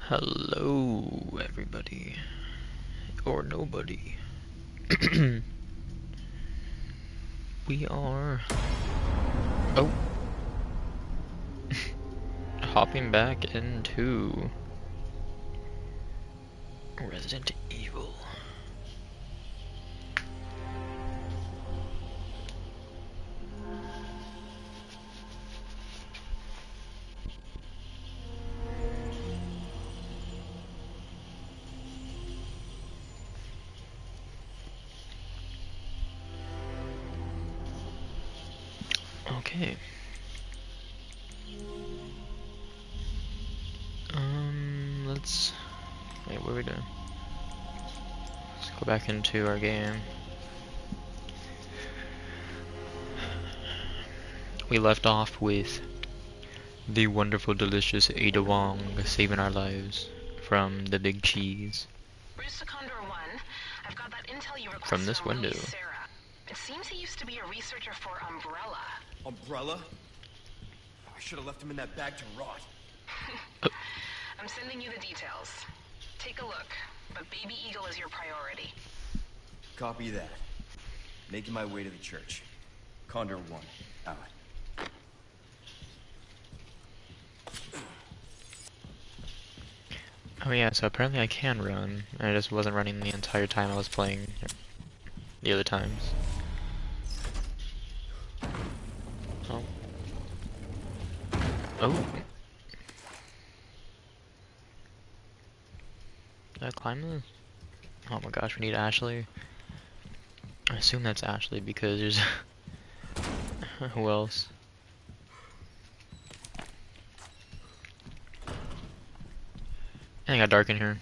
Hello, everybody. Or nobody. We are... Oh! Hopping back into... Resident Evil. Okay. Let's... Wait, what are we doing? Let's go back into our game. We left off with the wonderful, delicious Ada Wong saving our lives from the big cheese. Bruce Condor 1, I've got that intel you requested From this window. Sarah. It seems he used to be a researcher for Umbrella. Umbrella? I should have left him in that bag to rot. I'm sending you the details. Take a look, but Baby Eagle is your priority. Copy that. Making my way to the church. Condor 1, out. Oh yeah, so apparently I can run. I just wasn't running the entire time I was playing the other times. Oh. Oh! Did I climb this? Oh my gosh, we need Ashley. I assume that's Ashley because there's... Who else? It got dark in here.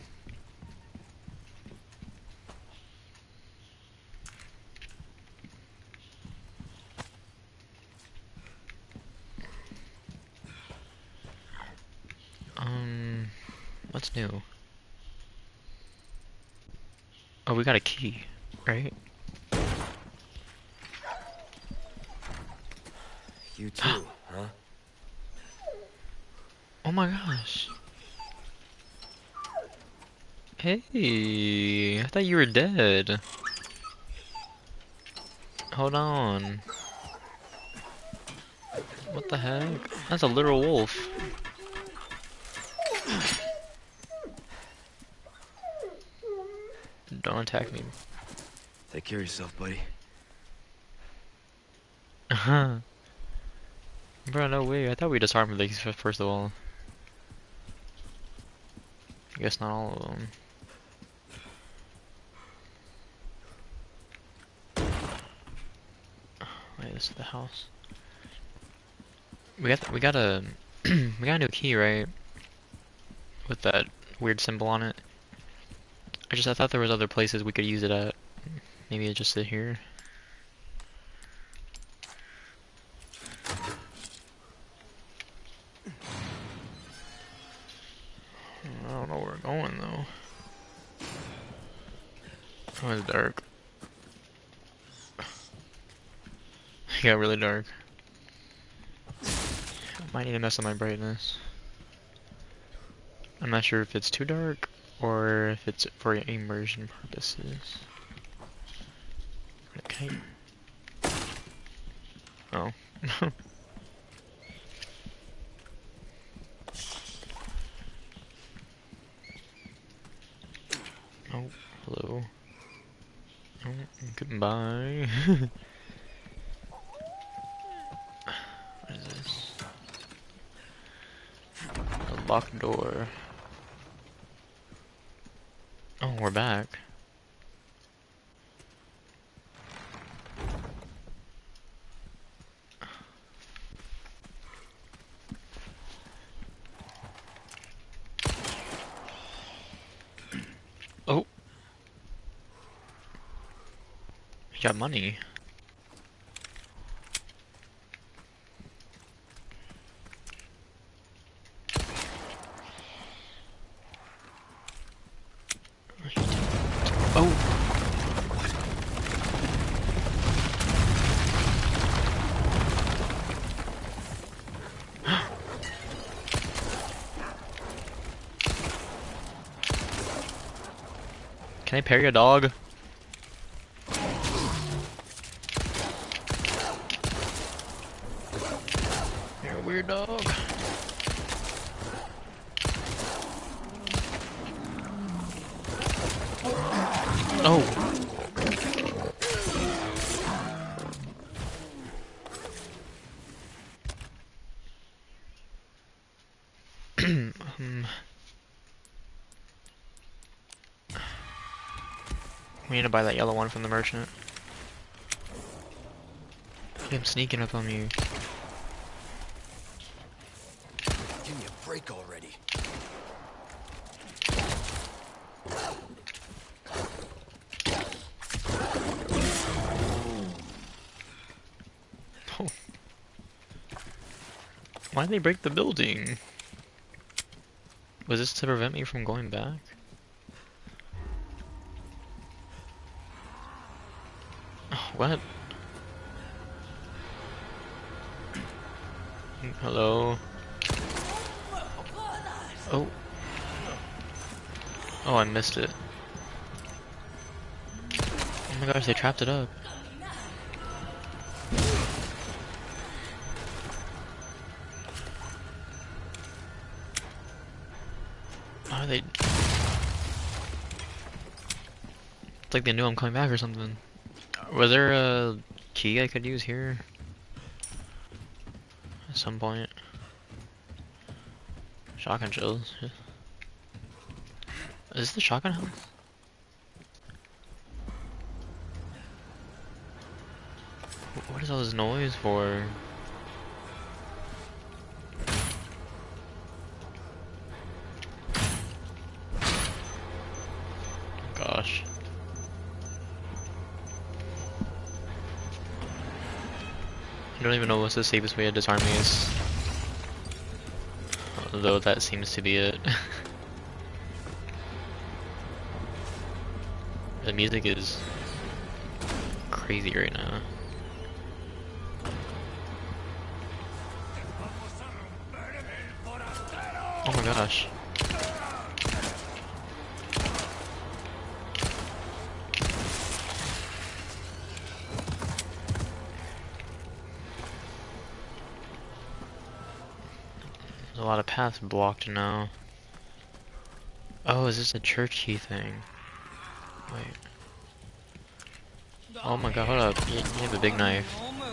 What's new? Oh, we got a key, right? You too, huh? Oh my gosh. Hey, I thought you were dead. Hold on. What the heck? That's a literal wolf. Don't attack me. Take care of yourself, buddy. Bro, no way. I thought we disarmed these first of all. I guess not all of them. Wait, this is the house. We got a we got a new key, right? With that weird symbol on it. I thought there was other places we could use it at. Maybe it just sit here. I don't know where we're going though. Oh, it's dark. It got really dark. I might need to mess up my brightness. I'm not sure if it's too dark or if it's for immersion purposes. Okay. Oh. Oh, hello. Oh, goodbye. What is this? A locked door. Oh, we're back. Oh! We got money. Oh! Can I parry a dog? You're a weird dog. Oh. We need to buy that yellow one from the merchant. I'm sneaking up on you. Give me a break already. Oh. Why'd they break the building? Was this to prevent me from going back? Oh, what? Hello? Oh. Oh, I missed it. Oh my gosh, they trapped it up. How are they... It's like they knew I'm coming back or something. Was there a key I could use here? At some point. Shotgun shells. Is this the shotgun house? What is all this noise for? Gosh. I don't even know what's the safest way to disarm these. Although that seems to be it. The music is crazy right now. Oh my gosh. There's a lot of paths blocked now. Oh, is this a church key thing? Wait. Oh my god, hold up. You have a big knife.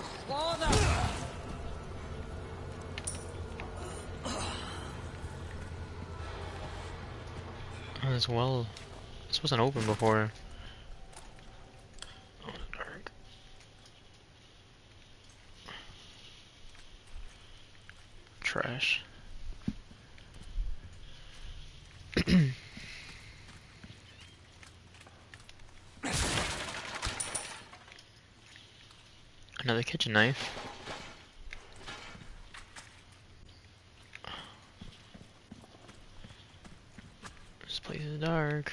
Oh, this well... This wasn't open before. Oh, it's dark. Trash. Another kitchen knife. This place is dark.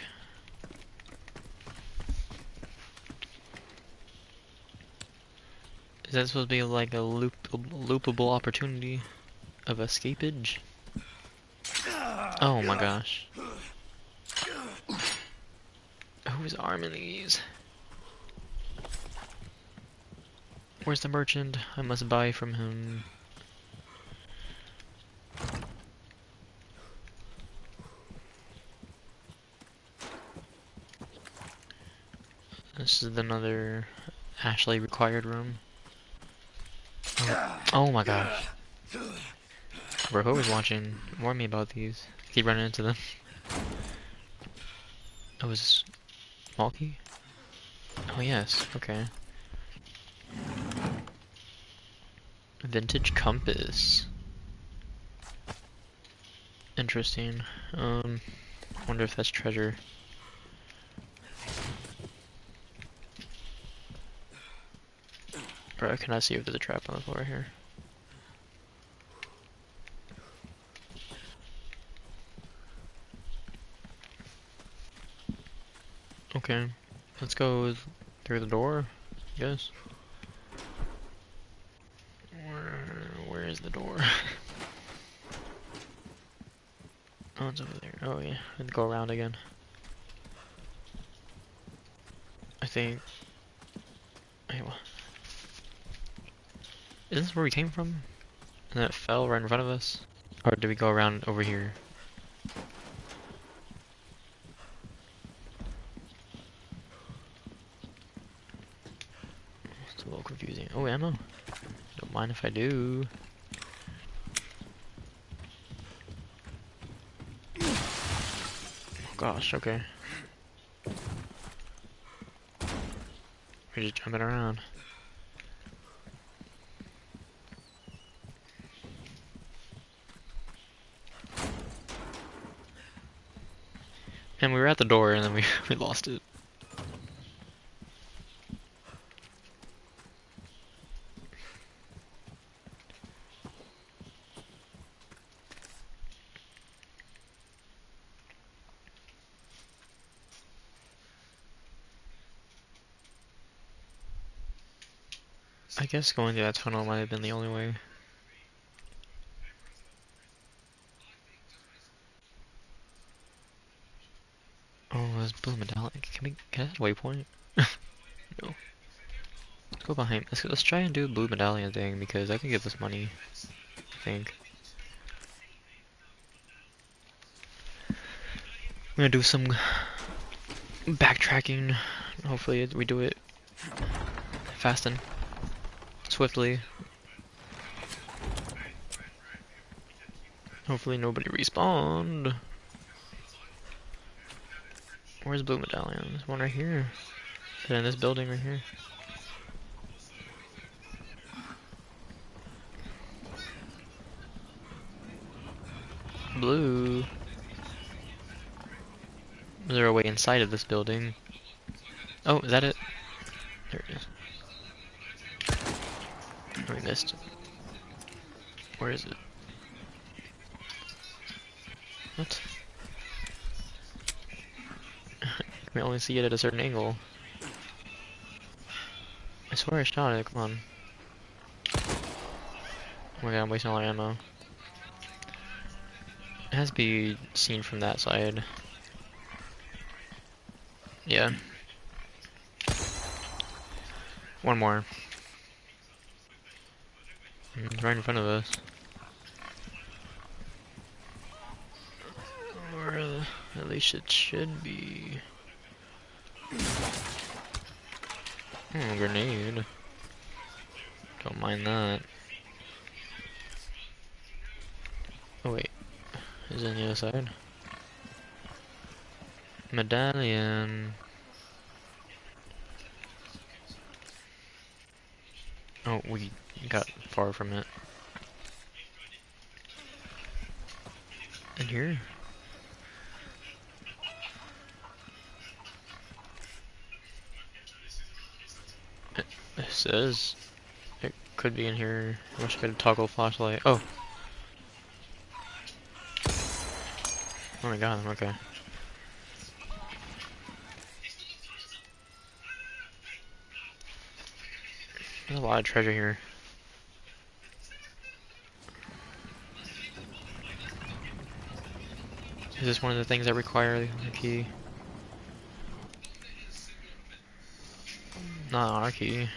Is that supposed to be like a loopable opportunity of escapage? Oh my gosh. Who's arming these? Where's the merchant? I must buy from him. This is another Ashley required room. Oh my gosh. Bro, who was watching? Warn me about these. I keep running into them. Oh, is this small key? Oh yes, okay. Vintage compass. Interesting. Wonder if that's treasure. Bro, can I see if there's a trap on the floor here? Okay, let's go through the door, I guess. Where is the door? Oh, it's over there. Oh yeah, and go around again. think. Wait, what? Isn't this where we came from? And then it fell right in front of us? Or did we go around over here? It's a little confusing. Oh, ammo? Don't mind if I do. Oh gosh, okay. We're just jumping around. And we were at the door and then we lost it. I guess going through that tunnel might have been the only way. Oh, there's blue medallion. Can I hit a waypoint? No. Let's go behind. Let's try and do the blue medallion thing because I can give us money. I think. I'm gonna do some backtracking. Hopefully we do it fast and swiftly. Hopefully nobody respawned. Where's blue medallion? There's one right here. Is it in this building right here? Blue. Is there a way inside of this building? Oh, is that it? There it is. Oh, we missed. Where is it? What? We only see it at a certain angle. I swear I shot it, come on. Oh my god, I'm wasting all our ammo. It has to be seen from that side. Yeah. One more. It's right in front of us. Or at least it should be. Grenade. Don't mind that. Oh wait. Is it on the other side? Medallion. Oh, we got far from it. In here? It says it could be in here. I wish I could toggle flashlight. Oh. Oh my god, okay. There's a lot of treasure here. Is this one of the things that require the key? Not our key.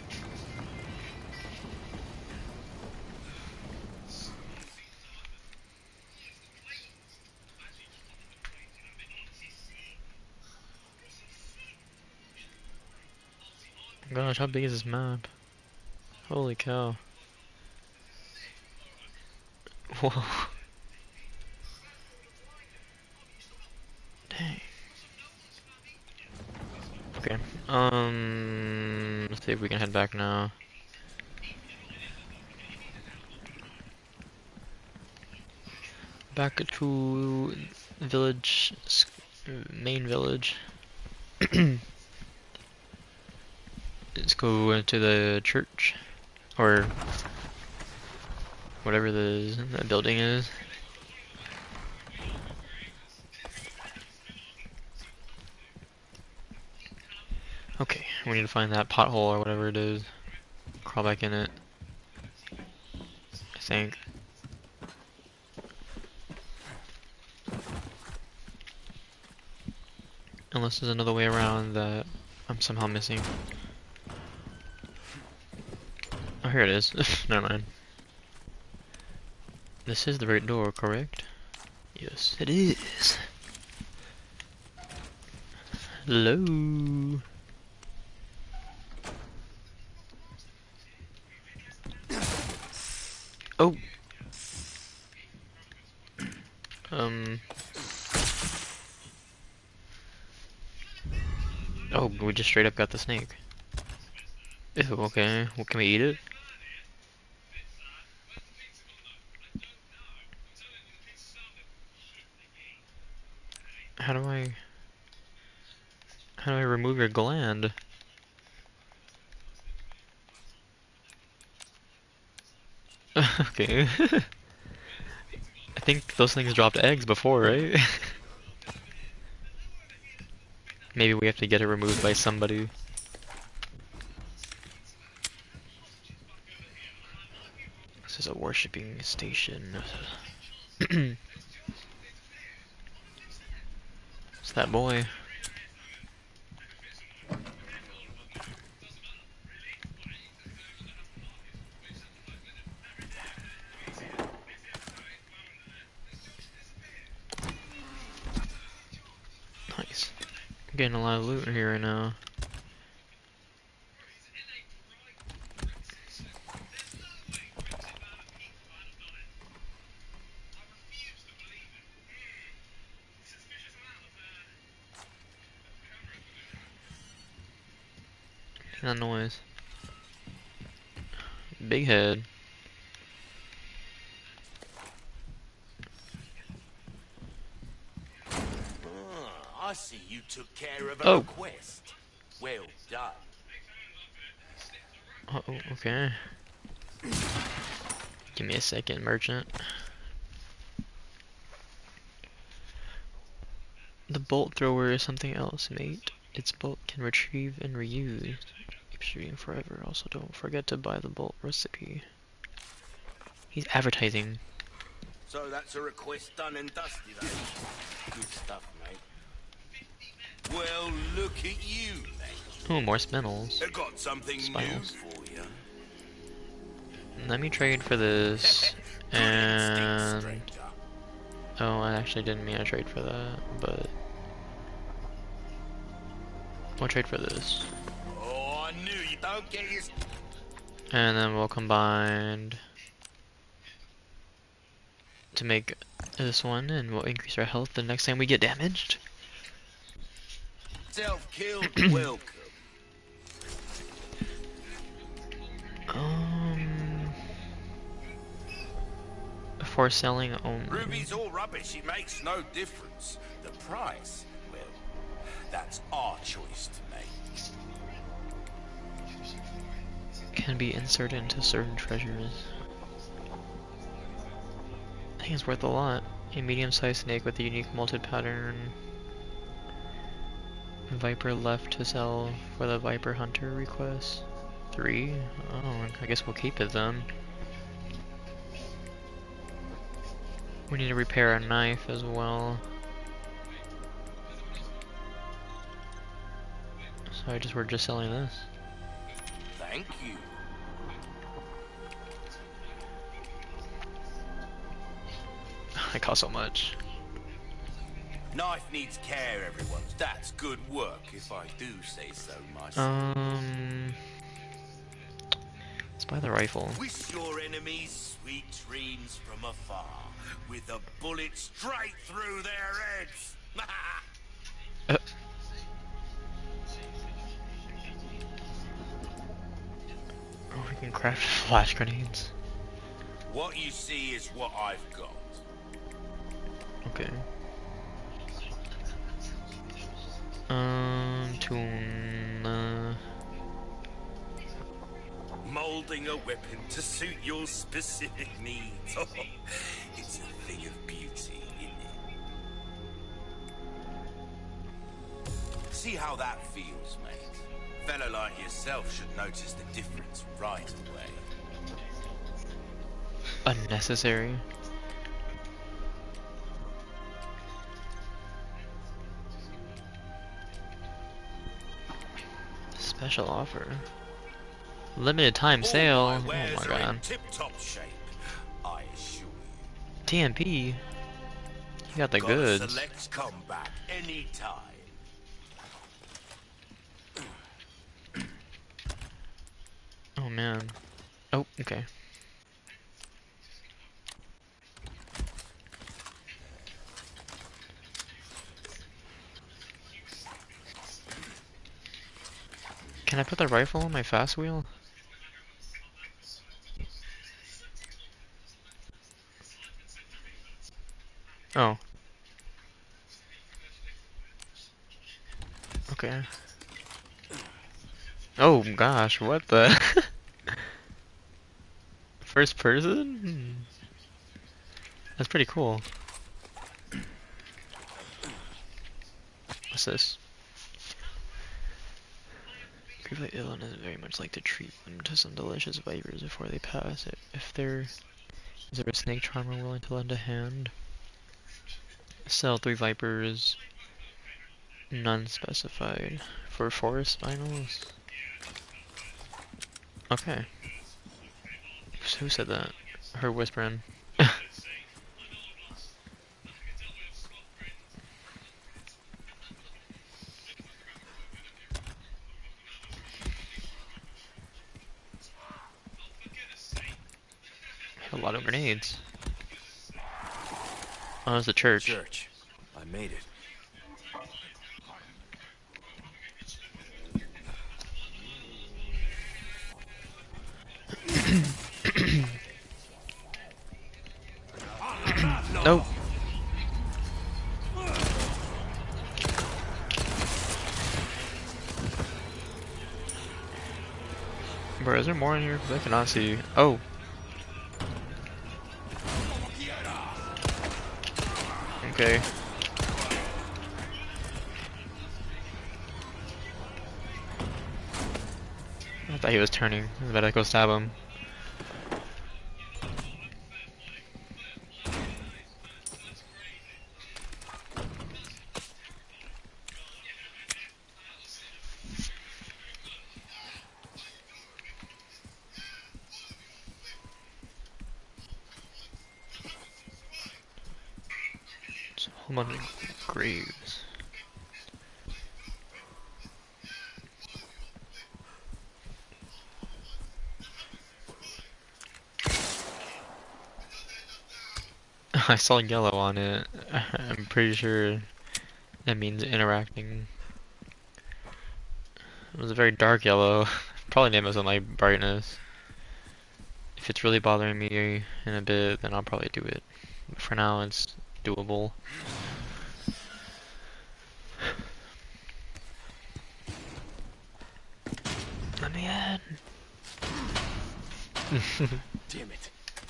Gosh, how big is this map? Holy cow. Whoa. Dang. Okay. Let's see if we can head back now. Back to village, main village. Let's go into the church, or whatever the building is. Okay, we need to find that pothole or whatever it is. Crawl back in it. I think. Unless there's another way around that I'm somehow missing. Oh, here it is. Never mind. This is the right door, correct? Yes, it is. Hello. Oh. Oh, we just straight up got the snake. Ew, okay. Well, can we eat it? How do I remove your gland? Okay. I think those things dropped eggs before, right? Maybe we have to get it removed by somebody. This is a worshipping station. It's that boy. Nice. I'm getting a lot of loot here right now. That noise. Big head. I see you took care of a Oh. request. Well done. Oh, okay. Give me a second, merchant. The bolt thrower is something else, mate. Its bolt can retrieve and reuse. Keep shooting forever. Also, don't forget to buy the bolt recipe. He's advertising. So that's a request done and dusted, eh? Good stuff, mate. Well, look at you, mate. Oh, more spinels. I got something Spinels. new for you. Let me trade for this. Good instinct, And stranger. oh, I actually didn't mean to trade for that, but we'll trade for this. Oh, I knew you don't get your... And then we'll combine to make this one, and we'll increase our health the next time we get damaged. Self-killed welcome. For selling only. Ruby's all rubbish, it makes no difference. The price, well, that's our choice to make. Can be inserted into certain treasures. I think it's worth a lot. A medium-sized snake with a unique molted pattern. Viper left to sell for the Viper Hunter request. 3? Oh, I guess we'll keep it then. We need to repair a knife as well. So we're just selling this. Thank you. It costs so much. Knife needs care, everyone. That's good work, if I do say so myself. Let's buy the rifle. Wish your enemies sweet dreams from afar, with a bullet straight through their heads. Oh, we can craft flash grenades. What you see is what I've got. Okay. Tuna. Molding a weapon to suit your specific needs. Oh, it's a thing of beauty, isn't it? See how that feels, mate. A fella like yourself should notice the difference right away. Unnecessary. Special offer. Limited time sale. All Oh my wares my are in god. tip-top shape, I assure you. TMP. You got the Got a goods. select comeback anytime. Oh man. Oh, okay. Can I put the rifle on my fast wheel? Oh. Okay. Oh gosh, what the? First person? That's pretty cool. What's this? People with illness very much like to treat them to some delicious vipers before they pass. If there is there a snake charmer willing to lend a hand? Sell 3 vipers. None specified. For forest finals? Okay. Who said that? Her whispering. A lot of grenades. Oh, it's the church. Church. I made it. Nope. Bro, is there more in here? 'Cause I cannot see. Oh. Okay. I thought he was turning. I was about to go stab him. It's a whole bunch of graves. I saw yellow on it. I'm pretty sure that means interacting. It was a very dark yellow. Probably name it on my brightness. If it's really bothering me in a bit, then I'll probably do it. But for now, it's doable. Let me in. Damn it.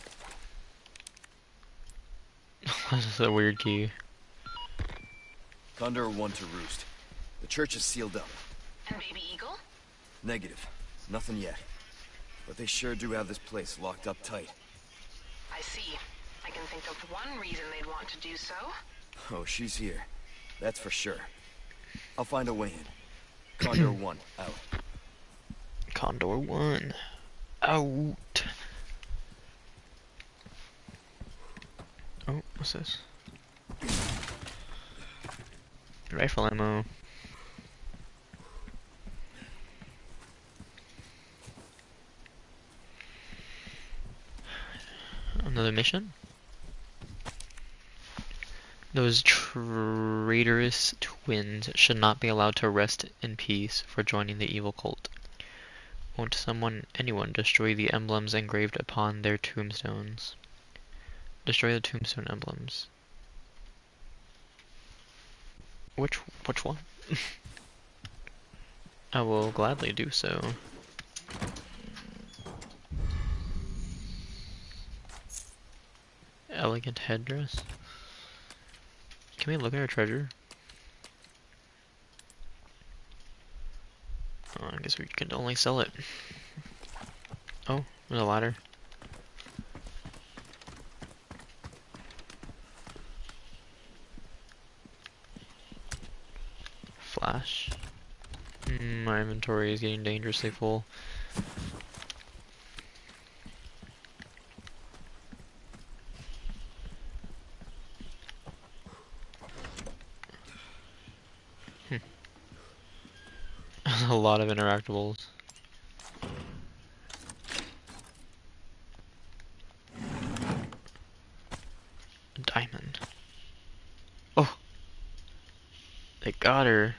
This is a weird key. Condor 1 to Roost. The church is sealed up. And Baby Eagle? Negative. Nothing yet. But they sure do have this place locked up tight. I see. I can think of one reason they'd want to do so. Oh, she's here. That's for sure. I'll find a way in. Condor 1, out. Condor 1. Out. Oh, what's this? Rifle ammo. Another mission? Those traitorous twins should not be allowed to rest in peace for joining the evil cult. Won't anyone destroy the emblems engraved upon their tombstones? Destroy the tombstone emblems. Which one? I will gladly do so. Elegant headdress. Can we look at our treasure? Oh, I guess we can only sell it. Oh, there's a ladder. Flash. My inventory is getting dangerously full. A lot of interactables. A diamond. Oh! They got her.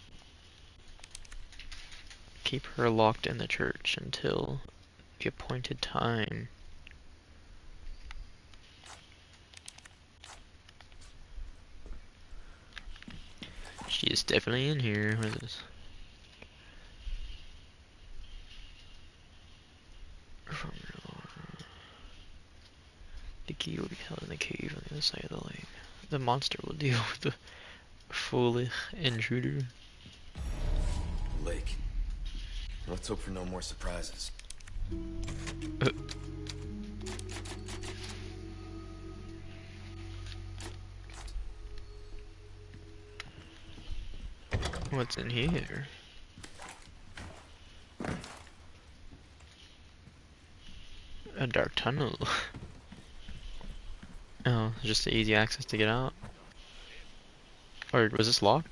Keep her locked in the church until the appointed time. She is definitely in here. What is this? The key will be held in the cave on the other side of the lake. The monster will deal with the foolish intruder. Lake. Let's hope for no more surprises. What's in here? A dark tunnel. Oh, just the easy access to get out. Or was this locked?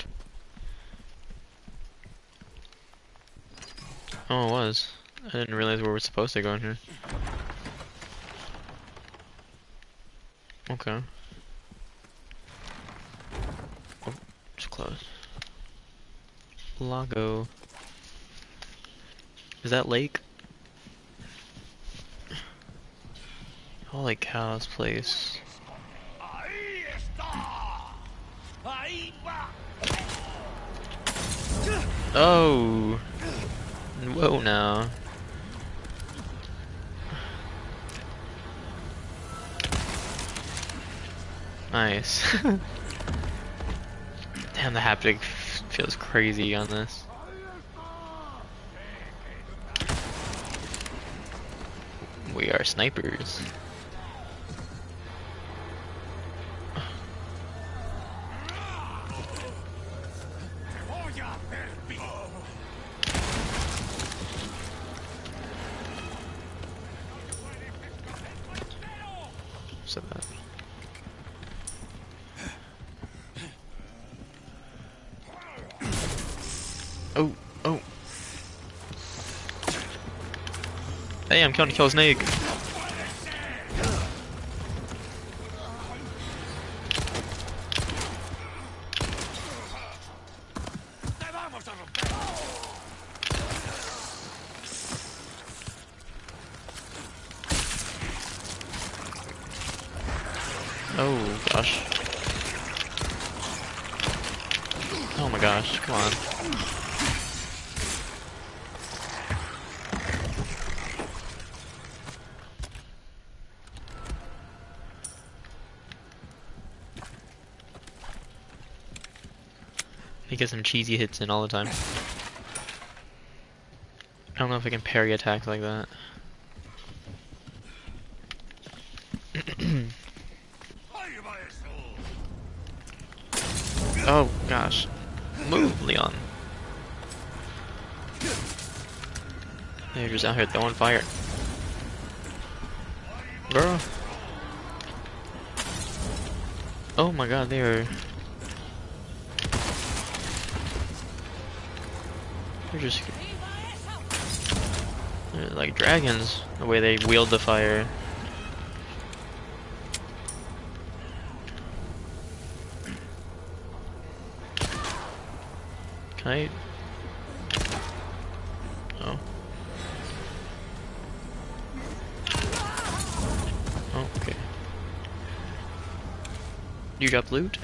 Oh, it was. I didn't realize we were supposed to go in here. Okay. Oh, it's closed. Lago. Is that lake? Holy cow, this place. Oh! Whoa now. Nice. Damn, the haptic feels crazy on this. We are snipers. So that. Oh, oh. Hey, I'm trying to kill a snake. Oh gosh. Oh my gosh, come on. He gets some cheesy hits in all the time. I don't know if I can parry attacks like that. Oh gosh. Move, Leon. They're just out here throwing fire. Girl. Oh my god, they are... They're just... They're like dragons, the way they wield the fire. Can I... Oh. Oh, okay. You got loot?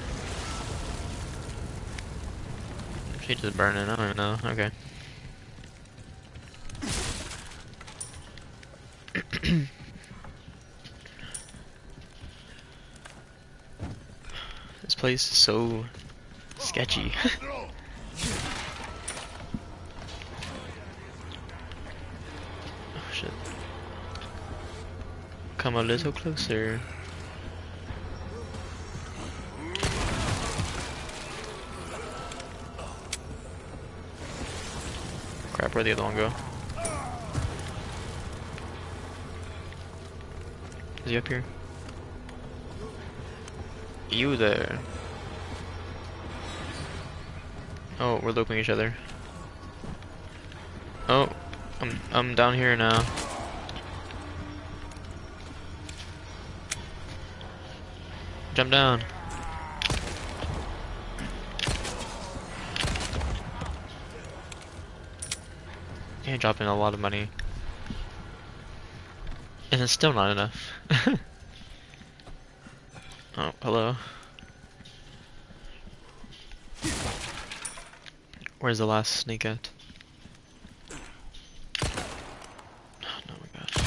She just burning, I don't know, okay. This place is so sketchy. Oh shit. Come a little closer. Crap, where'd the other one go? Is he up here? You there. Oh, we're looping each other. Oh, I'm down here now. Jump down. Yeah, dropping a lot of money. And it's still not enough. Oh, hello. Where's the last snake at? Oh my gosh.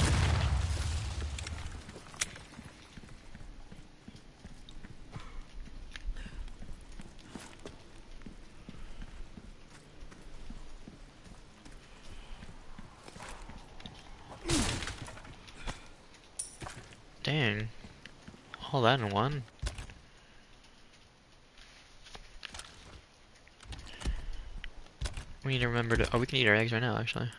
Dang. All that in one? We need to remember to... Oh, we can eat our eggs right now, actually.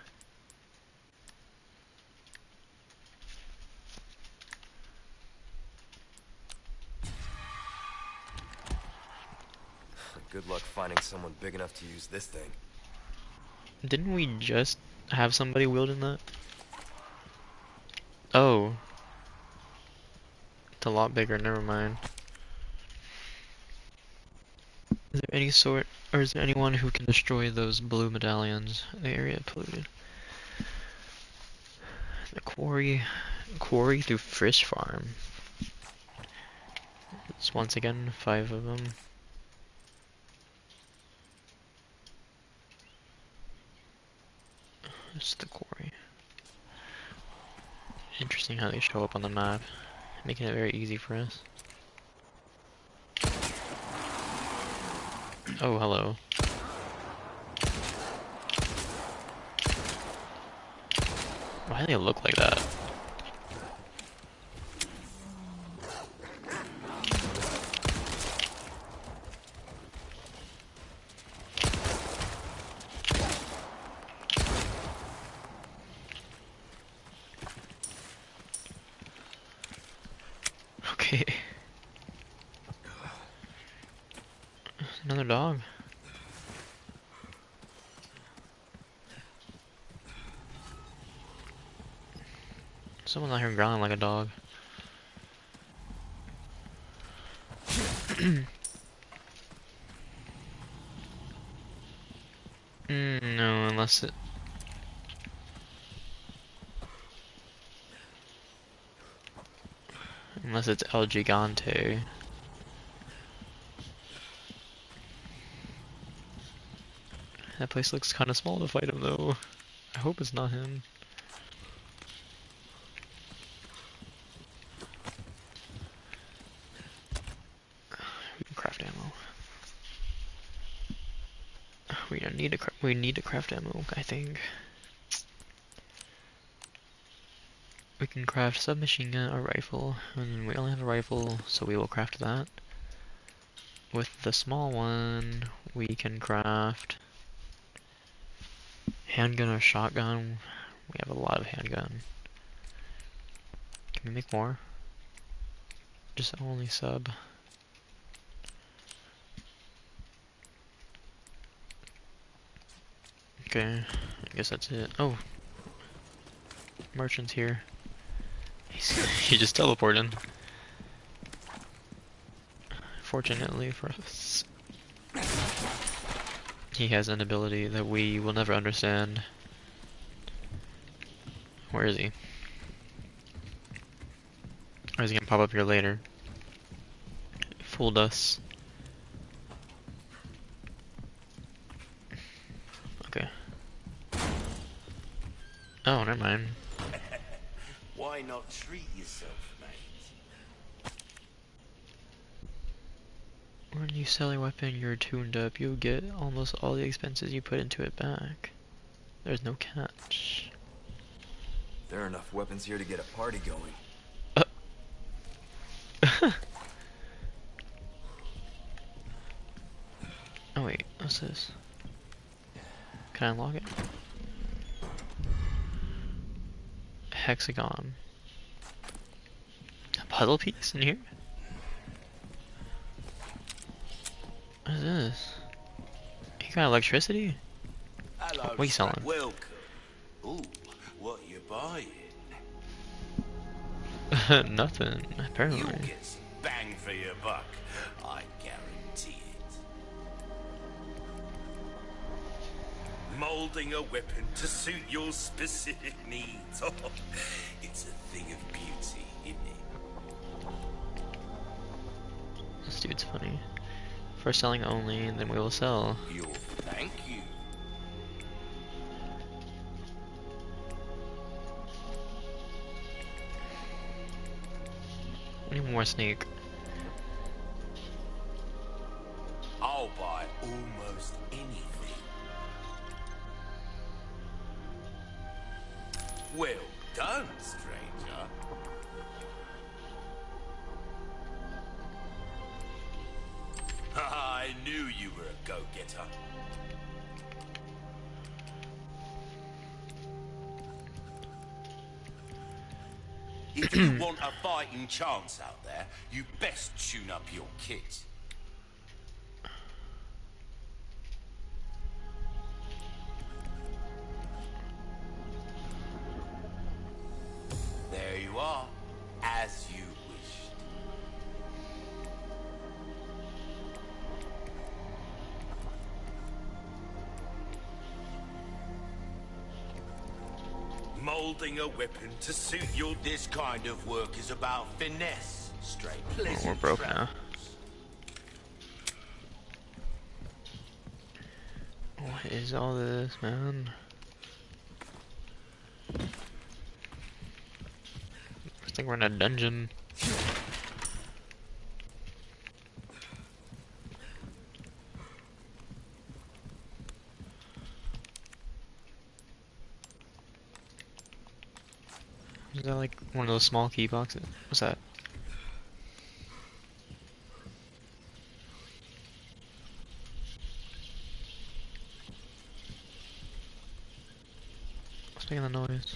Good luck finding someone big enough to use this thing. Didn't we just have somebody wielding that? Oh. It's a lot bigger, never mind. Is there any sort, or is there anyone who can destroy those blue medallions? The area polluted. The quarry through Fish Farm. It's once again 5 of them. It's the quarry. Interesting how they show up on the map, making it very easy for us. Oh, hello. Why do they look like that? Okay. Another dog. Someone out here growling like a dog. No, unless it... Unless it's El Gigante. That place looks kind of small to fight him though. I hope it's not him. We can craft ammo. We need to craft ammo, I think. We can craft submachine gun or rifle, and we only have a rifle, so we will craft that. With the small one, we can craft handgun or shotgun. We have a lot of handgun. Can we make more? Just only sub. Okay, I guess that's it. Oh, merchant's here. He just teleported. Fortunately for us. He has an ability that we will never understand. Where is he? Or is he gonna pop up here later? Fooled us. Okay. Oh, never mind. Why not treat yourself, mate? When you sell a weapon you're tuned up, you'll get almost all the expenses you put into it back. There's no catch. There are enough weapons here to get a party going. Oh wait, what's this? Can I unlock it? hexagon. A puzzle piece in here? What is this? You got electricity? Hello, What are you selling? welcome. Ooh, what you buying? Nothing, You'll apparently. get some bang for your buck. I guarantee it. Molding a weapon to suit your specific needs. Oh, it's a thing of beauty, isn't it? This dude's funny. For selling only, and then we will sell. Thank you. We need more snake. I'll buy almost anything. Well done, stranger. I knew you were a go-getter. If you want a fighting chance out there, you best tune up your kit. There you are, as you wished. Molding a weapon to suit your... This kind of work is about finesse, straight. Oh, we're broke now. What is all this, man? I think we're in a dungeon. Is that like one of those small key boxes? What's that? What's making the noise?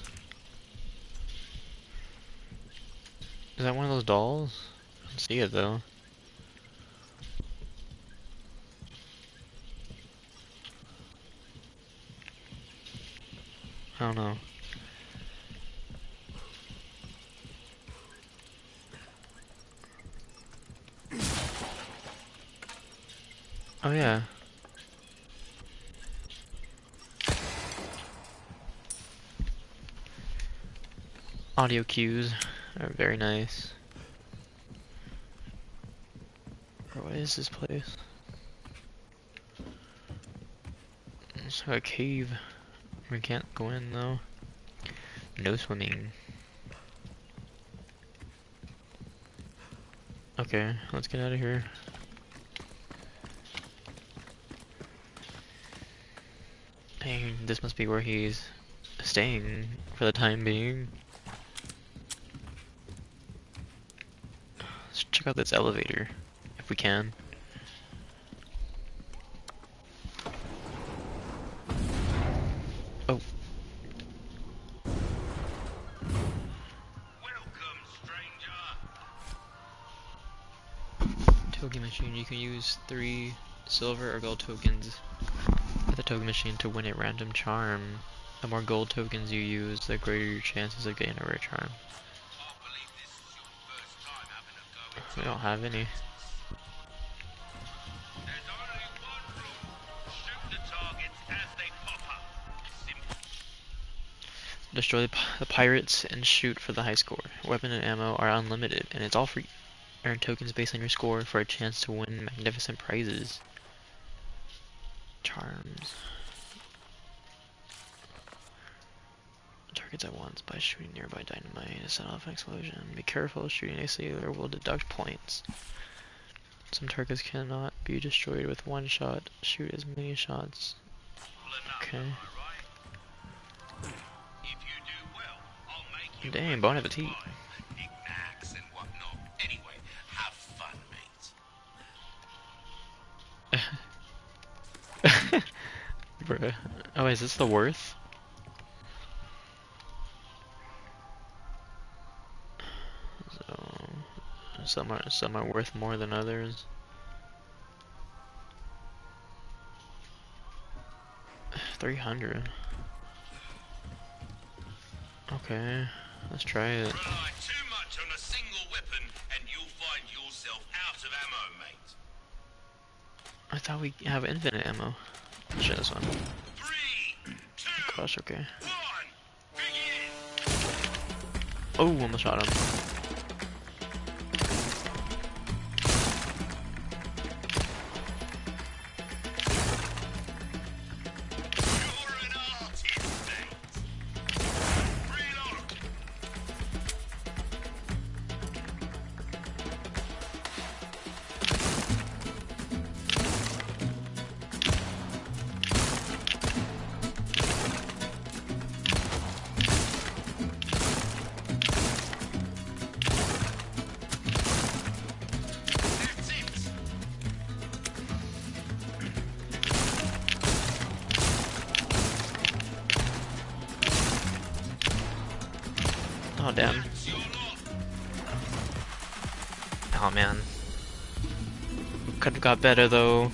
Is that one of those dolls? I don't see it though. I don't know. Oh yeah. Audio cues are very nice. What is this place? It's like a cave. We can't go in though. No swimming. Okay, let's get out of here. Dang, this must be where he's staying for the time being. Let's check out this elevator, if we can. Oh. Welcome, stranger. Token machine. You can use 3 silver or gold tokens at the token machine to win a random charm. The more gold tokens you use, the greater your chances of getting a rare charm. We don't have any. There's only one rule. Shoot the targets as they pop up. Simple. Destroy the pirates and shoot for the high score. Weapon and ammo are unlimited, and it's all free. Earn tokens based on your score for a chance to win magnificent prizes. Charms. Targets at once by shooting nearby dynamite to set off an explosion. Be careful, shooting a sailor will deduct points. Some targets cannot be destroyed with one shot. Shoot as many shots. Okay. Dang, bon appetit. Knickknacks and whatnot. Anyway, have fun, mate. Bruh. Oh, is this the worth? Some are worth more than others. $300. Okay, let's try it. Rely too much on a single weapon and you'll find yourself out of ammo, mate. I thought we have infinite ammo. Let's try this one. 3, 2, Gosh, okay. 1, begin! Oh, almost shot him. You're an artist, mate. Reload! That's it! Oh, damn. That's your lot. Oh, man. Could've got better, though.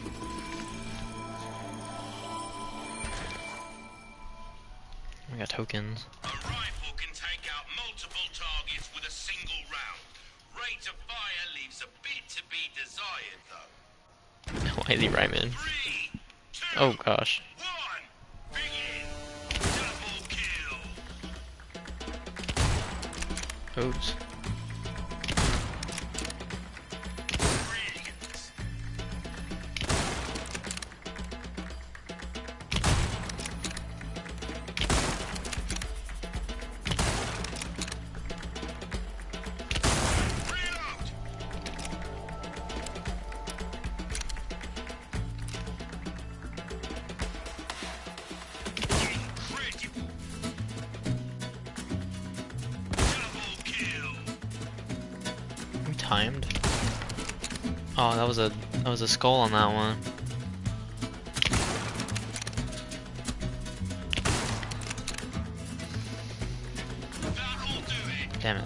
We got tokens. A rifle can take out multiple targets with a single round. Rate of fire leaves a bit to be desired, though. Why is he rhyming? 3, 2, Oh, gosh. 1, begin! Double kill! Oops. Brilliant! Reload! Incredible! Double kill! We timed. Oh, that was a skull on that one. That'll do it! Damn it.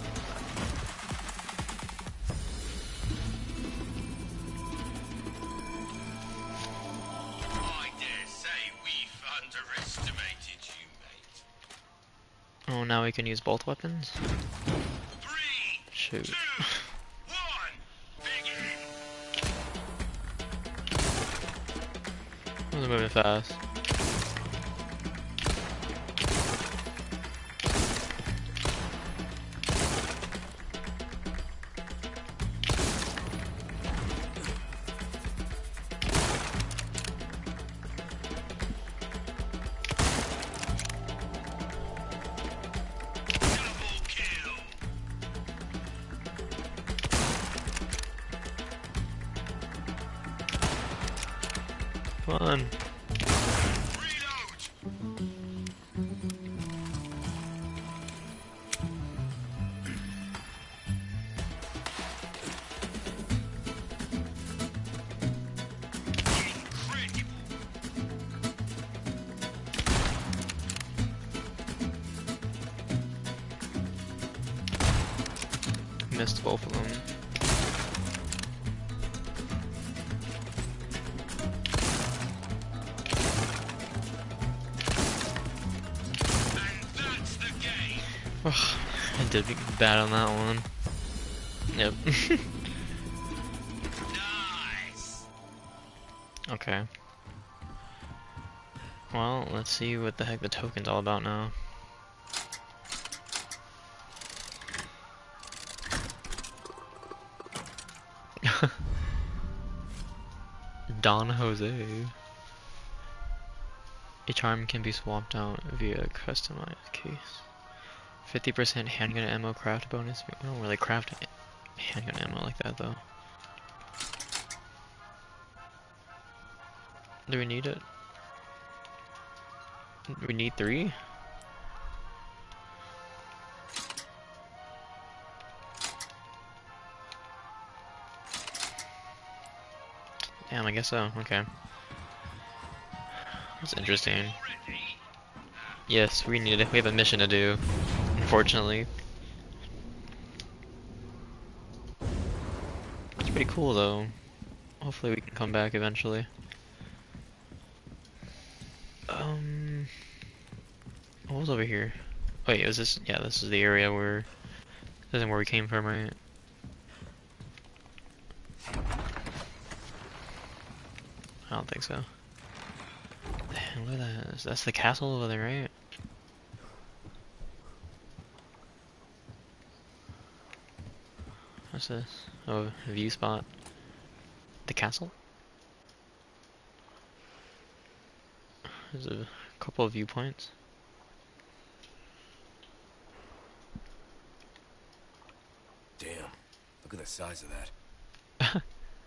I dare say we've underestimated you, mate. Oh, now we can use both weapons? 3, Shoot. 2, 1, begin! I was moving fast. Double kill! Fun. Reload! Incredible! Missed both of them. And that's the game! Ugh, I did bad on that one. Yep. Nice! Okay. Well, let's see what the heck the token's all about now. Don Jose. A charm can be swapped out via a customized case. 50% handgun ammo craft bonus. We don't really craft handgun ammo like that though. Do we need it? We need 3? Damn, I guess so. Okay. That's interesting. Already? Yes, we need it. We have a mission to do, unfortunately. pretty cool though. Hopefully we can come back eventually. What was over here? Wait, is this? Yeah, this is the area where. This isn't where we came from, right? I don't think so. Damn, look at that. That's the castle over there, right? What's this? Oh, a view spot. The castle? There's a couple of viewpoints. Damn, look at the size of that.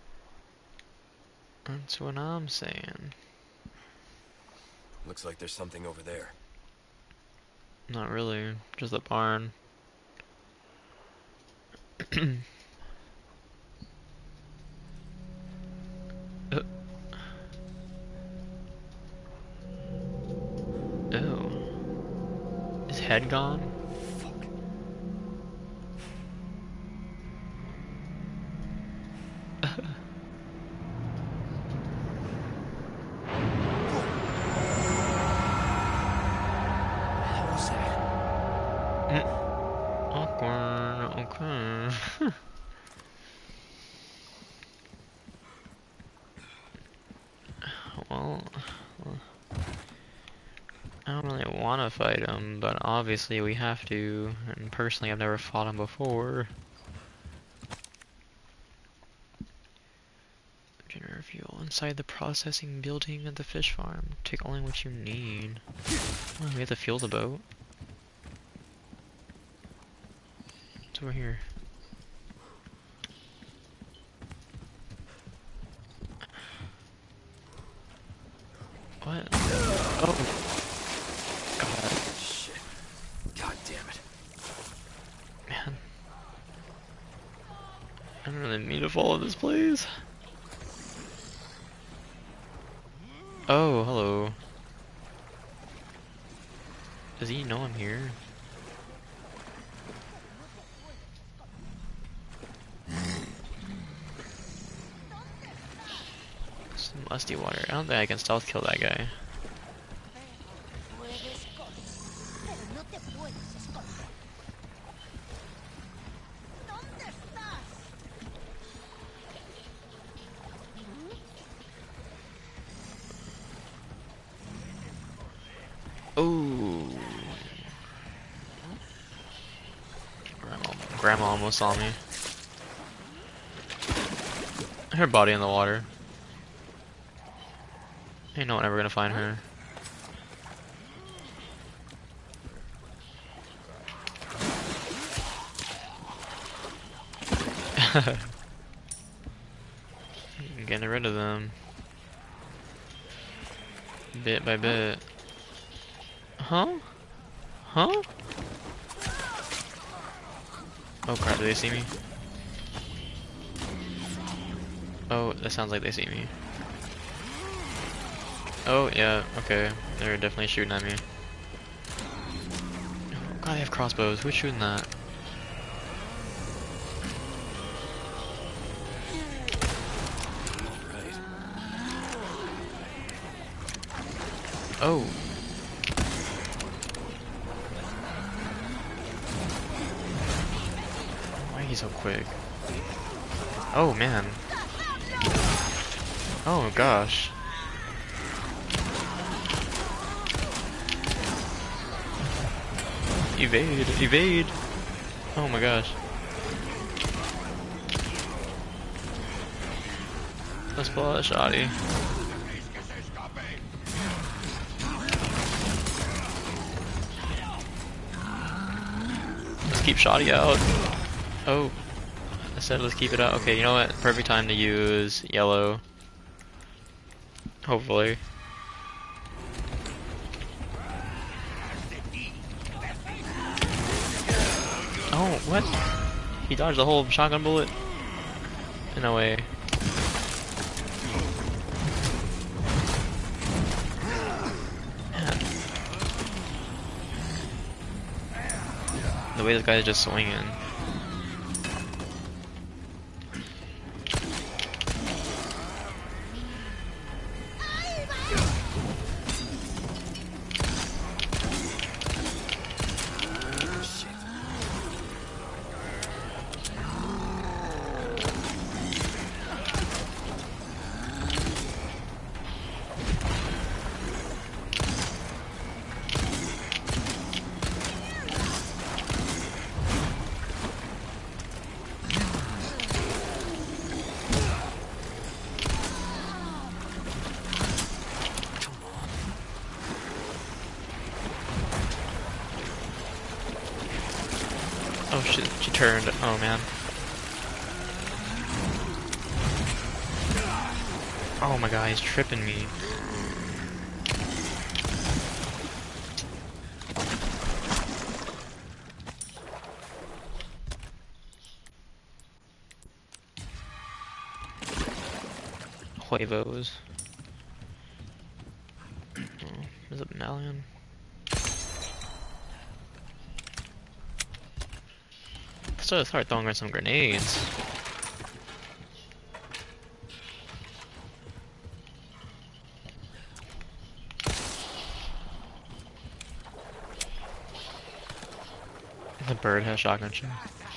That's what I'm saying. Looks like there's something over there. Not really, just the barn. Oh. His head gone? Fuck. What was that? Awkward, okay. Well, I don't really want to fight him, but obviously we have to, and personally I've never fought him before. Generator fuel inside the processing building at the fish farm. Take only what you need. Oh, we have to fuel the boat. It's over here. What? Oh. God. Shit. God damn it. Man. I don't really mean to follow this, please. Oh, hello. Does he know I'm here? Some musty water. I don't think I can stealth kill that guy. Oh, Grandma almost saw me. Her body in the water. Ain't no one ever gonna find her. Getting rid of them. Bit by bit. Huh? Huh? Oh crap, do they see me? Oh, that sounds like they see me. Oh, yeah, okay. They're definitely shooting at me. Oh god, they have crossbows. Who's shooting that? Oh. Why is he so quick? Oh, man. Oh, gosh. Evade, evade! Oh my gosh. Let's pull out a shotty. Let's keep shotty out. Oh. I said let's keep it out. Okay, you know what? Perfect time to use yellow. Hopefully. Oh, what? He dodged the whole shotgun bullet? No way. Man. The way this guy is just swinging. Oh shit, she turned. Oh man. Oh my god, he's tripping me. Huevos. Oh, is it Malian? So start throwing around some grenades. The bird has shotgun shell.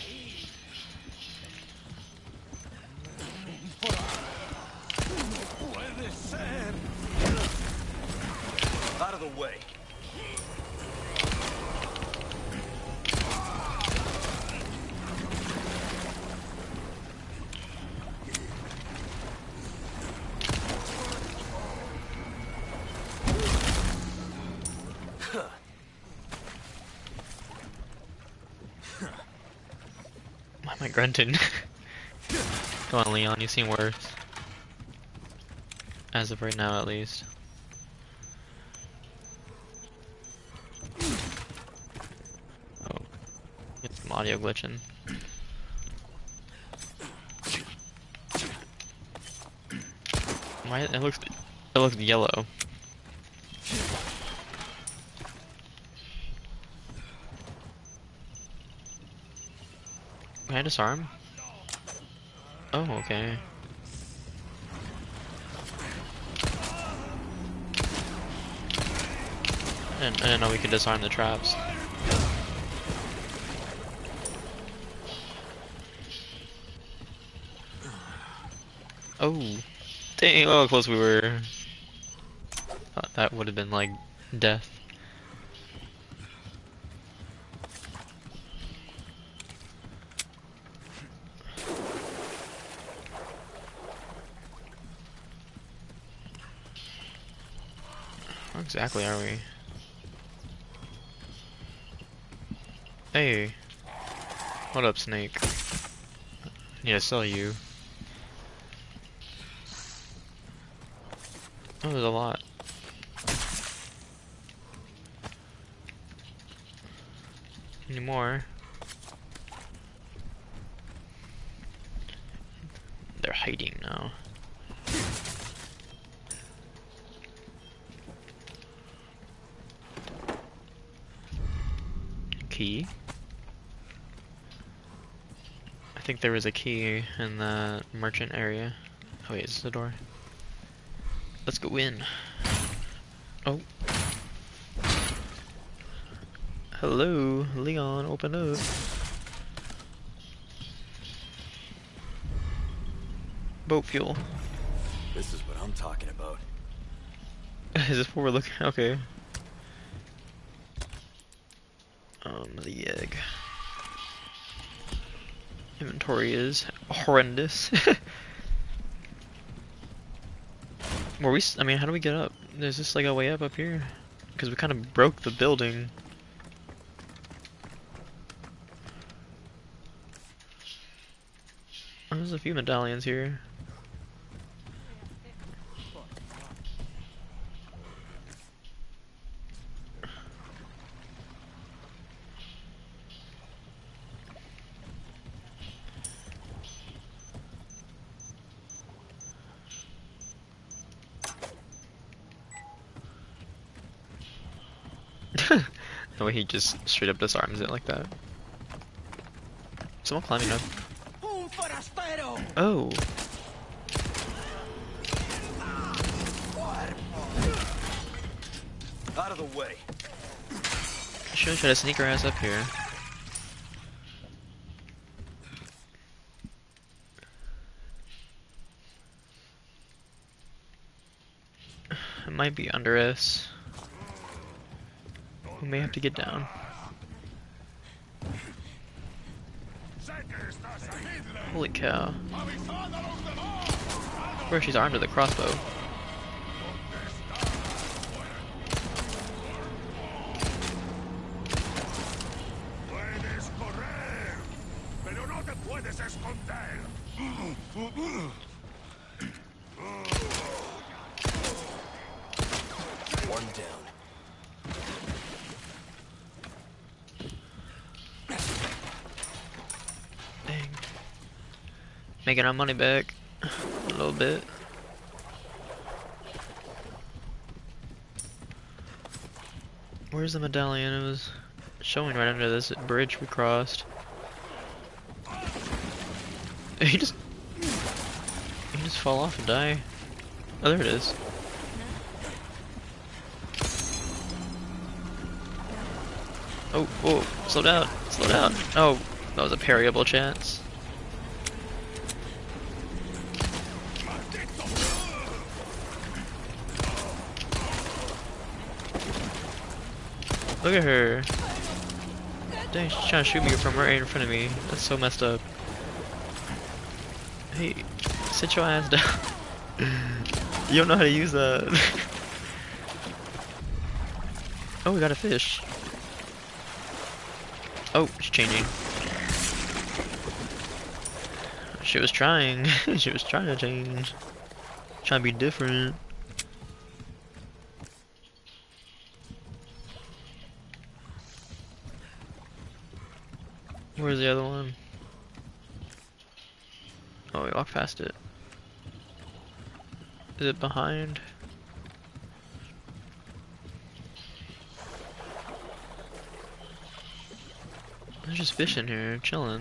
Out of the way. Why am I grunting? Come on, Leon, you seem worse. As of right now, at least. Oh, get some audio glitching. Why it looks yellow. Can I disarm? Oh, okay. I didn't know we could disarm the traps. Oh, dang! Oh, how close we were. Thought that would have been like death. Where exactly are we? Hey, what up, Snake? Need to sell you. Oh, there's a lot. Any more? They're hiding now. Key? I think there was a key in the merchant area. Oh wait, is this the door? Let's go in. Oh. Hello, Leon, open up. Boat fuel. This is what I'm talking about. Is this what we're looking? Okay. The egg. Inventory is horrendous. Were we? I mean, how do we get up? There's just like a way up here, because we kind of broke the building. Oh, there's a few medallions here. The way he just straight up disarms it like that. Someone climbing up. Oh. Out of the way. Should try to sneak our ass up here. It might be under us. We may have to get down. Holy cow. Where she's armed with a crossbow. One down. Dang. Making our money back a little bit. Where's the medallion? It was showing right under this bridge we crossed. He just fall off and die. Oh, there it is. Oh, whoa, slow down, slow down. Oh, that was a parryable chance. Look at her. Dang, she's trying to shoot me from right in front of me. That's so messed up. Hey, sit your ass down. You don't know how to use that. Oh, we got a fish. Oh, she's changing. She was trying. She was trying to change. Trying to be different. Where's the other one? Oh, we walked past it. Is it behind? There's just fish in here, chilling.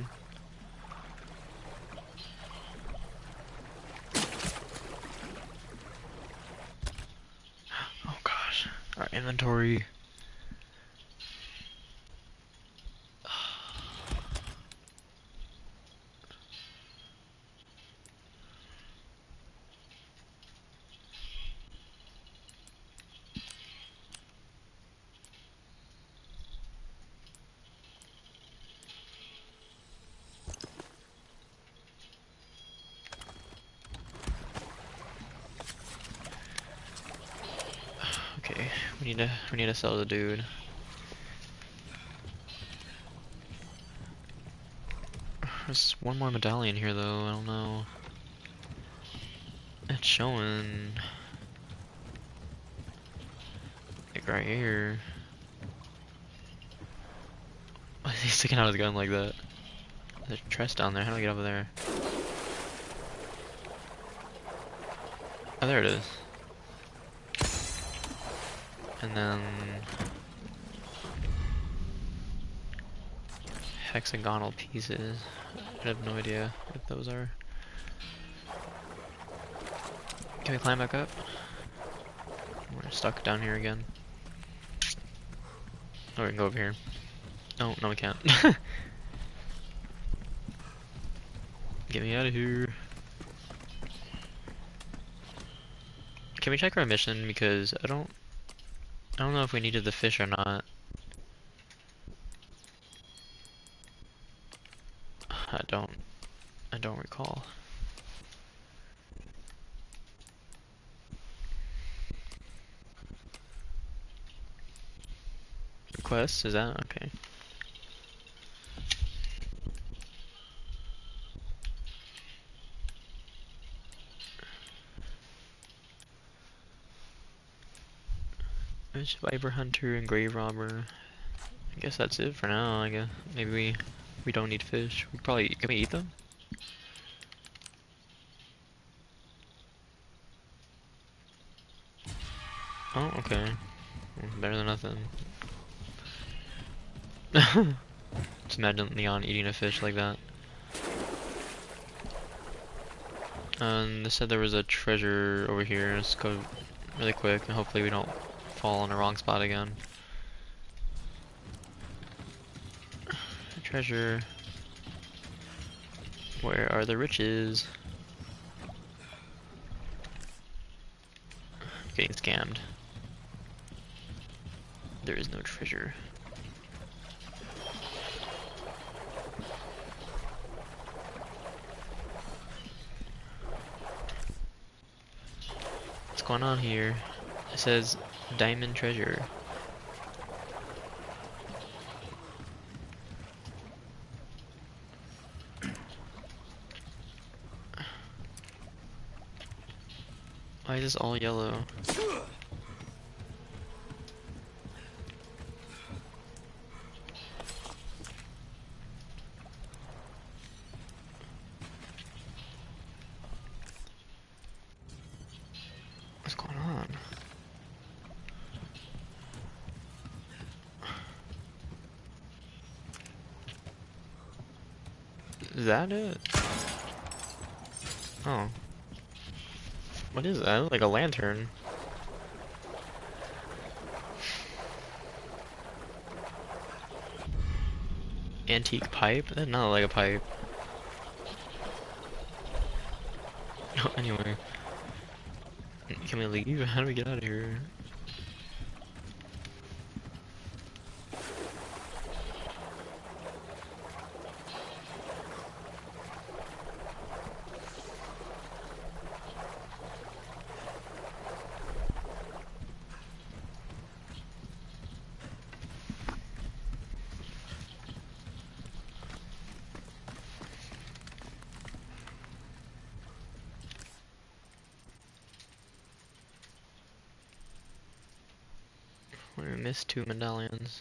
Oh gosh, our inventory. Okay, we need to sell the dude. There's one more medallion here though, I don't know. It's showing like right here. Why is he sticking out his gun like that? There's a chest down there, how do I get over there? Oh, there it is. And then hexagonal pieces. I have no idea what those are. Can we climb back up? We're stuck down here again. Oh, we can go over here. Oh, no we can't. Get me out of here. Can we check our mission? Because I don't know if we needed the fish or not. I don't recall. Quest, is that okay? Viper Hunter and Grave Robber. I guess that's it for now. I guess maybe we don't need fish. We probably can we eat them? Oh, okay. Better than nothing. Just imagine Leon eating a fish like that. They said there was a treasure over here. Let's go really quick and hopefully we don't fall in the wrong spot again. Treasure. Where are the riches? Getting scammed. There is no treasure. What's going on here? It says diamond treasure. Why is this all yellow? What's going on? Is that it? Oh. What is that? Like a lantern. Antique pipe? That's not like a pipe. Anyway. Can we leave? How do we get out of here? We missed 2 medallions.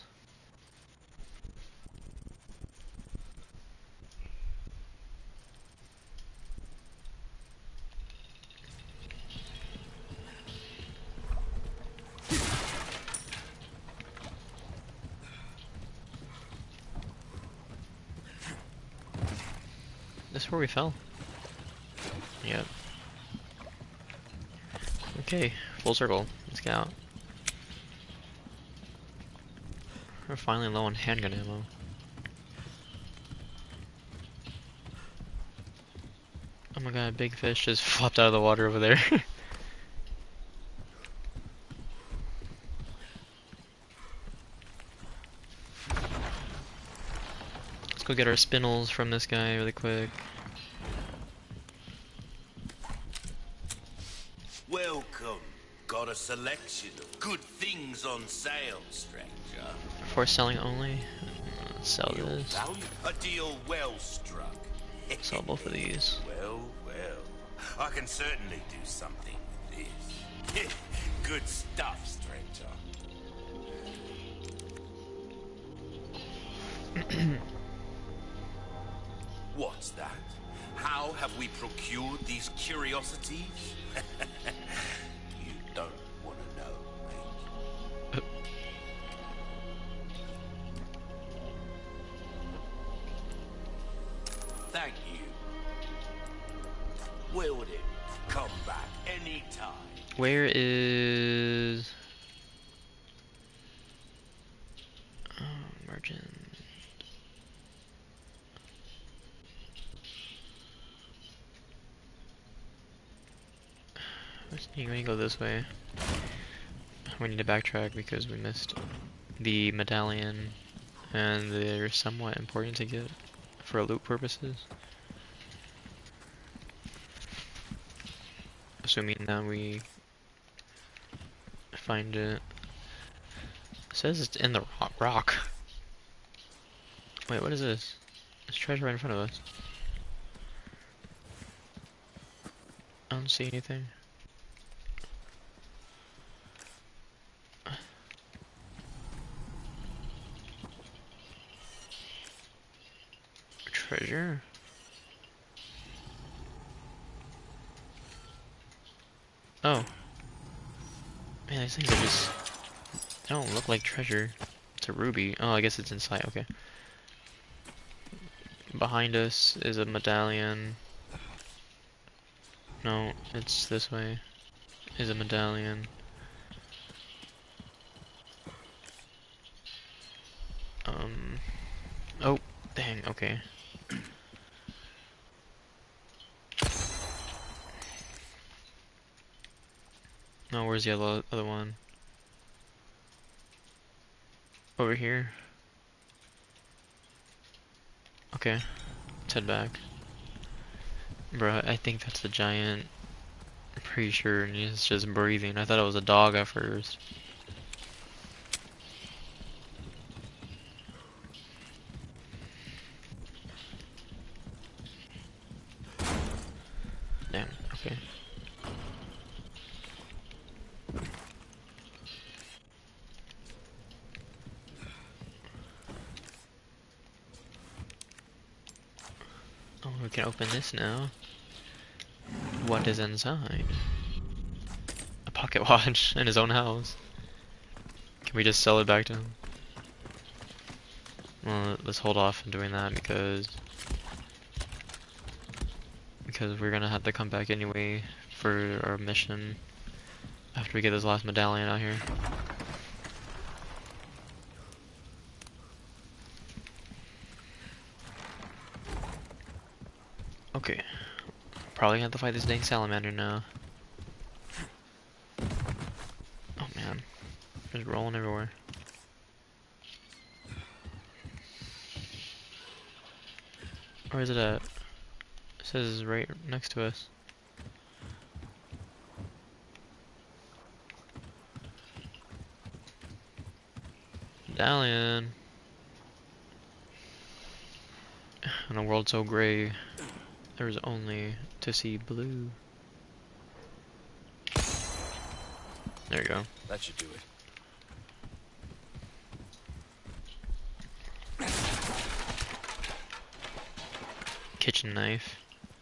This is where we fell. Yep. Okay, full circle. Let's get out. We're finally low on handgun ammo. Oh my god, a big fish just flopped out of the water over there. Let's go get our spinels from this guy really quick. Welcome. Got a selection of good things on sale, stranger. For selling only. Let's sell Deal this. value. A deal well struck. Sell both of these. Well, I can certainly do something with this. Good stuff, stranger. What's that? How have we procured these curiosities? You don't want to know, mate. Thank you. Willed it. Come back anytime. Where is... Oh, merchant. We're gonna go this way. We need to backtrack because we missed the medallion, and they're somewhat important to get for loot purposes. Assuming that we find it. It says it's in the rock. Wait, what is this? There's treasure right in front of us. I don't see anything. Treasure? Oh. Man, these things are just... They don't look like treasure. It's a ruby. Oh, I guess it's inside. Okay. Behind us is a medallion. No, it's this way. Is a medallion. Oh, dang, okay. No, where's the other one? Over here. Okay, let's head back. Bruh, I think that's a giant. I'm pretty sure he's just breathing. I thought it was a dog at first. Damn, okay. we can open this now. What is inside? A pocket watch in his own house. Can we just sell it back to him? Well, let's hold off on doing that because we're gonna have to come back anyway for our mission after we get this last medallion out here. Okay, probably have to fight this dang salamander now. Oh man, just rolling everywhere. Where is it at? It says right next to us. Medallion. In a world so gray, there's only to see blue. There you go. That should do it. Kitchen knife.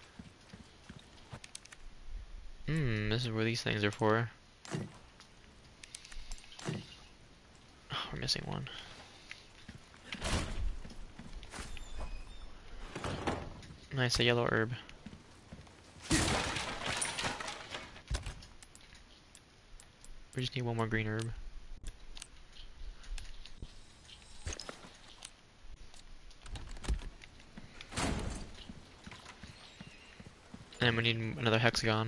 This is where these things are for. Oh, we're missing one. Nice, a yellow herb. We just need one more green herb. And we need another hexagon.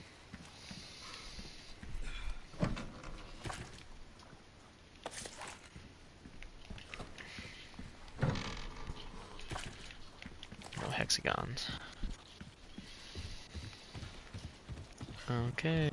No hexagons. Okay.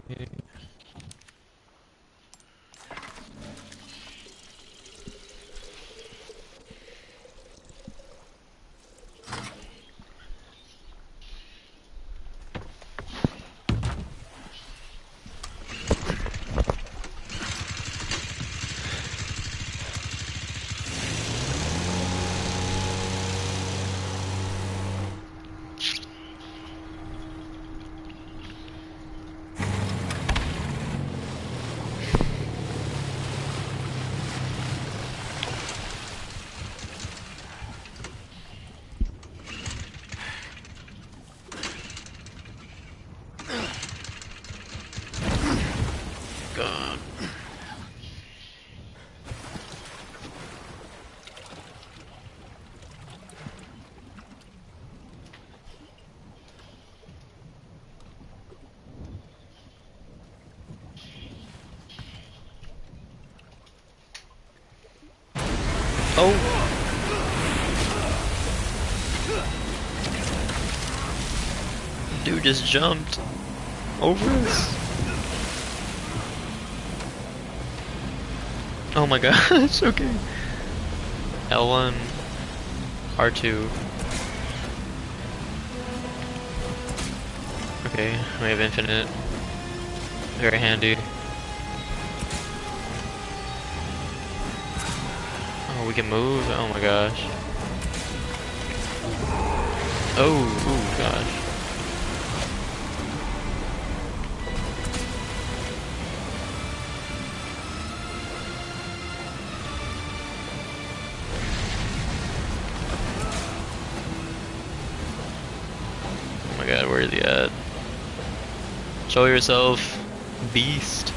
God. Oh! Dude just jumped over us. Oh my gosh, okay. L1, R2. Okay, we have infinite. Very handy. Oh, we can move? Oh my gosh. Oh, ooh, gosh. Oh my god, where is he at? Show yourself, beast.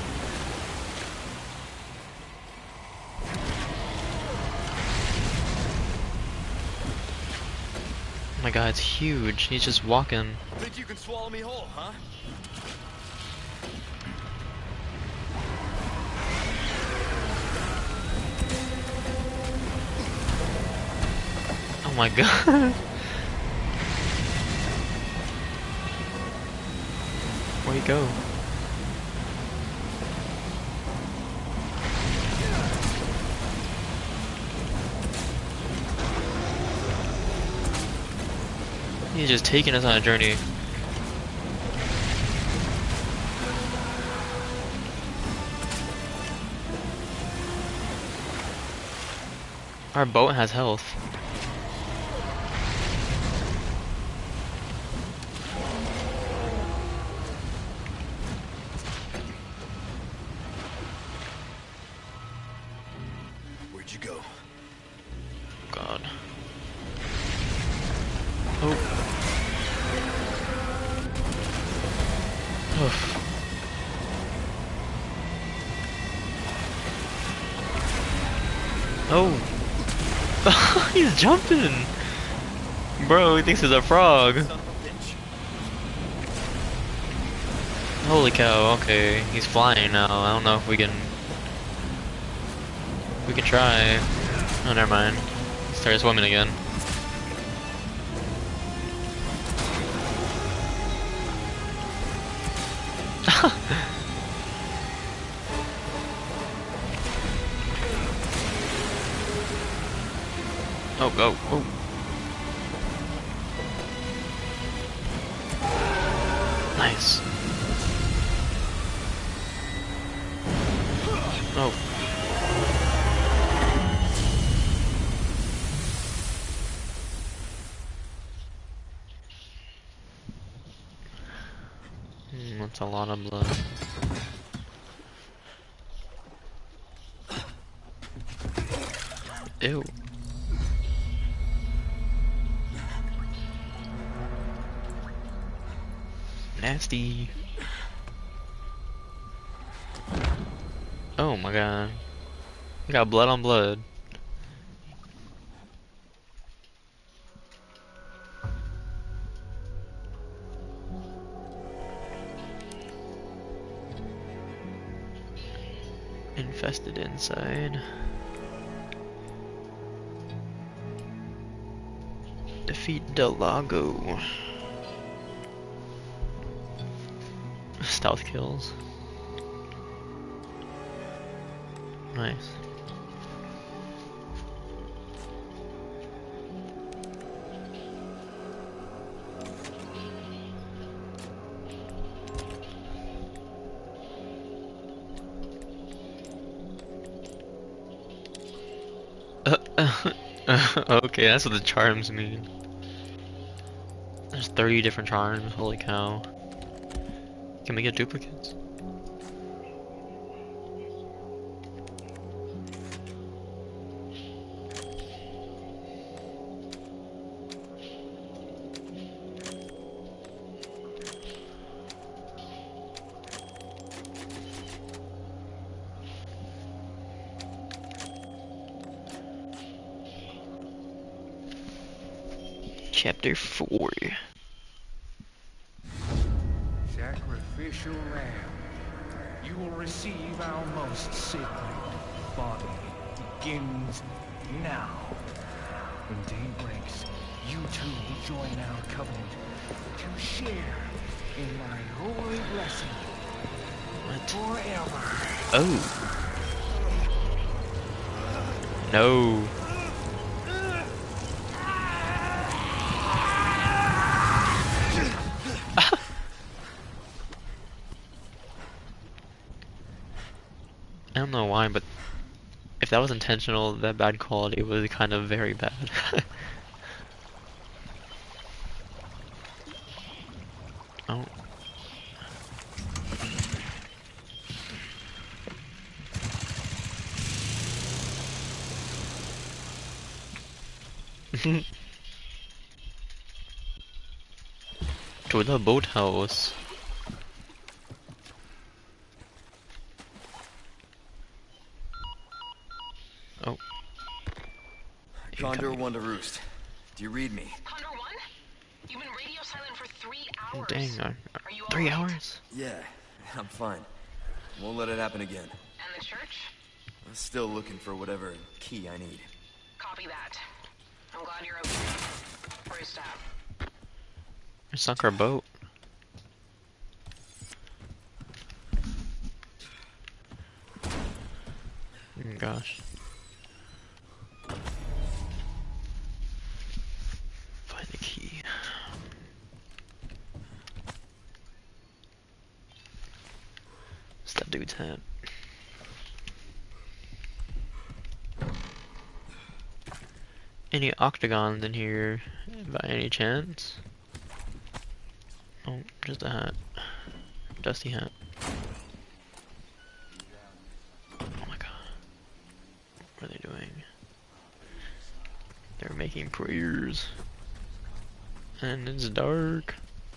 Oh my god, it's huge. He's just walking. Think you can swallow me whole, huh? Oh my god. Where'd he go? He's just taking us on a journey. Our boat has health. god. Oh. Oof. Oh. He's jumping. Bro, he thinks he's a frog. Son of a bitch. Holy cow, okay. He's flying now. I don't know if we can... We can try. Oh, never mind. He started swimming again. Oh, go. Oh. Nice. Oh. That's a lot of blood. Ew. Nasty. Oh my god. We got blood on blood. Infested inside. Defeat Del Lago. Stealth kills. Nice. Okay, that's what the charms mean. There's 30 different charms, holy cow. Can we get duplicates? Chapter 4. Sacrificial lamb, you will receive our most sacred body. Begins now. When day breaks, you two will join our covenant to share in my holy blessing What? forever. Oh. No. I don't know why, but if that was intentional, that bad quality was kind of very bad. Oh. To the boathouse. Oh. Condor Incoming. 1 to Roost. Do you read me? Condor 1? You've been radio silent for 3 hours. Dang, Are you 3 alright? hours? Yeah, I'm fine. Won't let it happen again. And the church? I'm still looking for whatever key I need. Copy that. I'm glad you're okay. Bruised up. We sunk our boat. Oh gosh. Find the key. What's that dude's hat? Any octagons in here by any chance? Oh, just a hat. Dusty hat. Oh my god. What are they doing? They're making prayers. And it's dark.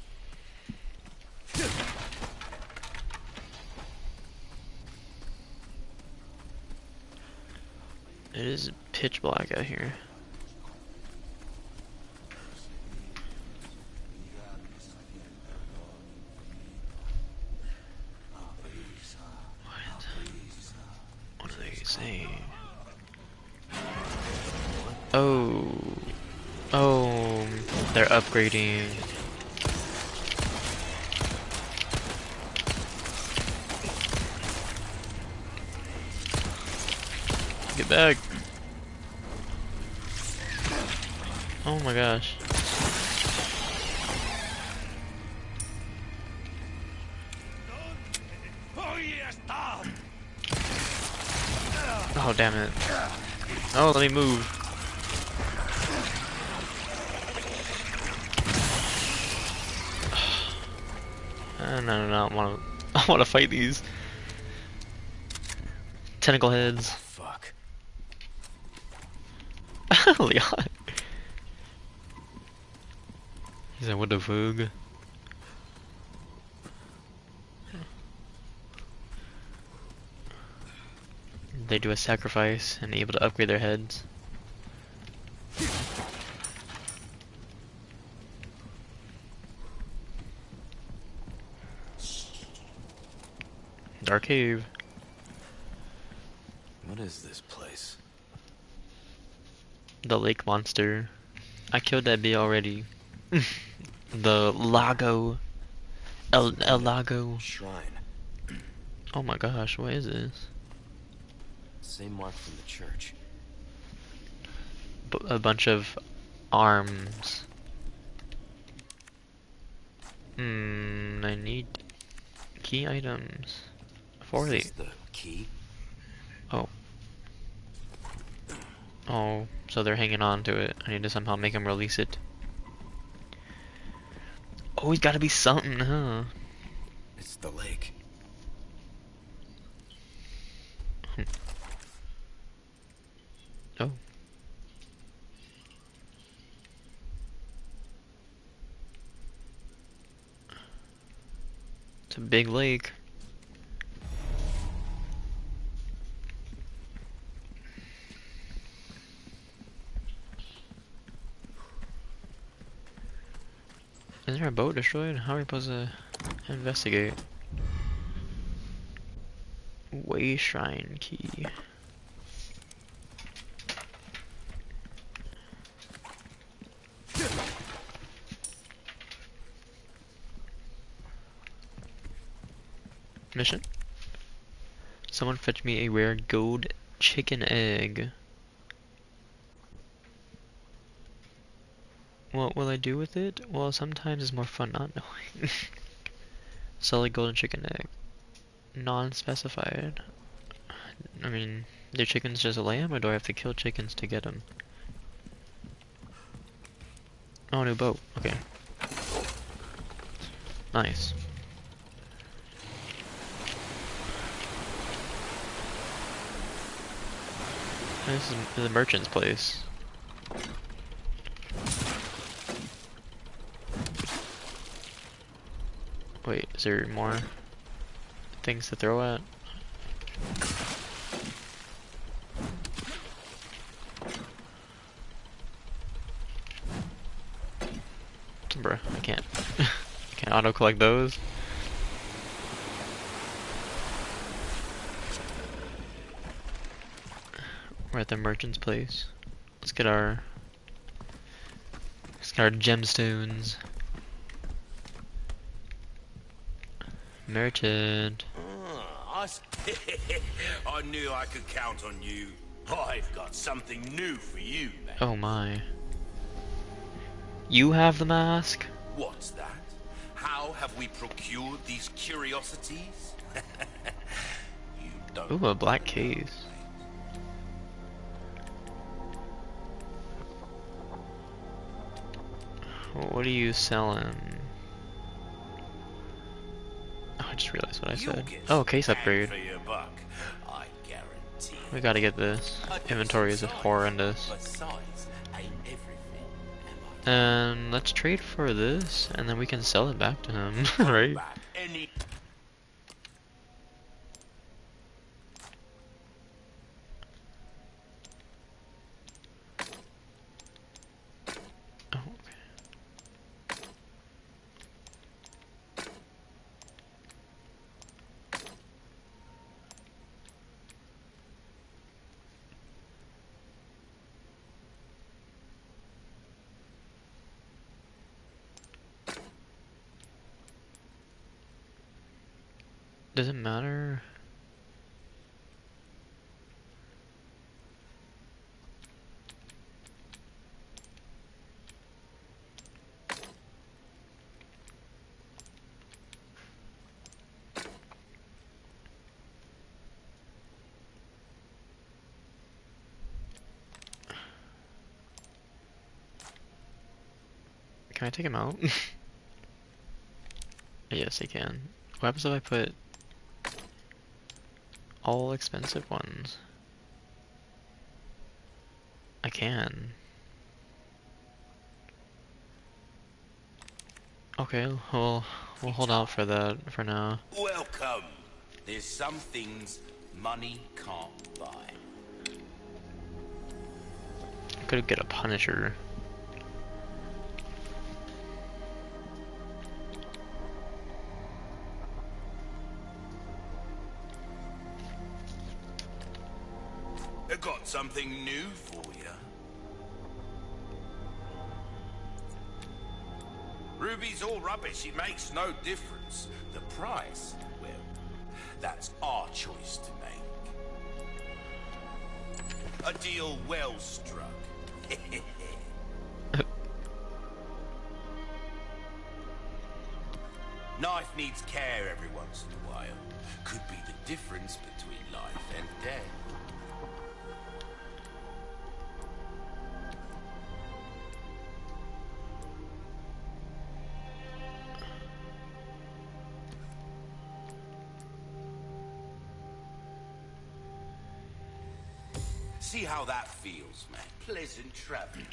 It is pitch black out here. What do they say? Oh. Oh, they're upgrading. Get back. Oh my gosh. Oh damn it. Oh, let me move. No, I wanna fight these tentacle heads. Fuck. Leon. He's like, what the fuck? They do a sacrifice and able to upgrade their heads. Dark cave. What is this place? The lake monster. I killed that bee already. The Lago. El Lago. Shrine. Oh my gosh, what is this? Same mark from the church. A bunch of arms. I need key items. Is this the key? Oh. Oh, so they're hanging on to it. I need to somehow make them release it. Oh, it's gotta be something, huh? It's the lake. Oh. It's a big lake. Is there a boat destroyed? How are we supposed to investigate? Way Shrine key. Mission? Someone fetch me a rare gold chicken egg. What will I do with it? Well, sometimes it's more fun not knowing. Solid golden chicken egg. Non-specified. I mean, do chickens just lay 'em, or do I have to kill chickens to get them? Oh, new boat. Okay. Nice. This is the merchant's place. Wait, is there more things to throw at? Bruh, I can't. I can't auto collect those. We're at the merchant's place. Let's get our gemstones. Merchant. I knew I could count on you. I've got something new for you, man. Oh my. You have the mask? What's that? How have we procured these curiosities? You don't. Ooh, a black case. What are you selling? Oh, I just realized what I You'll said. get Oh, some case bang upgrade. for your buck, I guarantee. We gotta get this. Inventory is horrendous. Besides, ain't everything, am I? And let's trade for this, and then we can sell it back to him, right? Back any Oh, okay. Does it matter? Can I take him out? Yes, I can. What happens if I put all expensive ones? I can. Okay, we'll hold out for that for now. welcome. There's some things money can't buy. I could get a Punisher. I got something new for you. Ruby's all rubbish, it makes no difference. The price, well, that's our choice to make. A deal well struck. Knife needs care every once in a while. Could be the difference between life and death. See how that feels, man. Pleasant travels.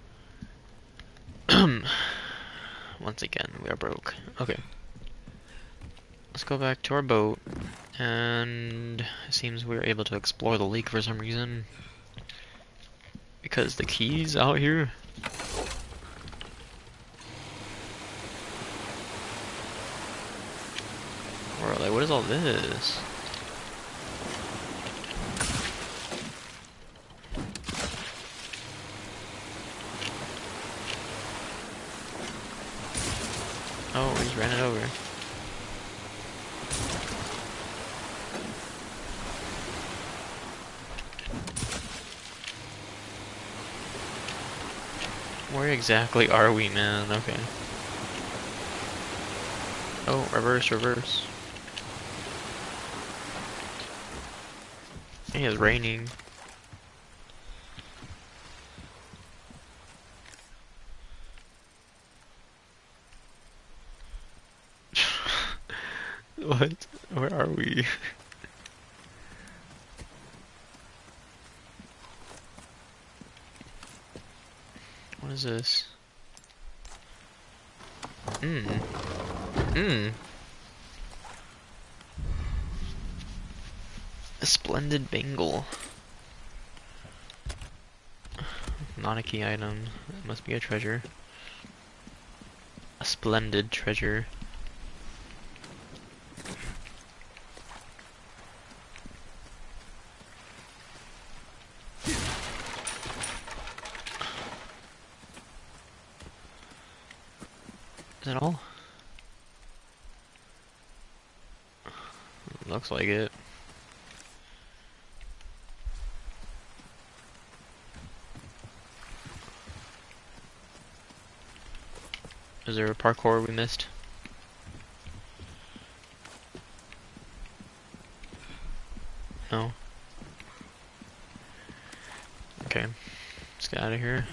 Once again, we are broke. Okay. Let's go back to our boat. And it seems we were able to explore the lake for some reason. Because the keys out here. Or like, what is all this? Oh, we just ran it over. Where exactly are we, man? Okay. Oh, reverse, reverse. Hey, it's raining. What? Where are we? What is this? A splendid bangle. Not a key item. It must be a treasure. A splendid treasure. Is that all? Looks like it. Is there a parkour we missed? No? Okay. Let's get out of here.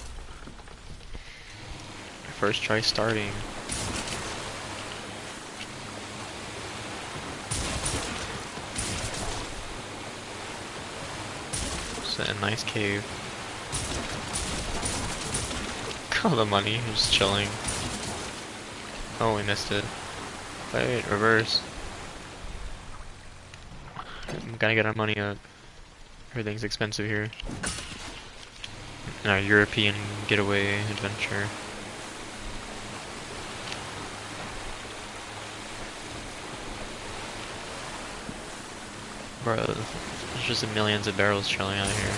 First try starting. a nice cave. All the money, just chilling. Oh, we missed it. Wait, reverse. We gotta get our money up. Everything's expensive here. In our European getaway adventure. Bro, there's just millions of barrels chilling out here.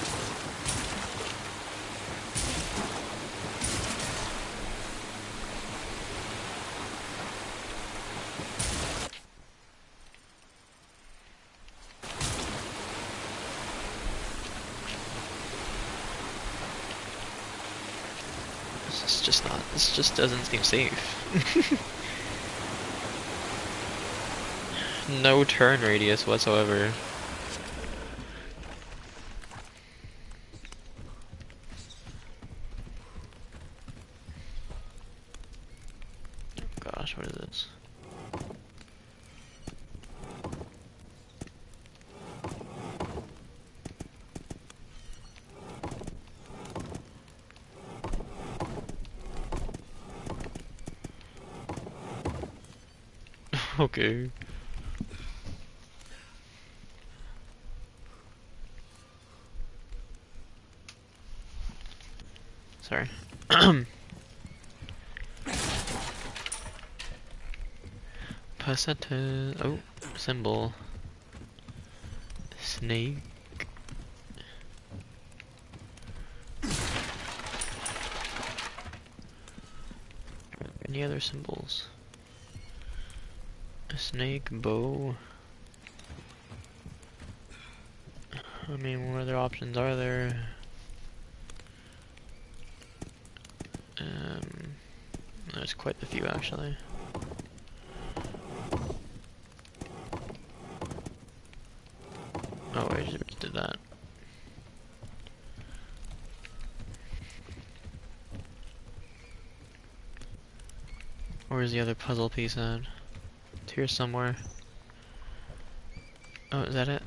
This just doesn't seem safe. No turn radius whatsoever. Gosh, what is this? Okay. Sorry. Paseta. Oh, symbol. Snake. Any other symbols? A snake, bow. I mean, what other options are there? There's quite a few actually. Oh wait, I just did that. Where's the other puzzle piece at? It's here somewhere. Oh, is that it?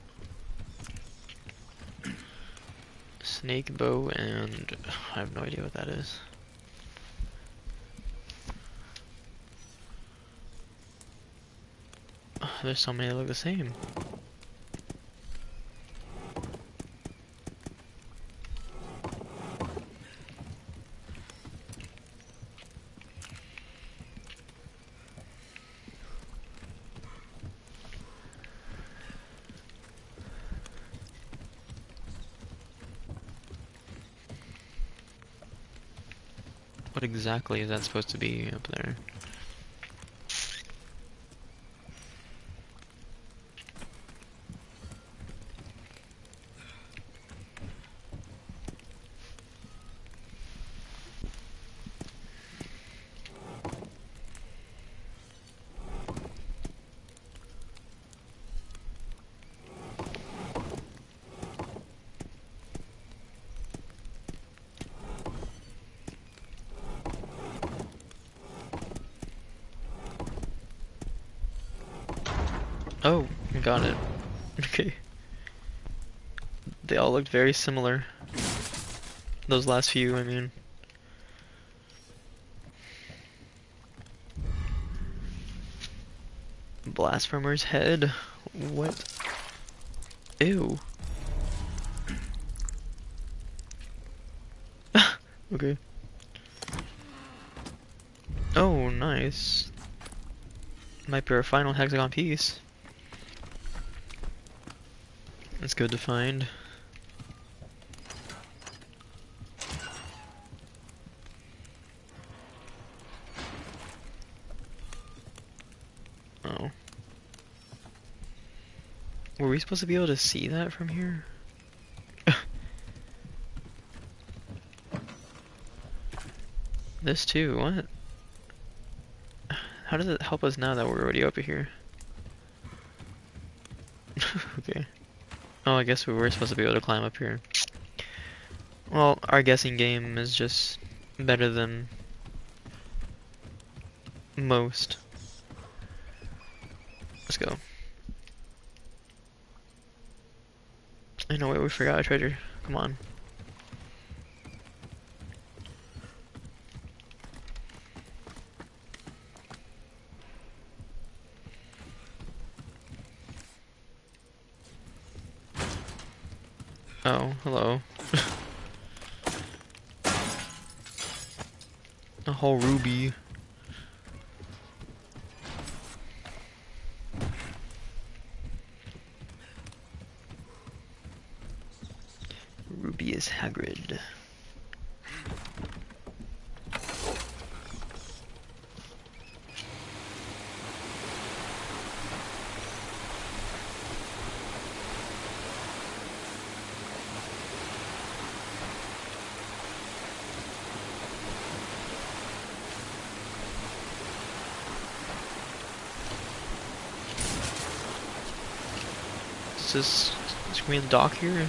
Snake, bow, and I have no idea what that is. Oh, there's so many that look the same. What exactly is that supposed to be up there? Oh, I got it. Okay. They all looked very similar. Those last few, I mean. Blasphemer's head? What? Ew. Okay. Oh, nice. Might be our final hexagon piece. That's good to find. Oh. Were we supposed to be able to see that from here? This too, what? How does it help us now that we're already up here? Okay. Oh, I guess we were supposed to be able to climb up here. Well, our guessing game is just better than most. Let's go. I know, wait, we forgot a treasure. Come on. Oh, hello. A whole ruby. Rubius Hagrid. Is can we in the dock here?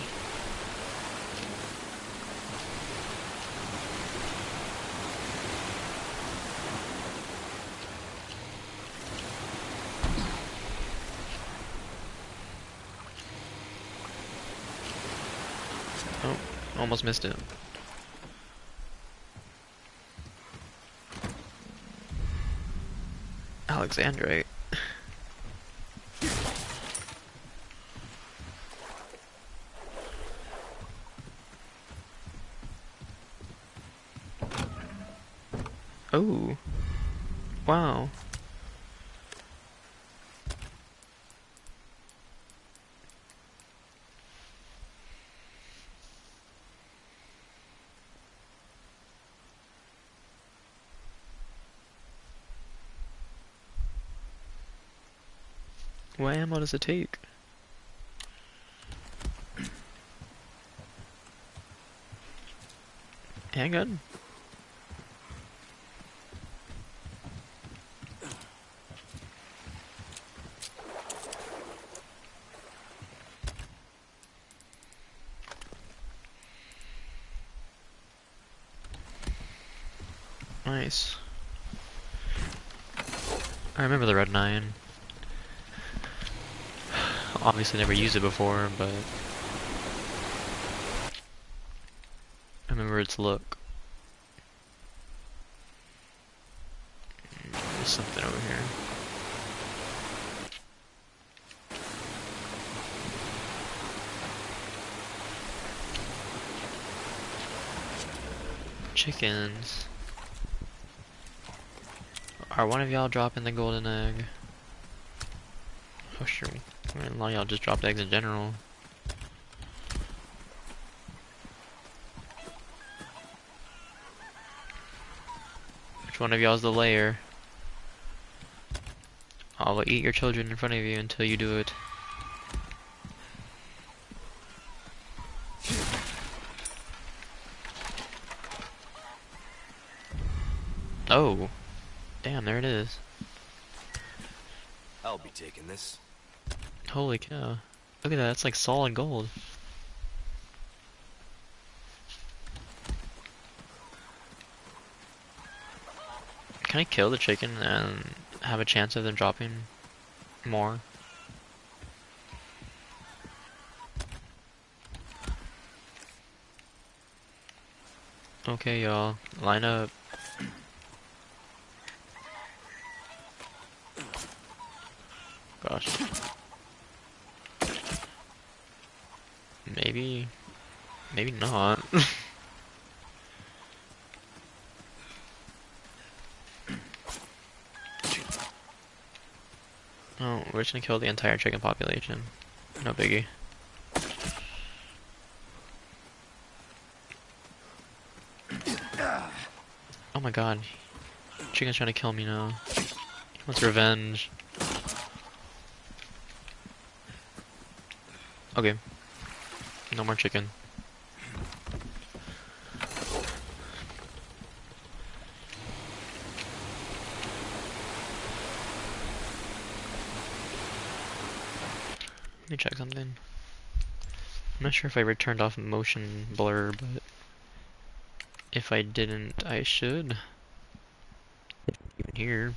Oh, almost missed it. Alexandrite. Oh, wow. What ammo does it take? Handgun? Nice. I remember the Red 9. Obviously never used it before, but I remember its look. There's something over here. Chickens. Are one of y'all dropping the golden egg? Oh sure. I mean, a lot of y'all just dropped eggs in general. Which one of y'all's the layer? I will eat your children in front of you until you do it. Oh. Damn, there it is. I'll be taking this. Holy cow. Look at that, that's like solid gold. Can I kill the chicken and have a chance of them dropping more? Okay, y'all, line up. Gosh. Maybe not. Oh, we're just gonna kill the entire chicken population. No biggie. Oh my god. Chicken's trying to kill me now. He wants revenge. Okay. No more chicken. Let me check something. I'm not sure if I turned off motion blur, but if I didn't, I should. Even here.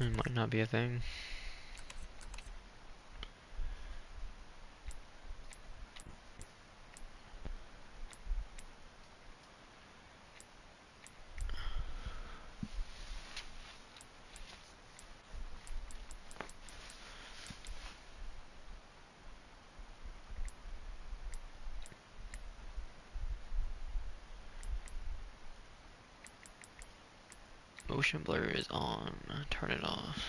It might not be a thing. Motion blur is on. Turn it off.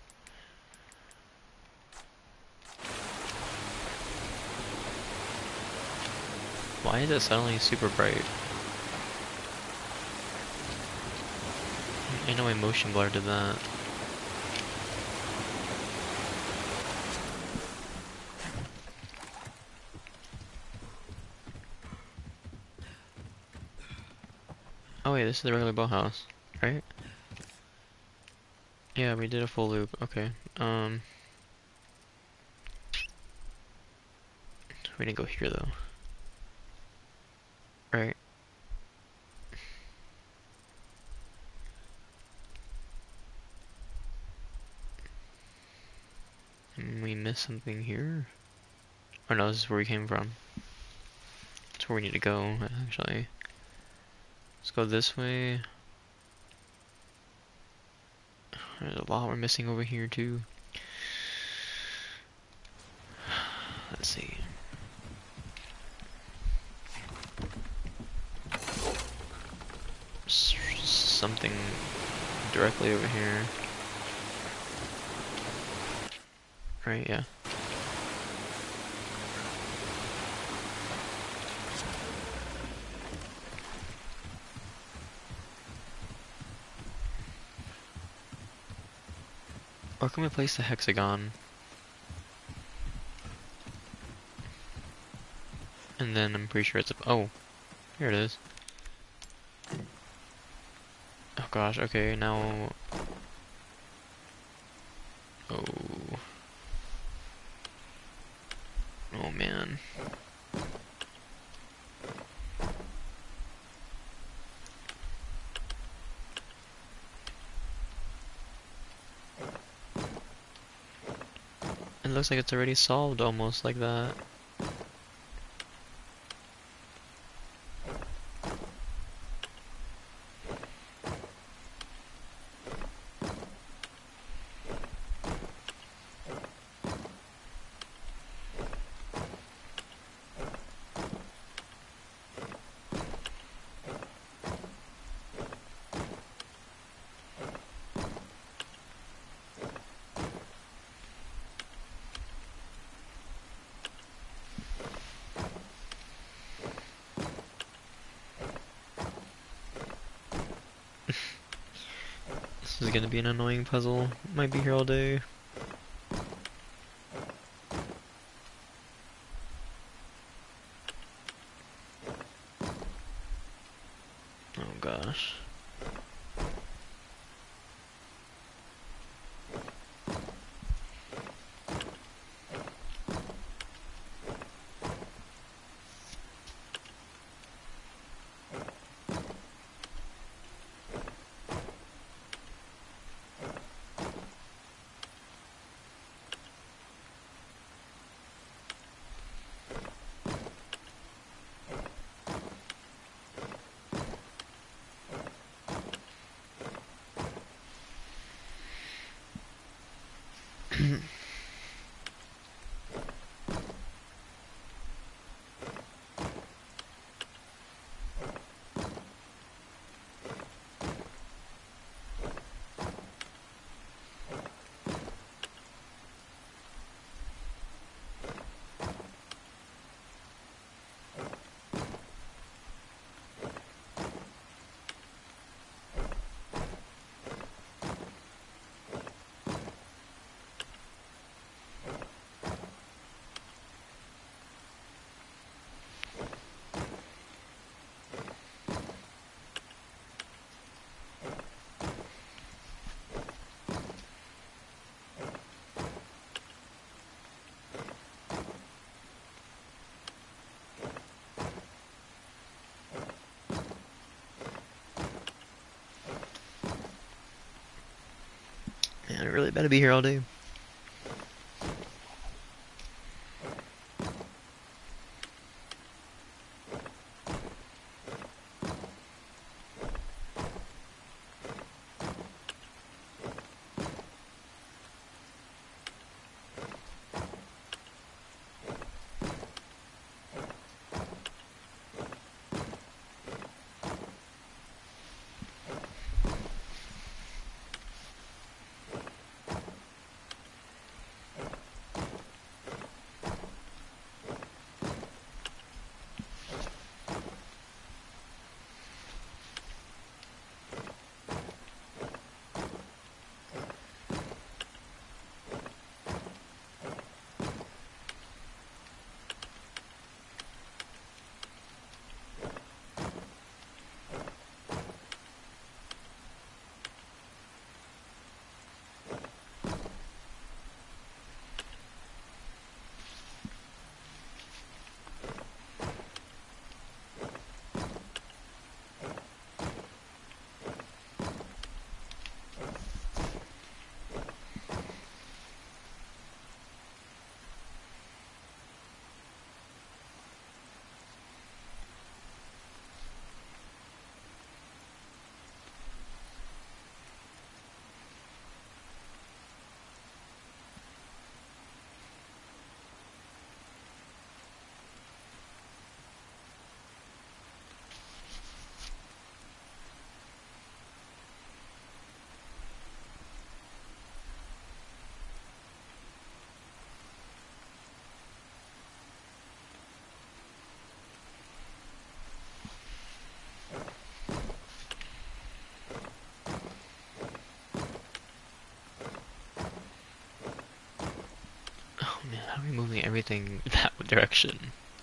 Why is it suddenly super bright? Ain't no way motion blur did that. Oh wait, this is the regular boathouse, right? Yeah, we did a full loop. Okay. We didn't go here though. Right. We missed something here? Oh no, this is where we came from. That's where we need to go, actually. Let's go this way. There's a lot we're missing over here too. Let's see. Something directly over here. Right, yeah. Or can we place the hexagon? And then I'm pretty sure it's oh, here it is. Oh gosh, okay, now... Oh. Oh man. It looks like it's already solved almost like that. This is gonna be an annoying puzzle. Might be here all day. Oh gosh. I really better be here all day. Oh man, how are we moving everything that direction?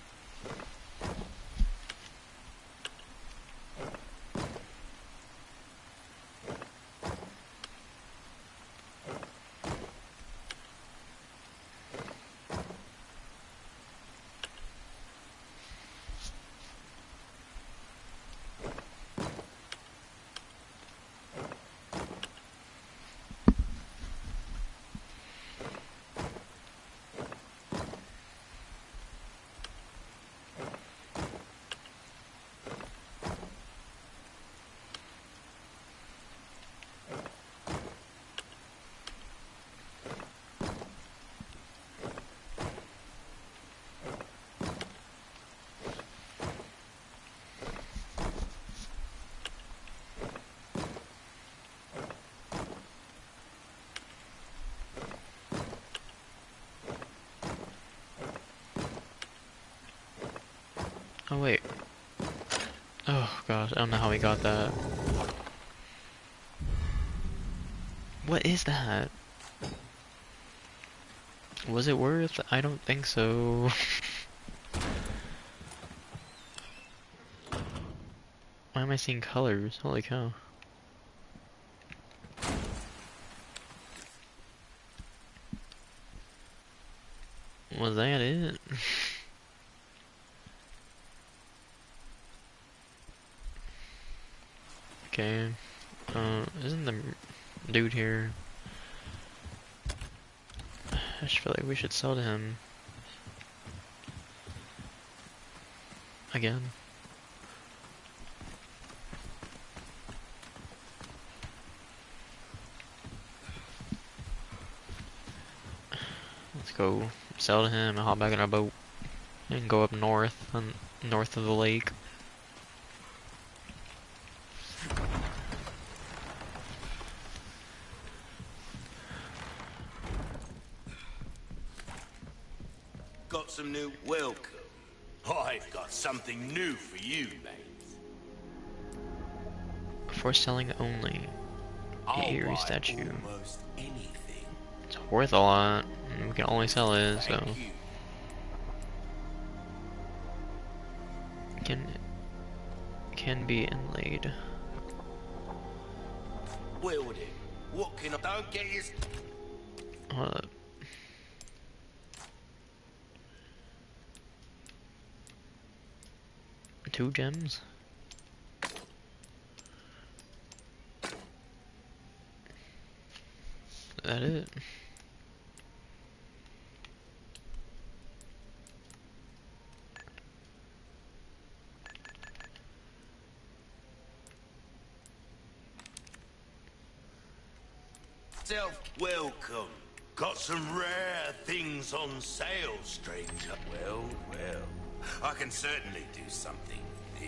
Oh wait. Oh gosh, I don't know how we got that. What is that? Was it worth? I don't think so. Why am I seeing colors? Holy cow. Was that it? Okay. Isn't the dude here? I just feel like we should sell to him. Again. Let's go sell to him and hop back in our boat and go up north, north of the lake. Got some new welcome. I've got something new for you, mate. For selling only. I'll Eerie buy statue. almost anything. It's worth a lot. And we can only sell it, so Thank you. can be inlaid. Well then, what can I... Don't get you... Hold up. Two gems? That that it? Welcome. Got some rare things on sale, stranger. Well, well. I can certainly do something with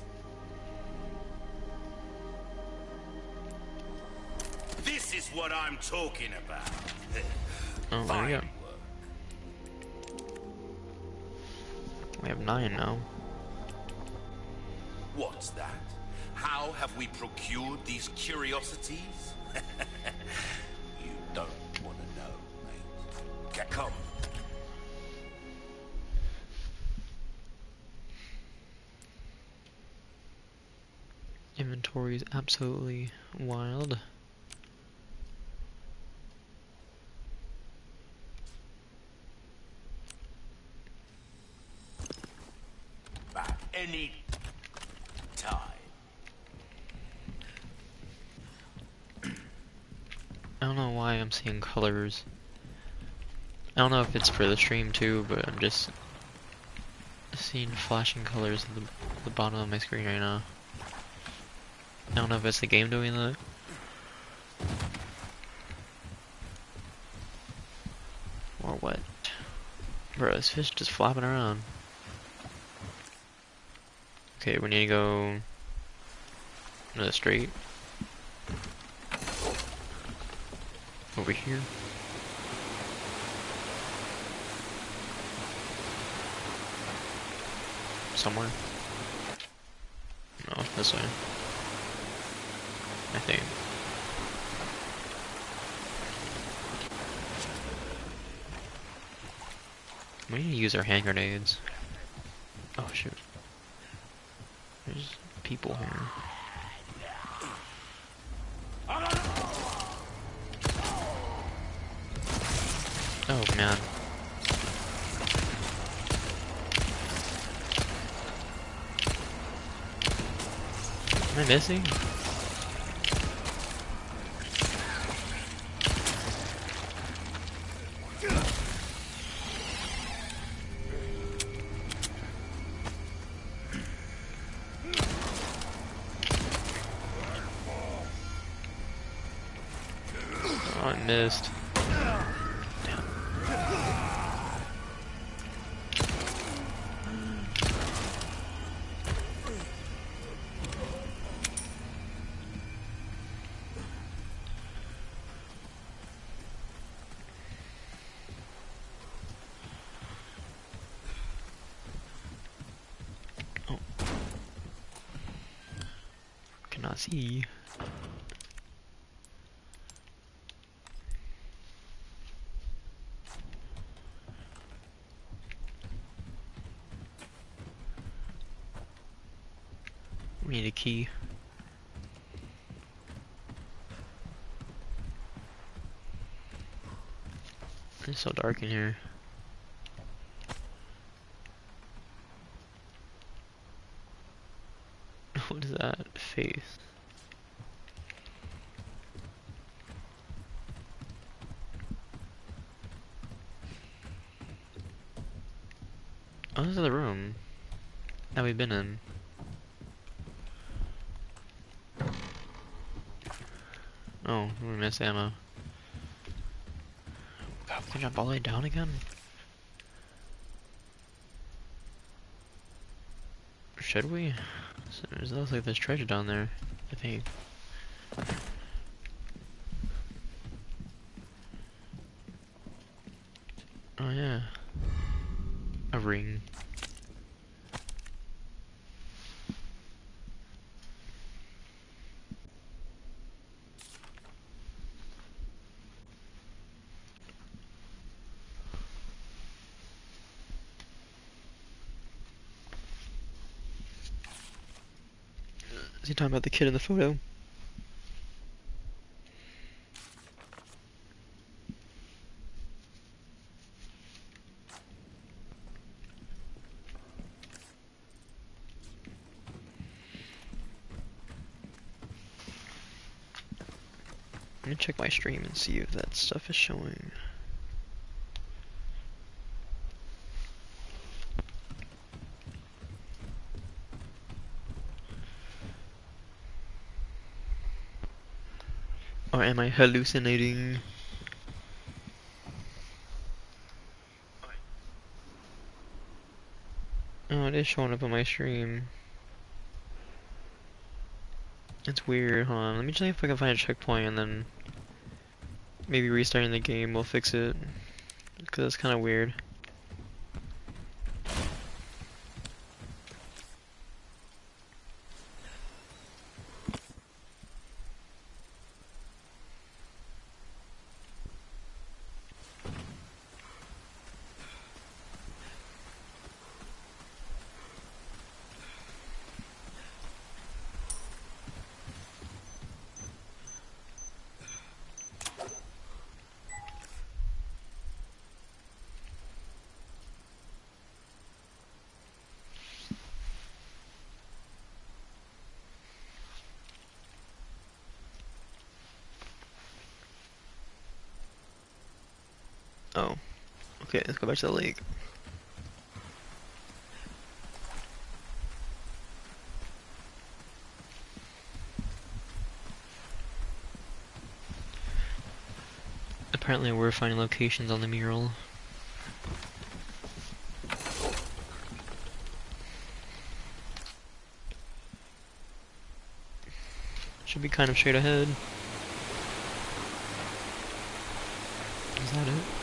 this. This is what I'm talking about. Oh, there Fine you go. work. We have 9 now. What's that? How have we procured these curiosities? You don't want to know, mate. Come. Inventory is absolutely wild. Back any time. I don't know why I'm seeing colors. I don't know if it's for the stream too, but I'm just seeing flashing colors at the bottom of my screen right now. I don't know if it's the game doing that. Or what. Bro, this fish just flopping around. Okay, we need to go to the straight. Over here. Somewhere. No, this way. I think. We need to use our hand grenades. Oh shoot. There's people here. Oh man. Am I missing? Oh, I missed. Damn. Oh. Cannot see. We need a key. It's so dark in here. What is that face? Oh, this is the room that we've been in. Oh, we missed ammo. God, we can jump all the way down again? Should we? So, it looks like there's treasure down there, I think. Oh yeah. A ring. Is he talking about the kid in the photo? me check my stream and see if that stuff is showing. Or am I hallucinating? Oh, it is showing up on my stream. It's weird. Hold on, let me see if I can find a checkpoint and then maybe restarting the game will fix it. Because it's kind of weird. Oh, okay, let's go back to the lake. Apparently we're finding locations on the mural. Should be kind of straight ahead. Is that it?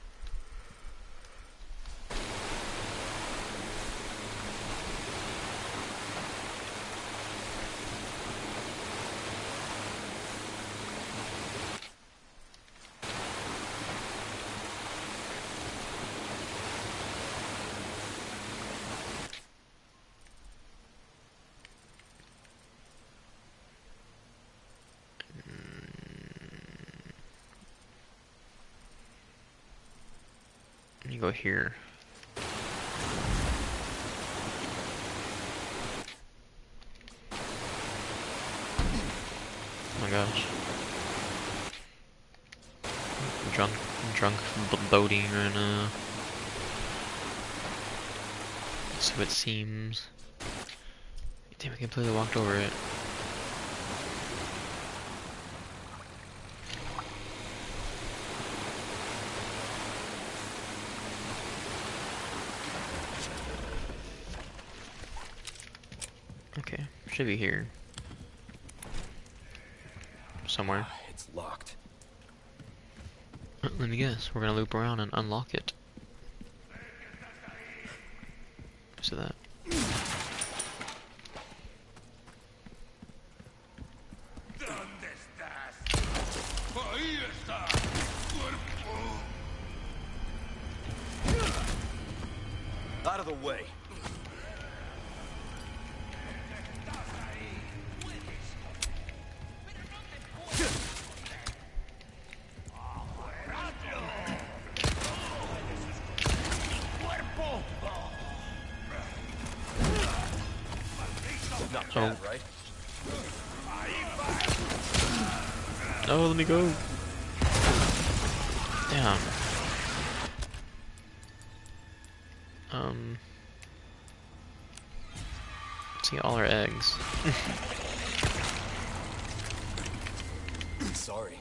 You go here. Oh my gosh. Drunk boating right now. So it seems. Damn, I completely walked over it. Okay, should be here. Somewhere. It's locked. Let me guess, we're gonna loop around and unlock it. So that. Out of the way. Not bad, right? Oh, let me go. Damn. Let's get all our eggs. Sorry.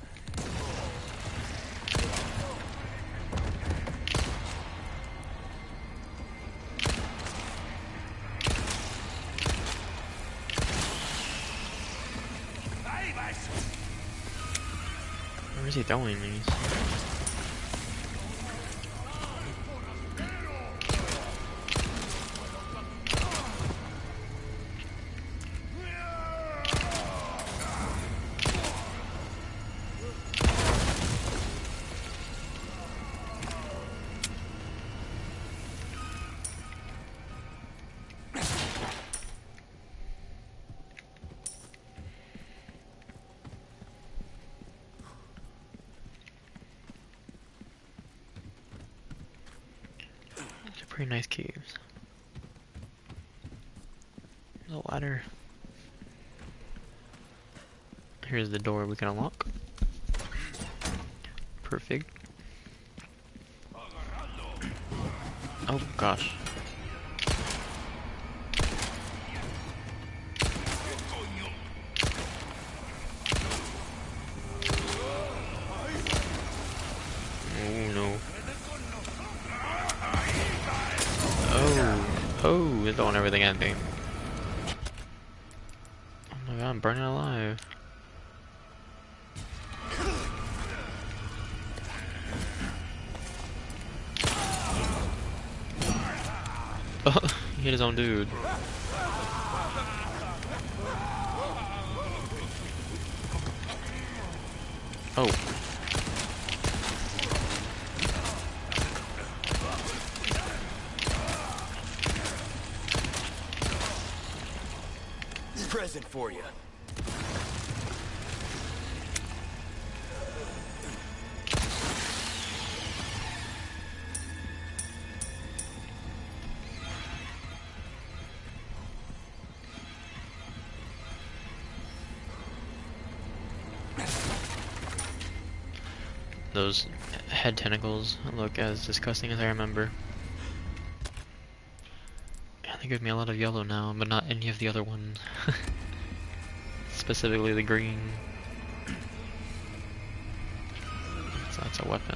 Where is he throwing these? Pretty nice caves. There's a ladder. Here's the door we can unlock. Perfect. Oh gosh. Oh no. Oh, they're throwing everything at me. Oh my god, I'm burning alive. Oh, he hit his own dude. Oh. Present for you. Those head tentacles look as disgusting as I remember. Yeah, they give me a lot of yellow now, but not any of the other ones. Specifically the green. So that's a weapon.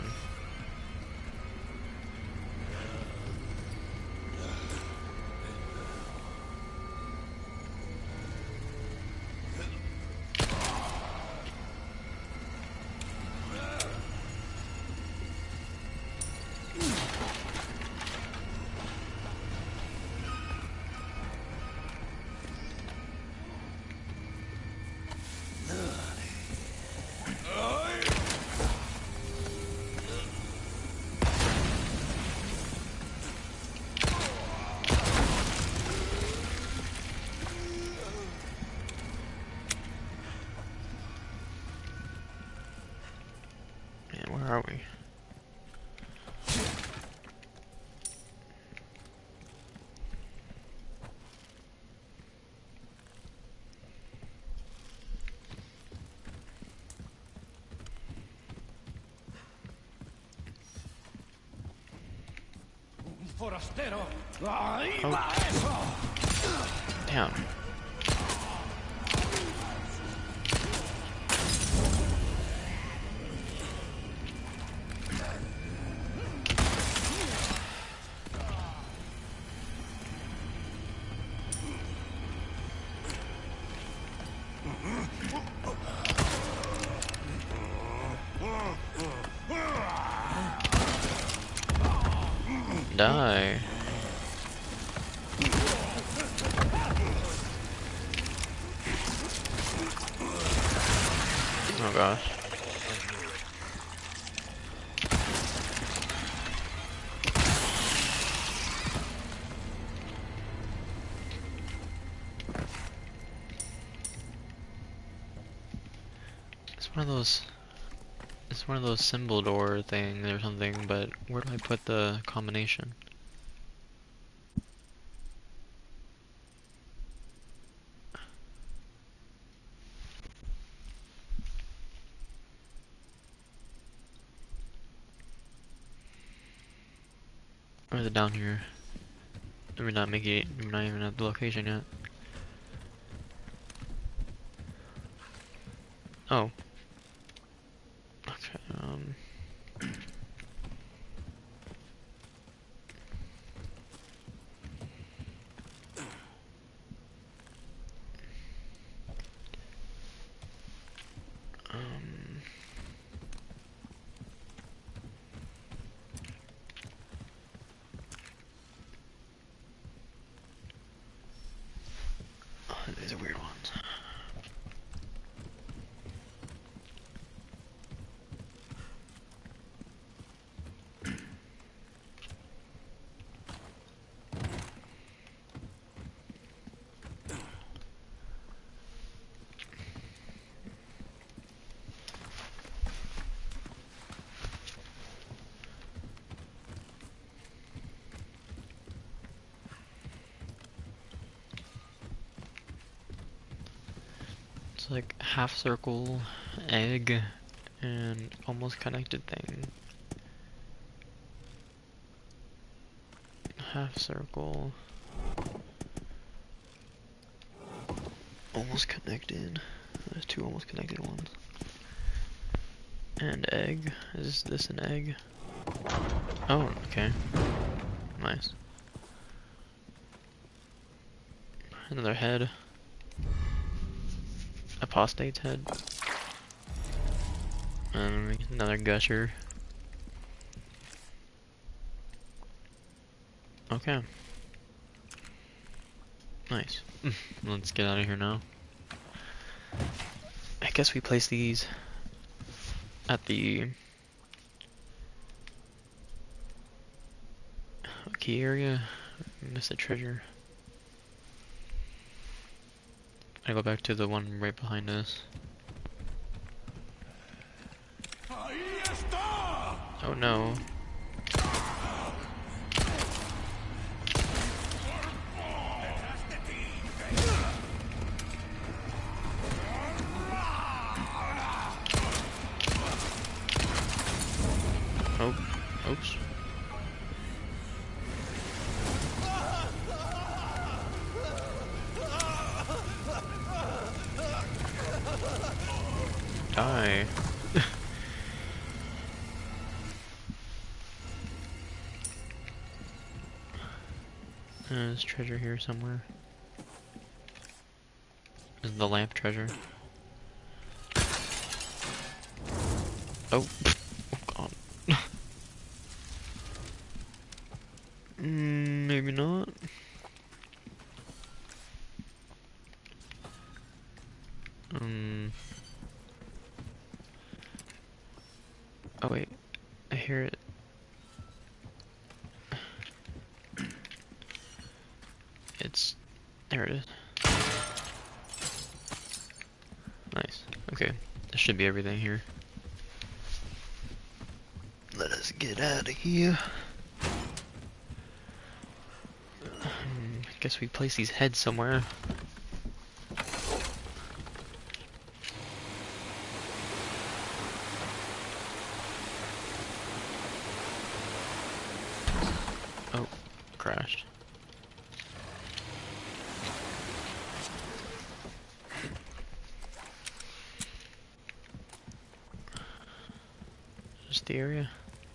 Man, where are we? Forastero. Oh. Damn. Die. Oh gosh. It's one of those. It's one of those symbol door things or something, but where do I put the combination? Or is it down here? We're not making it. We're not even at the location yet. Oh. Okay. Um. Oh, these are weird ones. It's like half circle, egg, And almost connected thing. Half circle. Almost connected. There's two almost connected ones. And egg. Is this an egg? Oh, okay. Nice. Another head. Apostate's head. And another gusher. Okay. Nice. Let's get out of here now. I guess we place these at the key area. Missed a treasure. I go back to the one right behind us. Oh no. Oh, oops. Die. There's treasure here somewhere. Is the lamp treasure? Oh. Oh god. Maybe not. Oh wait, I hear it. There it is. Nice. Okay, that should be everything here. Let us get out of here. I guess we place these heads somewhere. Oh, crashed. Just the area?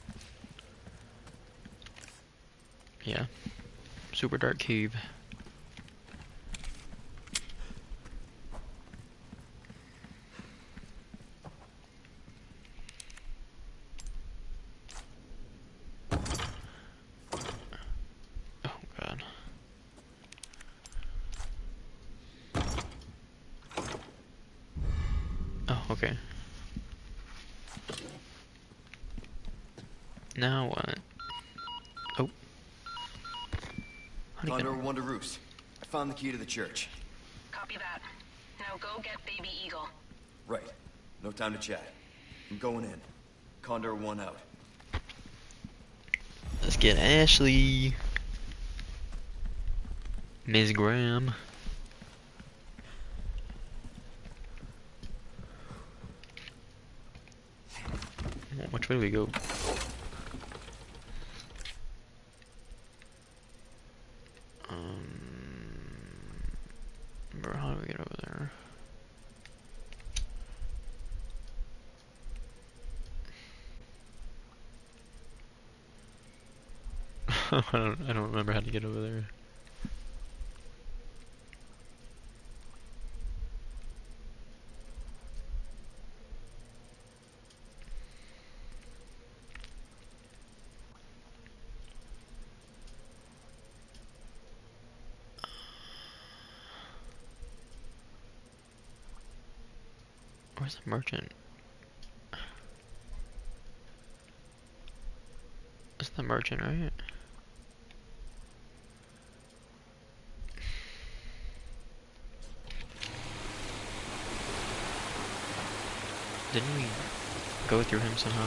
Yeah. Super dark cave. Oh god. Oh, okay. Now what? Oh. Condor 1 to Roost. I found the key to the church. Copy that. Now go get Baby Eagle. Right. No time to chat. I'm going in. Condor 1 out. Let's get Ashley. Ms. Graham. Which way do we go? Bro, how do we get over there? I don't remember how to get over there. Where's the merchant? It's the merchant, right? Didn't we go through him somehow?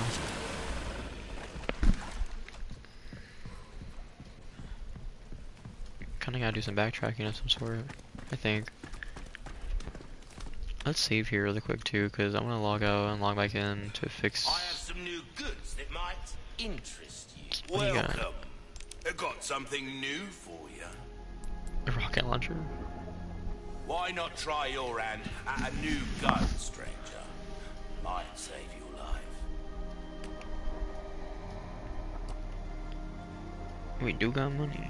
Kinda gotta do some backtracking of some sort, I think. Let's save here really quick too, because I want to log out and log back in to fix. I have some new goods that might interest you. What do you got? Welcome. I've got something new for you. A rocket launcher. Why not try your hand at a new gun, stranger? Might save your life. We do got money.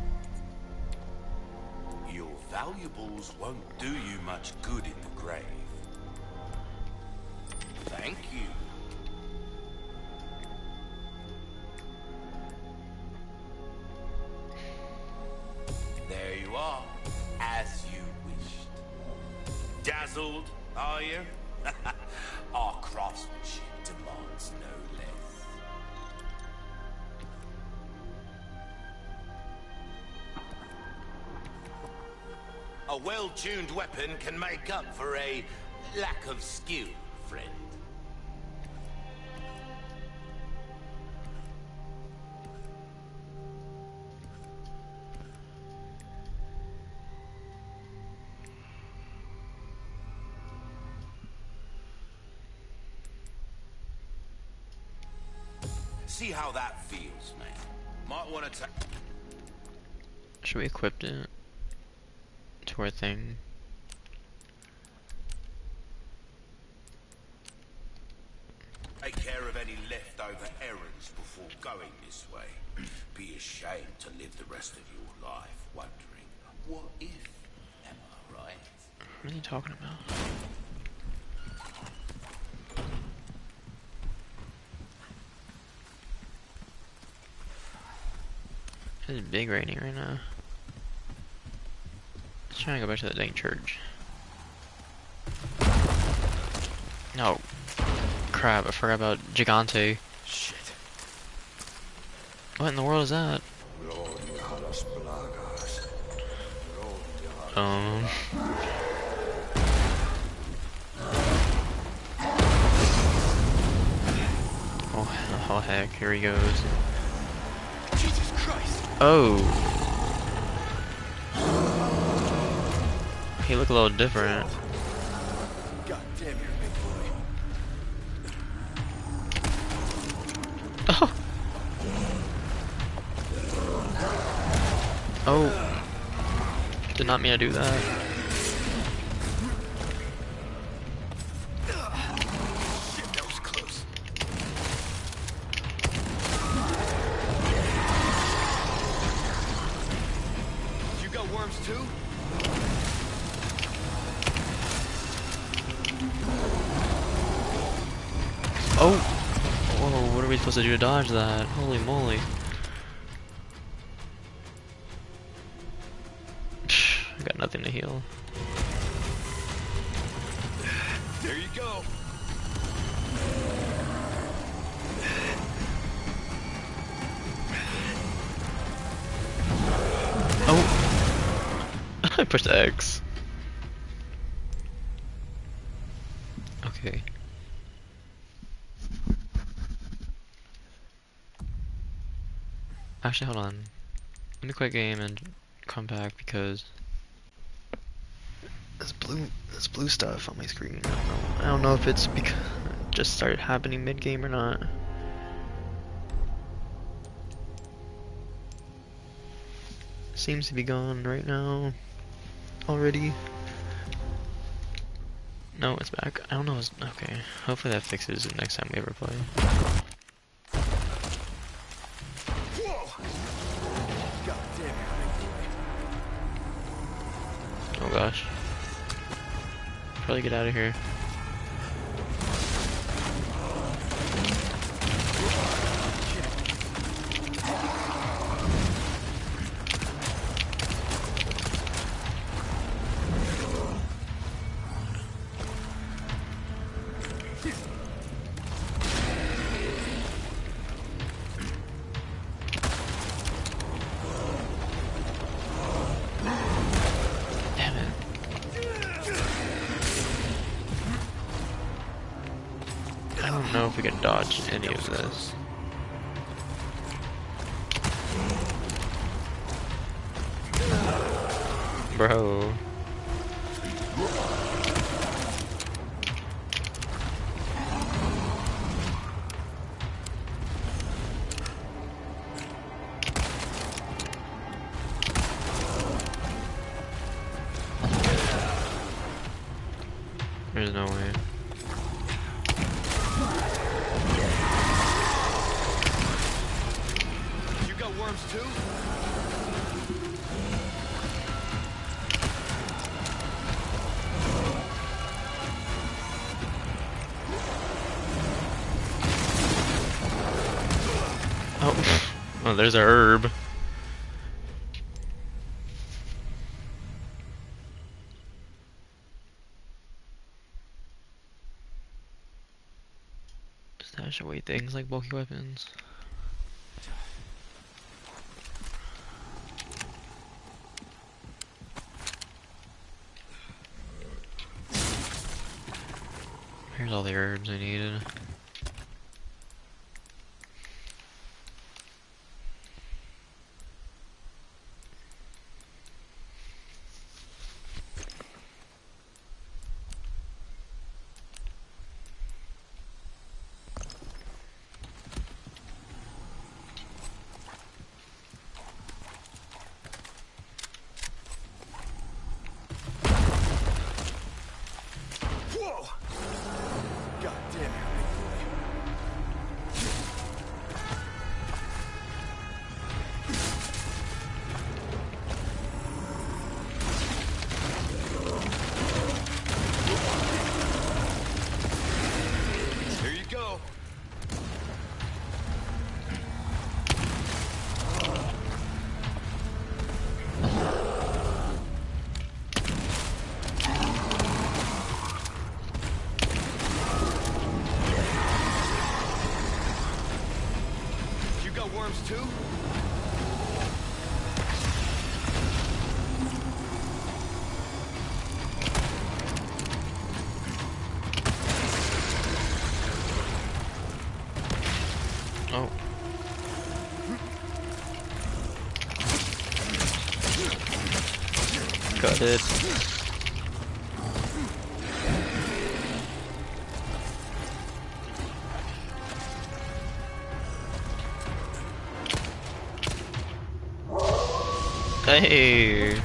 Your valuables won't do you much good in the grave. Thank you. There you are, as you wished. Dazzled, are you? Our craftsmanship demands no less. A well-tuned weapon can make up for a lack of skill, friend. See how that feels, man. Might want to take... Should we equip it to our thing? Take care of any leftover errands before going this way. Be ashamed to live the rest of your life wondering, what if? Am I right? What are you talking about? It's big raining right now. Let's try and go back to that dang church. No. Crap, I forgot about Gigante. Shit. What in the world is that? Oh heck, here he goes. Jesus Christ. Oh. He look a little different. God damn, you're a big boy. Oh. Oh. Did not mean to do that. Shit, that was close. You got worms too? Oh! Whoa, what are we supposed to do to dodge that? Holy moly. Psh, I got nothing to heal. There you go. Oh! I pushed X. Okay. Actually, hold on. Let me quit game and come back because this blue stuff on my screen. I don't know if it's because it just started happening mid game or not. Seems to be gone right now already. No, it's back. I don't know. Okay. Hopefully that fixes it next time we ever play. God damn, you're a big boy. Oh gosh. Probably get out of here. Damn it. I don't know if we can dodge any of this. Bro. There's no way. You got worms too? Oh, oh, there's a herb. Stash away things like bulky weapons. Here's all the herbs I needed. Whoa! God damn it, big boy. Here you go. You got worms too? Oh. Got it. Hey!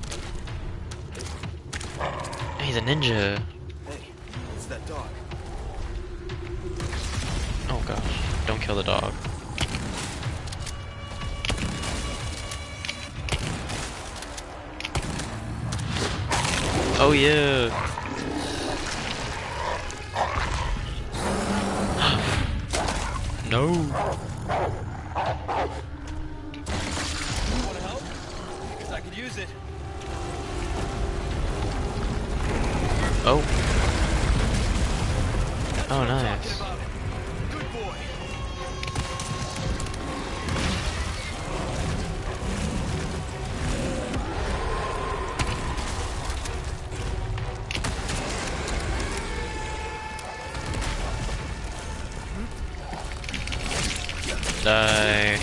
He's a ninja. Hey, it's that dog. Oh gosh. Don't kill the dog. Oh yeah. No. Want to help? Because I could use it. Oh. That's Oh, what I'm nice. talking about. Good boy. Die.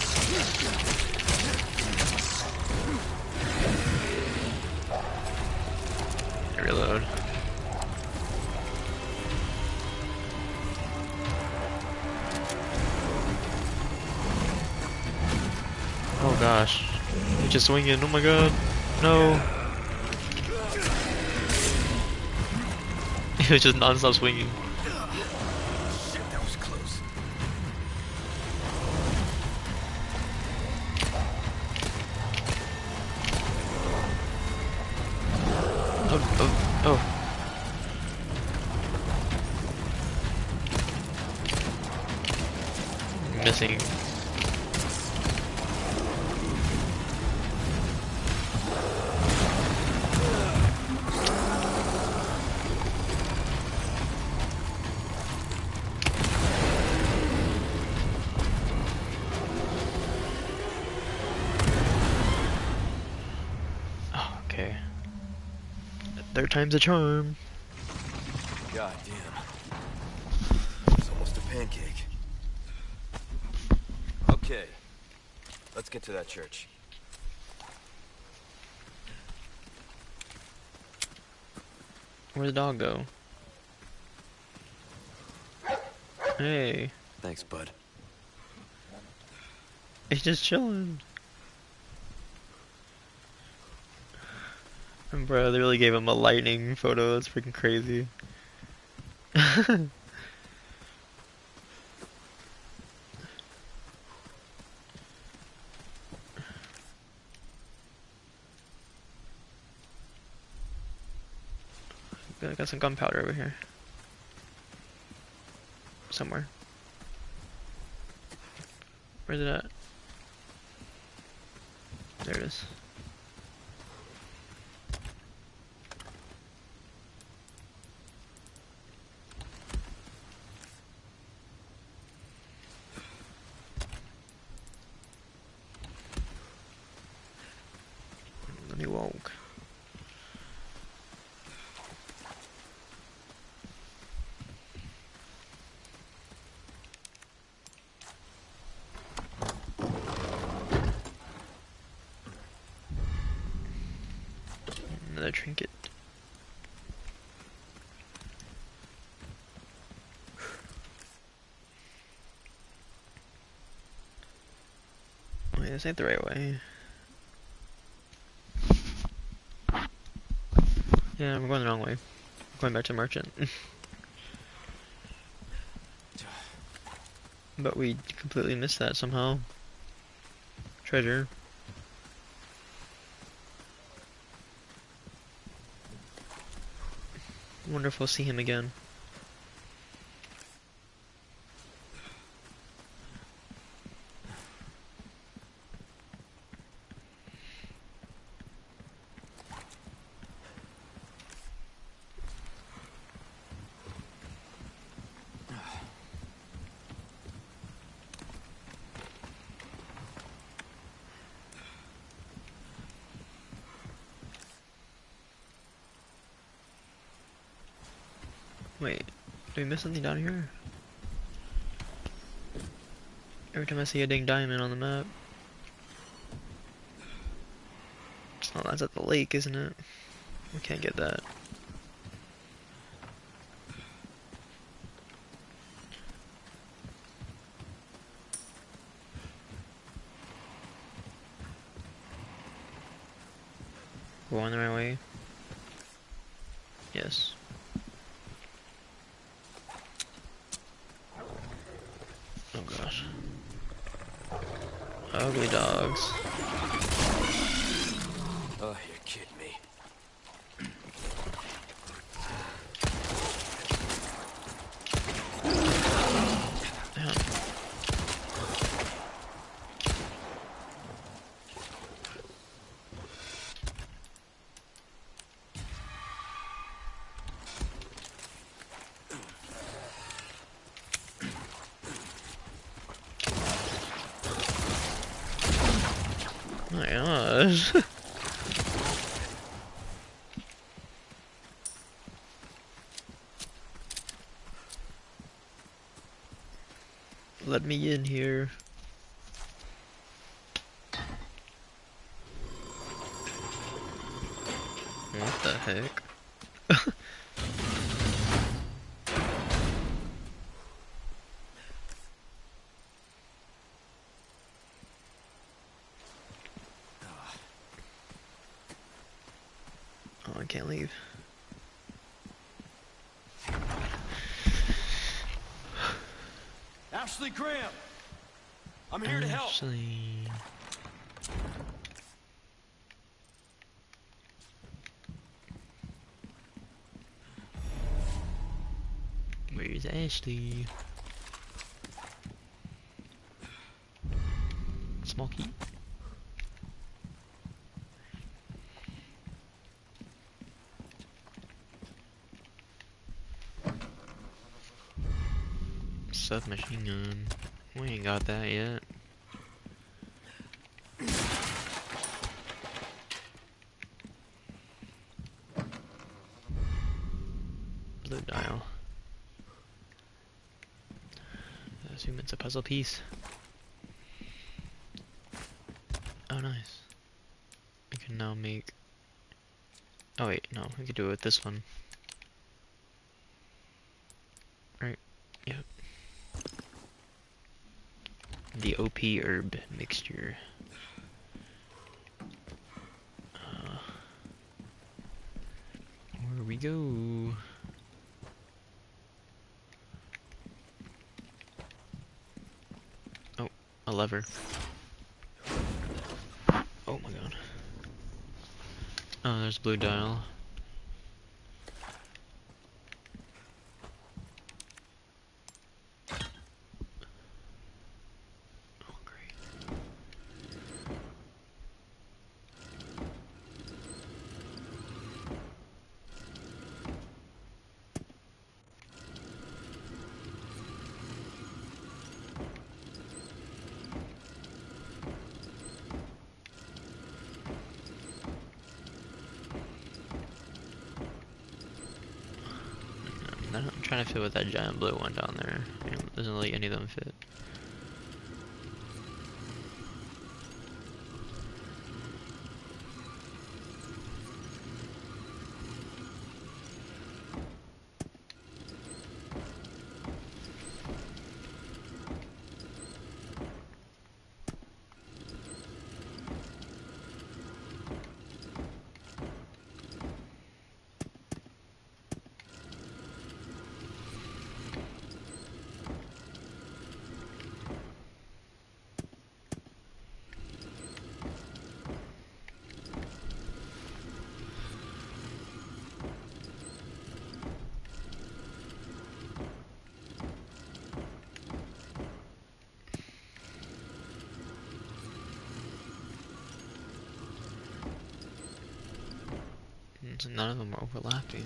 Reload. Oh gosh. He's just swinging. Oh my god. No. He was just non-stop swinging. Shit, that was close. Oh, oh, oh. Missing. Oh, okay. Third time's a charm. God damn. It's almost a pancake. Okay. Let's get to that church. Where'd the dog go? Hey, Thanks, bud. he's just chilling. Bro, they really gave him a lightning photo. That's freaking crazy. Got some gunpowder over here. Somewhere. Where's it at? There it is. Let me walk. Another trinket. Wait, this ain't the right way. Yeah, we're going the wrong way. We're going back to Merchant. But we completely missed that somehow. Treasure. Wonder if we'll see him again. Wait, did we miss something down here? Every time I see a dang diamond on the map. Oh, that's at the lake, isn't it? We can't get that. We're going the right way? Yes. Oh gosh. Ugly dogs. Oh, you're kidding me. Damn. Oh my gosh. Let me in here. What the heck? Oh, I can't leave. Ashley Graham! I'm here to help! Ashley. Where's Ashley? Smoky. Submachine gun. We ain't got that yet. Blue dial. I assume it's a puzzle piece. Oh, nice. We can now make... Oh wait, no, we could do it with this one. Right, yep. The OP herb mixture. we go. Oh, a lever. Oh my god. Oh, there's blue dial. Oh, great. I'm trying to fit with that giant blue one down there. Doesn't really any of them fit. None of them are overlapping.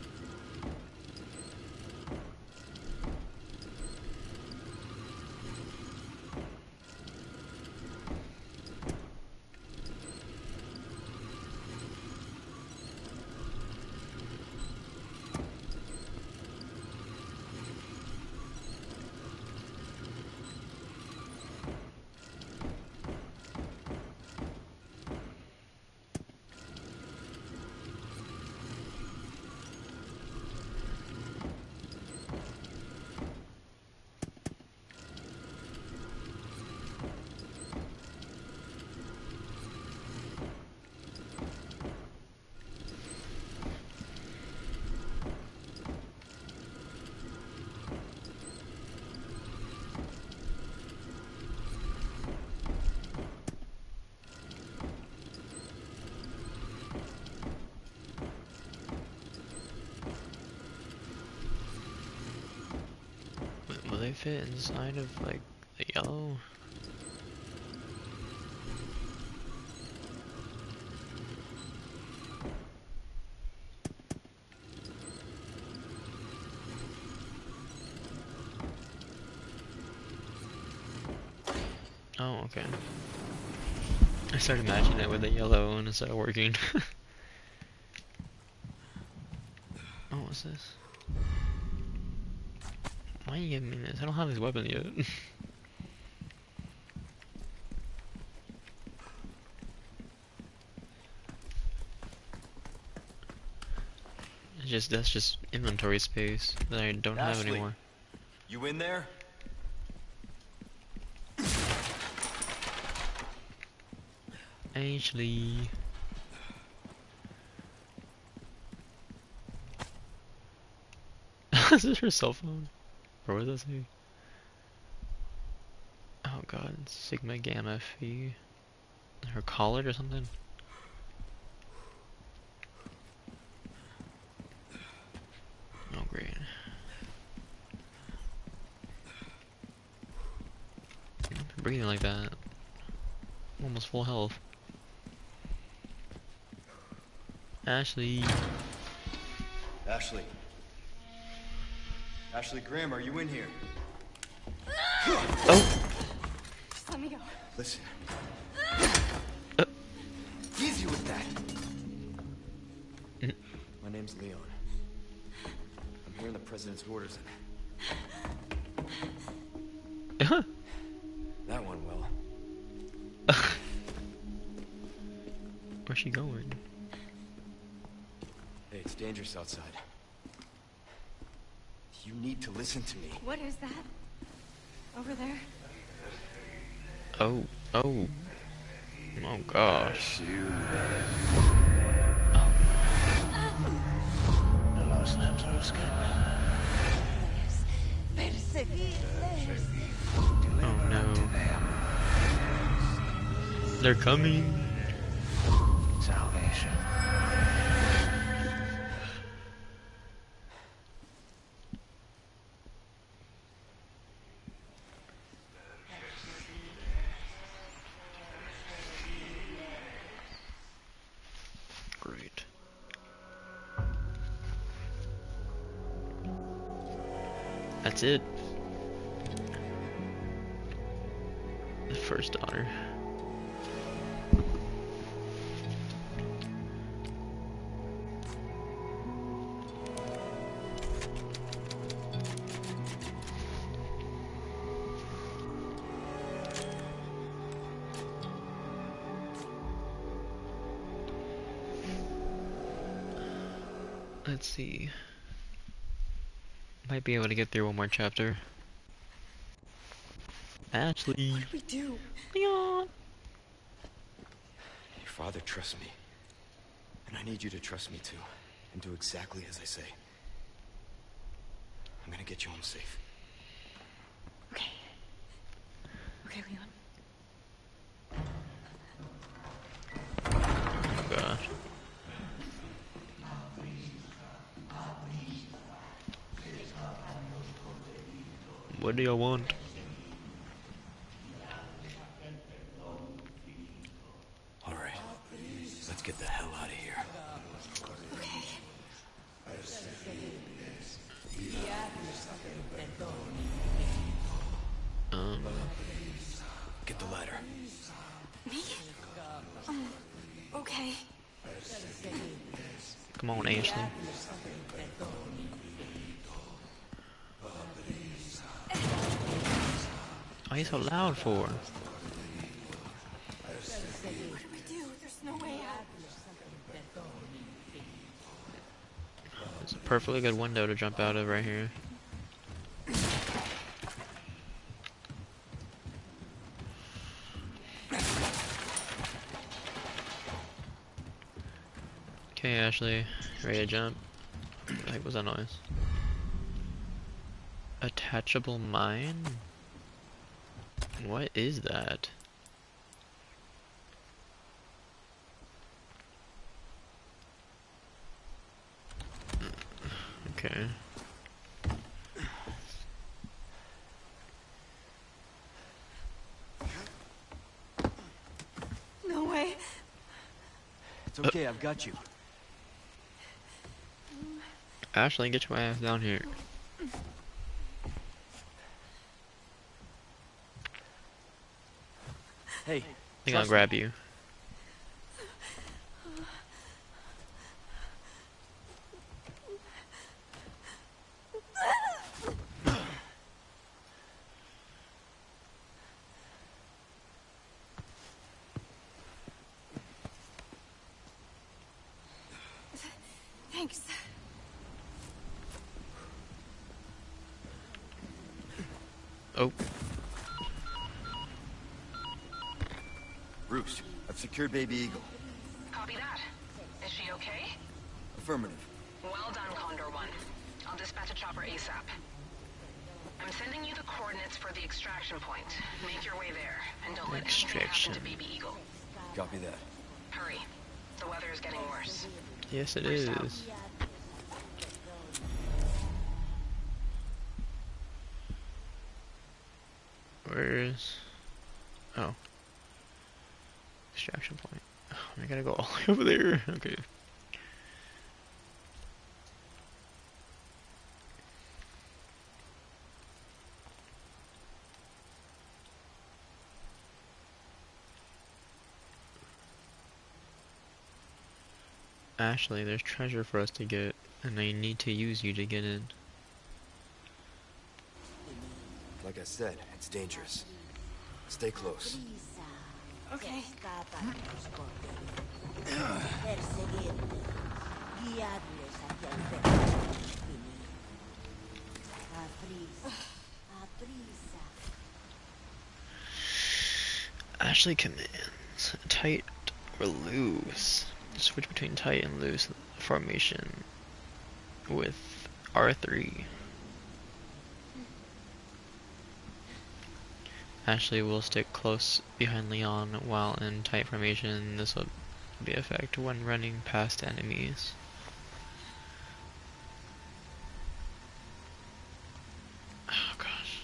Will they fit inside of, like, the yellow? Oh, okay. I started imagining it with the yellow and it started working. Oh, what's this? Why are you giving me this? I don't have this weapon yet. That's just inventory space that I don't have Ashley, anymore. you in there? Ashley. Is this her cell phone? Or what does that say? Oh god, Sigma Gamma Phi. Her collar or something? Oh great. I've been breathing like that. I'm almost full health. Ashley. Ashley. Ashley Graham, are you in here? Oh! Just let me go. Listen. Easy with that. My name's Leon. I'm hearing the president's orders. That went well. Where's she going? Hey, it's dangerous outside. You need to listen to me. What is that? Over there? Oh, oh. Oh gosh. Muslims will escape. Oh no. They're coming. Salvation. Great. That's it. The first daughter. Let's see. Might be able to get through one more chapter. Ashley. What do we do? Leon. Your father trusts me. And I need you to trust me too. And do exactly as I say. I'm gonna get you home safe. Okay. Okay, Leon. Oh gosh. What do you want? All right. Let's get the hell out of here. Okay. Get the ladder. Me? Okay. Come on, Ashley. Why are you so loud for? What do we do? There's no way out. It's a perfectly good window to jump out of right here. Okay, Ashley, ready to jump? What the heck was that noise? Attachable mine? What is that? Okay. No way. It's okay, I've got you. Ashley, get your ass down here. Hey, I think I'll grab you. Thanks. Oh, Roost, I've secured Baby Eagle. Copy that. Is she okay? Affirmative. Well done, Condor 1. I'll dispatch a chopper ASAP. I'm sending you the coordinates for the extraction point. Make your way there, and don't let anything happen Extraction. to Baby Eagle. Copy that. Hurry. The weather is getting worse. yes it First out. is. Where's... Oh. Extraction point. Oh, I gotta go all the way over there. Okay. Ashley, there's treasure for us to get, and I need to use you to get in. Like I said, it's dangerous. Stay close. Okay. Ashley commands tight or loose. Switch between tight and loose formation. with R3. Ashley will stick close behind Leon while in tight formation. This will be effect when running past enemies. Oh gosh.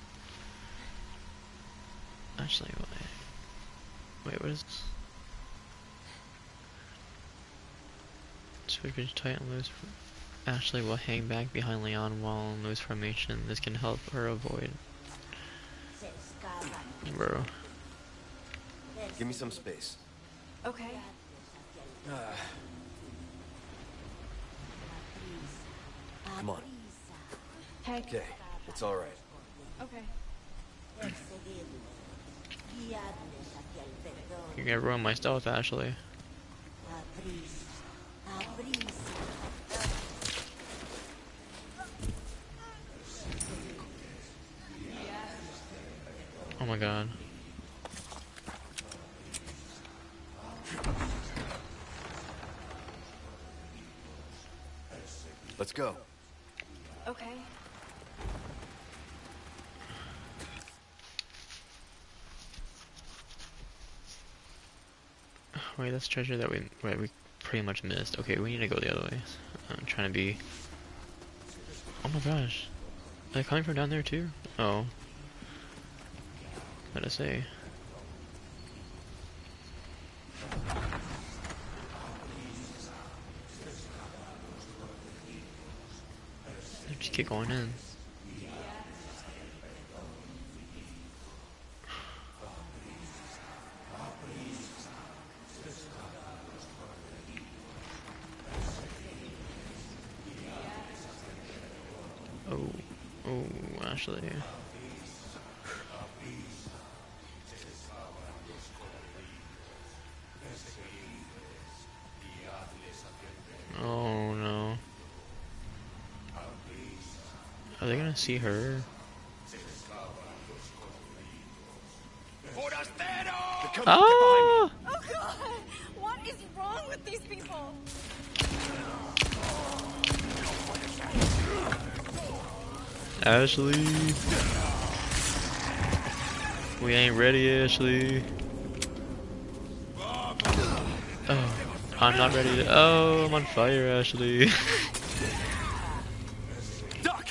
Ashley, wait, what is this? Switch between tight and loose. Ashley will hang back behind Leon while in loose formation. This can help her avoid. Bro. Give me some space. Okay. Come on. Hey. Okay, it's all right. Okay. You're gonna ruin my stealth, Ashley. Oh my god. Let's go. Okay. Wait, that's treasure that we pretty much missed. Okay, we need to go the other way. I'm trying to be. Oh my gosh, are they coming from down there too? Oh, gotta say. Just keep going in. Oh, Ashley. Oh no. Are they gonna see her? Ah! Oh god! What is wrong with these people? Ashley. We ain't ready, Ashley. Oh, I'm not ready to. Oh, I'm on fire, Ashley. Duck!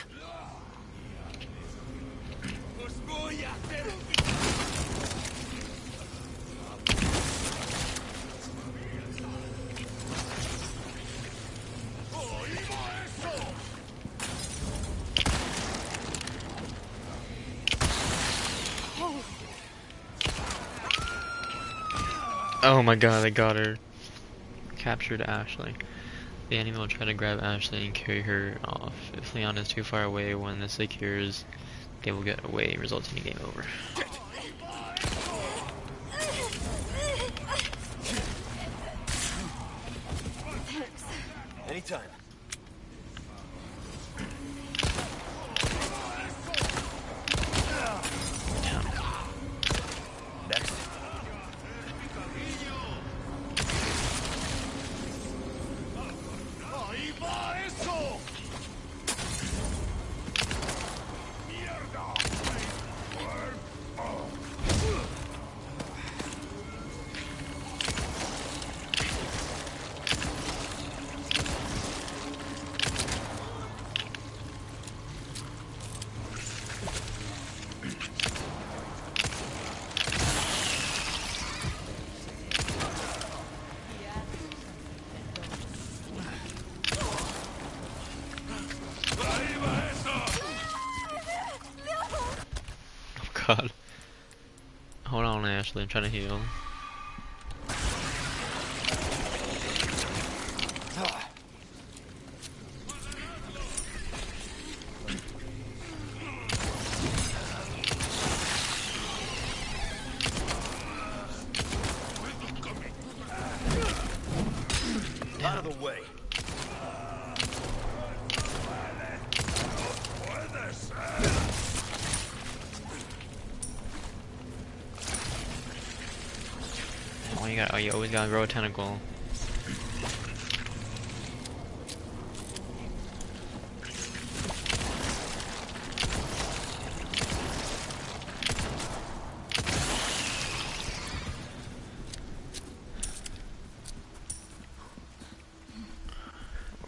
Oh my god, I got her. Captured Ashley. The enemy will try to grab Ashley and carry her off. If Leon is too far away when this secures, they will get away, resulting in game over. Anytime. Next. God. Hold on, Ashley. I'm trying to heal. Out of the way. Oh, you always gotta grow a tentacle.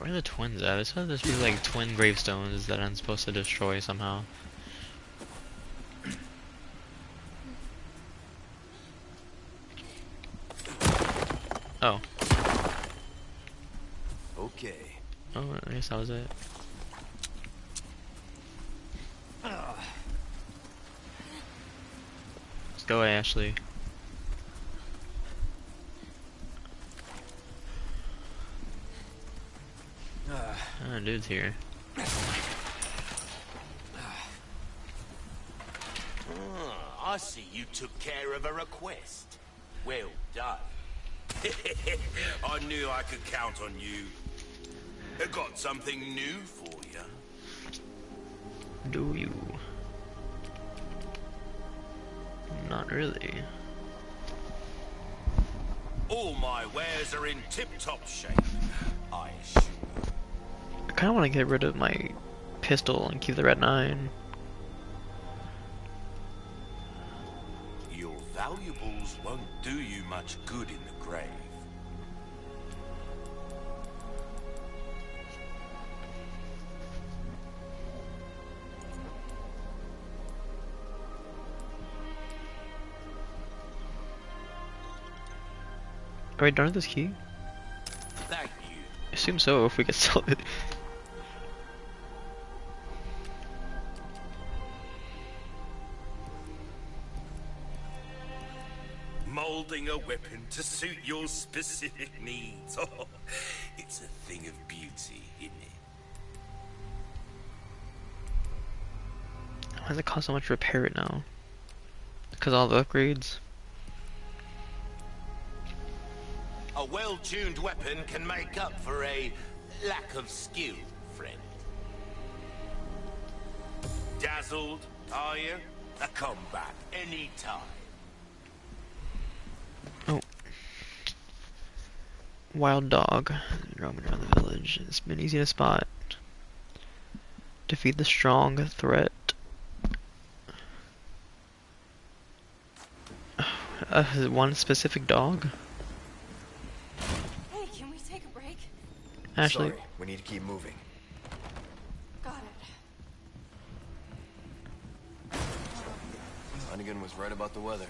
Where are the twins at? It's supposed to be like twin gravestones that I'm supposed to destroy somehow. Oh. Okay. Oh, I guess that was it. Let's go, Ashley. Oh, dude's here. I see you took care of a request. Well done. I knew I could count on you. I got something new for you. Do you? Not really. All my wares are in tip-top shape, I assure you. I kind of want to get rid of my pistol and keep the Red 9. Your valuables won't do you much good in the grave. Are we done with this key? Thank you. I assume so, if we could sell it. Molding a weapon to suit your specific needs. Oh, it's a thing of beauty, isn't it? Why does it cost so much to repair it now? Because all the upgrades? A well-tuned weapon can make up for a lack of skill, friend. Dazzled, are you? Come back any time. Oh. Wild dog. Roaming around the village. It's been easy to spot. Defeat the strong threat. One specific dog? Hey, can we take a break? Ashley? Sorry, we need to keep moving. Got it. Hunnigan was right about the weather.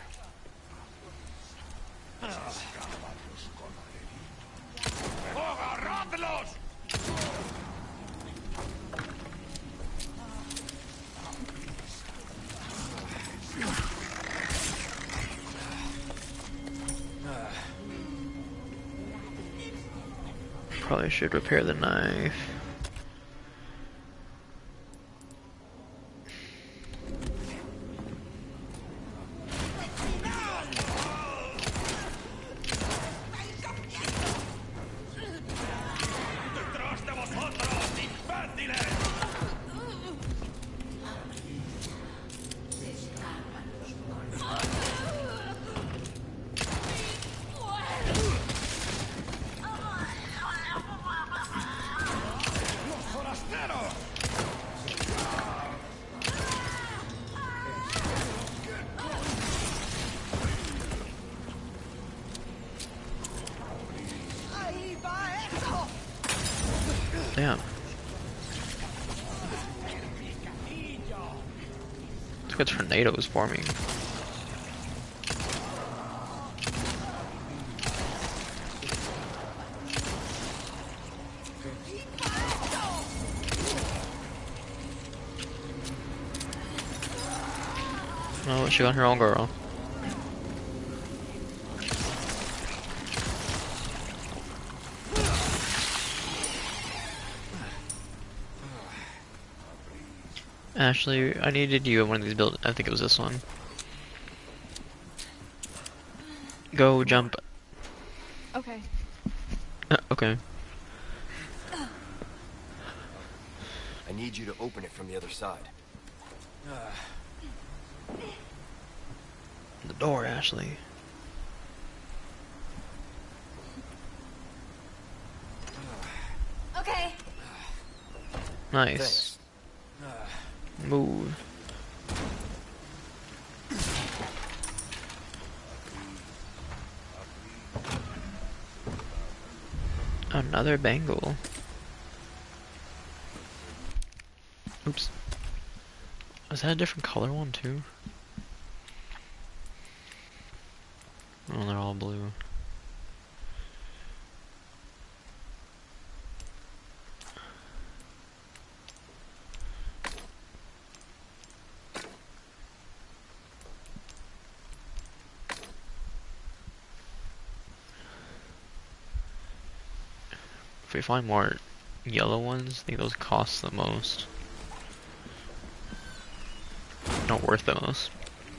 Probably should repair the knife. Damn. Look at tornadoes forming. Oh, she got her own girl. Ashley, I needed you in one of these buildings. I think it was this one. Go jump. Okay. Okay. I need you to open it from the other side. The door, Ashley. Okay. Nice. Thanks. Move. Another bangle. Oops. Is that a different color one too? Oh, they're all blue. If we find more yellow ones, I think those cost the most. Not worth the most.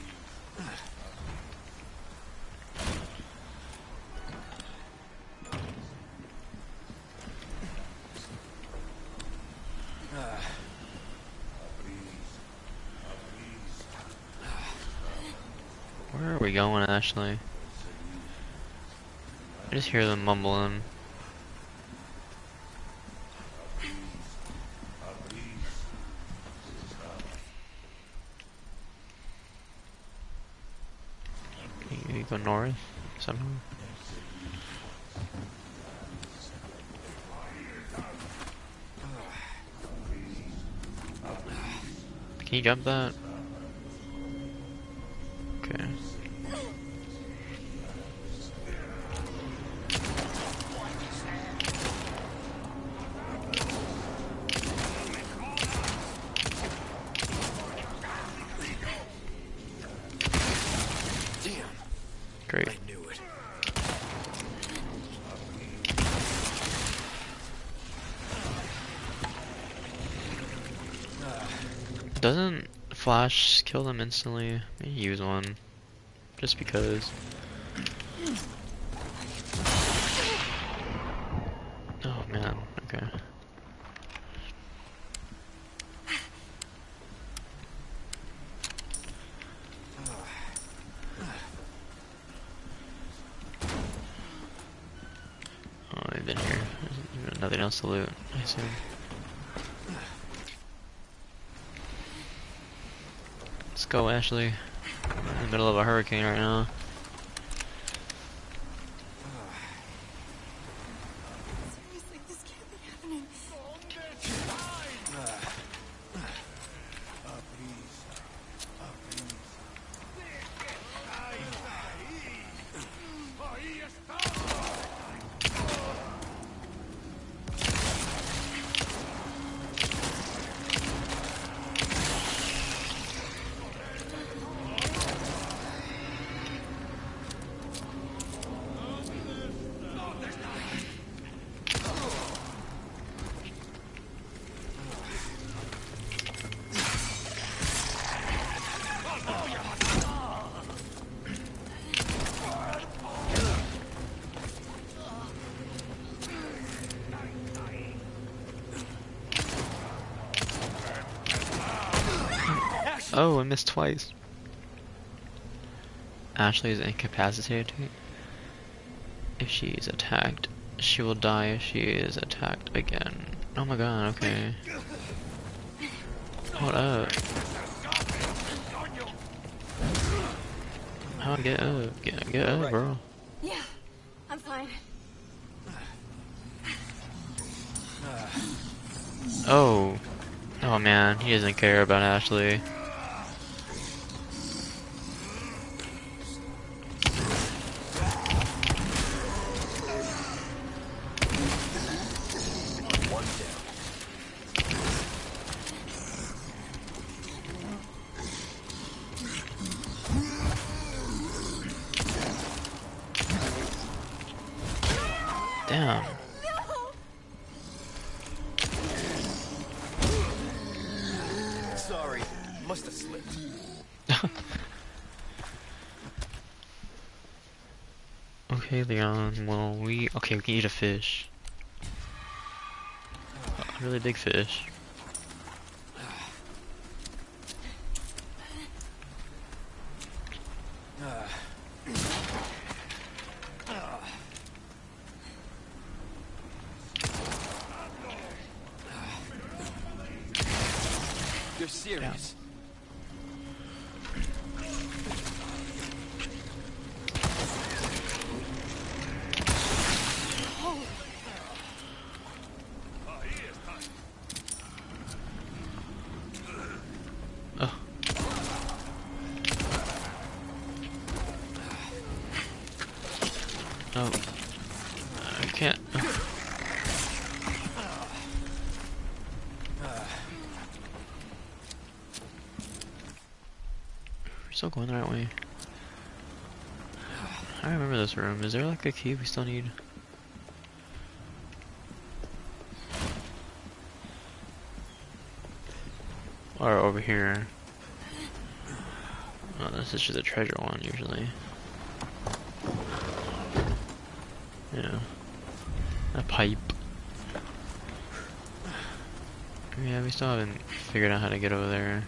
Where are we going, actually? I just hear them mumbling. You go north somehow. Can you jump that? Okay. Great. I knew it. Doesn't Flash kill them instantly? Maybe use one. Just because. Oh man, okay. Oh, I've been here. There's nothing else to loot, I assume. Let's go, Ashley. We're in the middle of a hurricane right now. Seriously, this can't be happening. Oh, I missed twice. Ashley is incapacitated. If she is attacked, she will die if she is attacked again. Oh my god, okay. Hold up. How do I get up? Get up, bro. Yeah, I'm fine. Oh. Oh man, he doesn't care about Ashley. Damn. Sorry, must have slipped. Okay, Leon, well, we can eat a fish. A really big fish. You're serious? Oh, I can't. We're still going the right way. I remember this room. Is there like a key we still need? Or over here. Oh, this is just a treasure one usually. Yeah. A pipe. Yeah, we still haven't figured out how to get over there.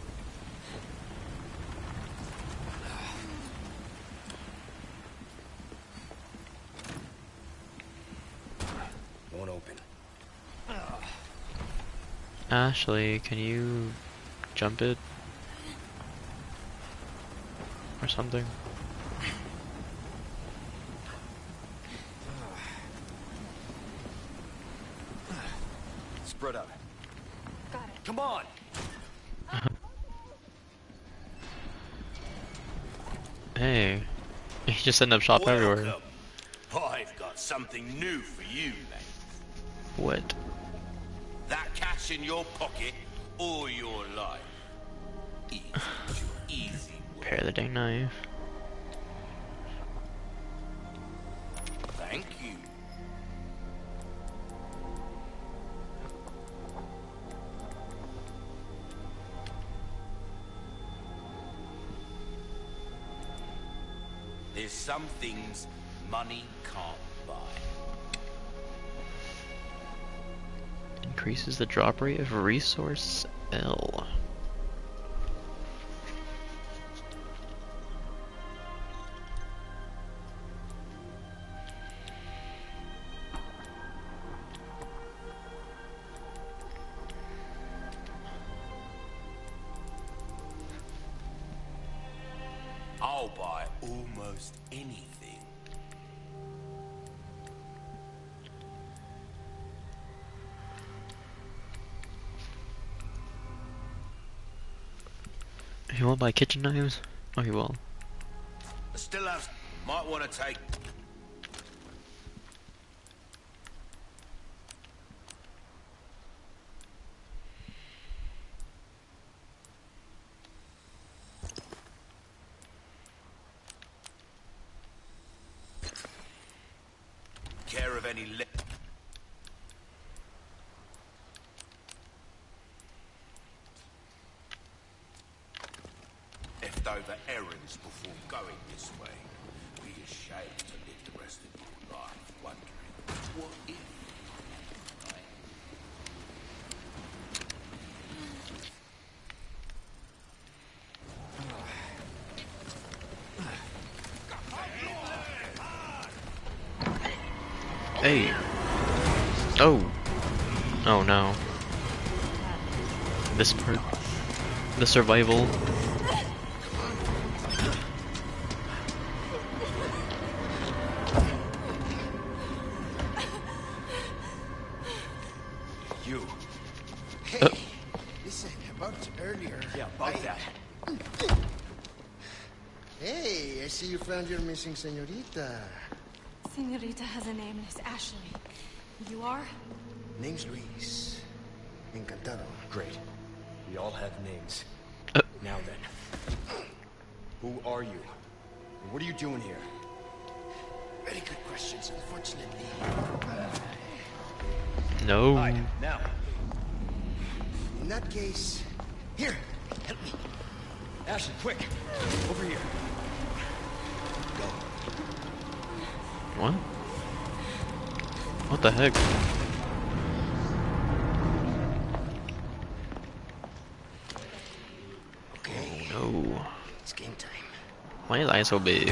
Won't open. Ashley, can you jump it? Or something? Spread out. Got it. Come on! Hey, you just setting up shop everywhere. Welcome. I've got something new for you, mate. What? That cash in your pocket or your life. Easy work. Repair the dang knife. Thank you. There's some things money can't buy. Increases the drop rate of resource L. I'll buy almost anything. You won't buy kitchen knives? Oh, you will. Still have... Might want to take... care of any leftover errands before going this way. Be ashamed to live the rest of your life wondering, what if? Hey. Oh. Oh no. This part. The survival. You. Hey, listen, about earlier. Yeah, about that. Hey, I see you found your missing señorita. Senorita has a name and it's Ashley. You are? Name's Luis. Encantado. Great. We all have names. Uh. Now then. Who are you? And what are you doing here? Very good questions, unfortunately. No. Hide. Now. In that case, here, help me. Ashley, quick. Over here. Go. What? What the heck? Okay, No. it's game time. Why is I so big?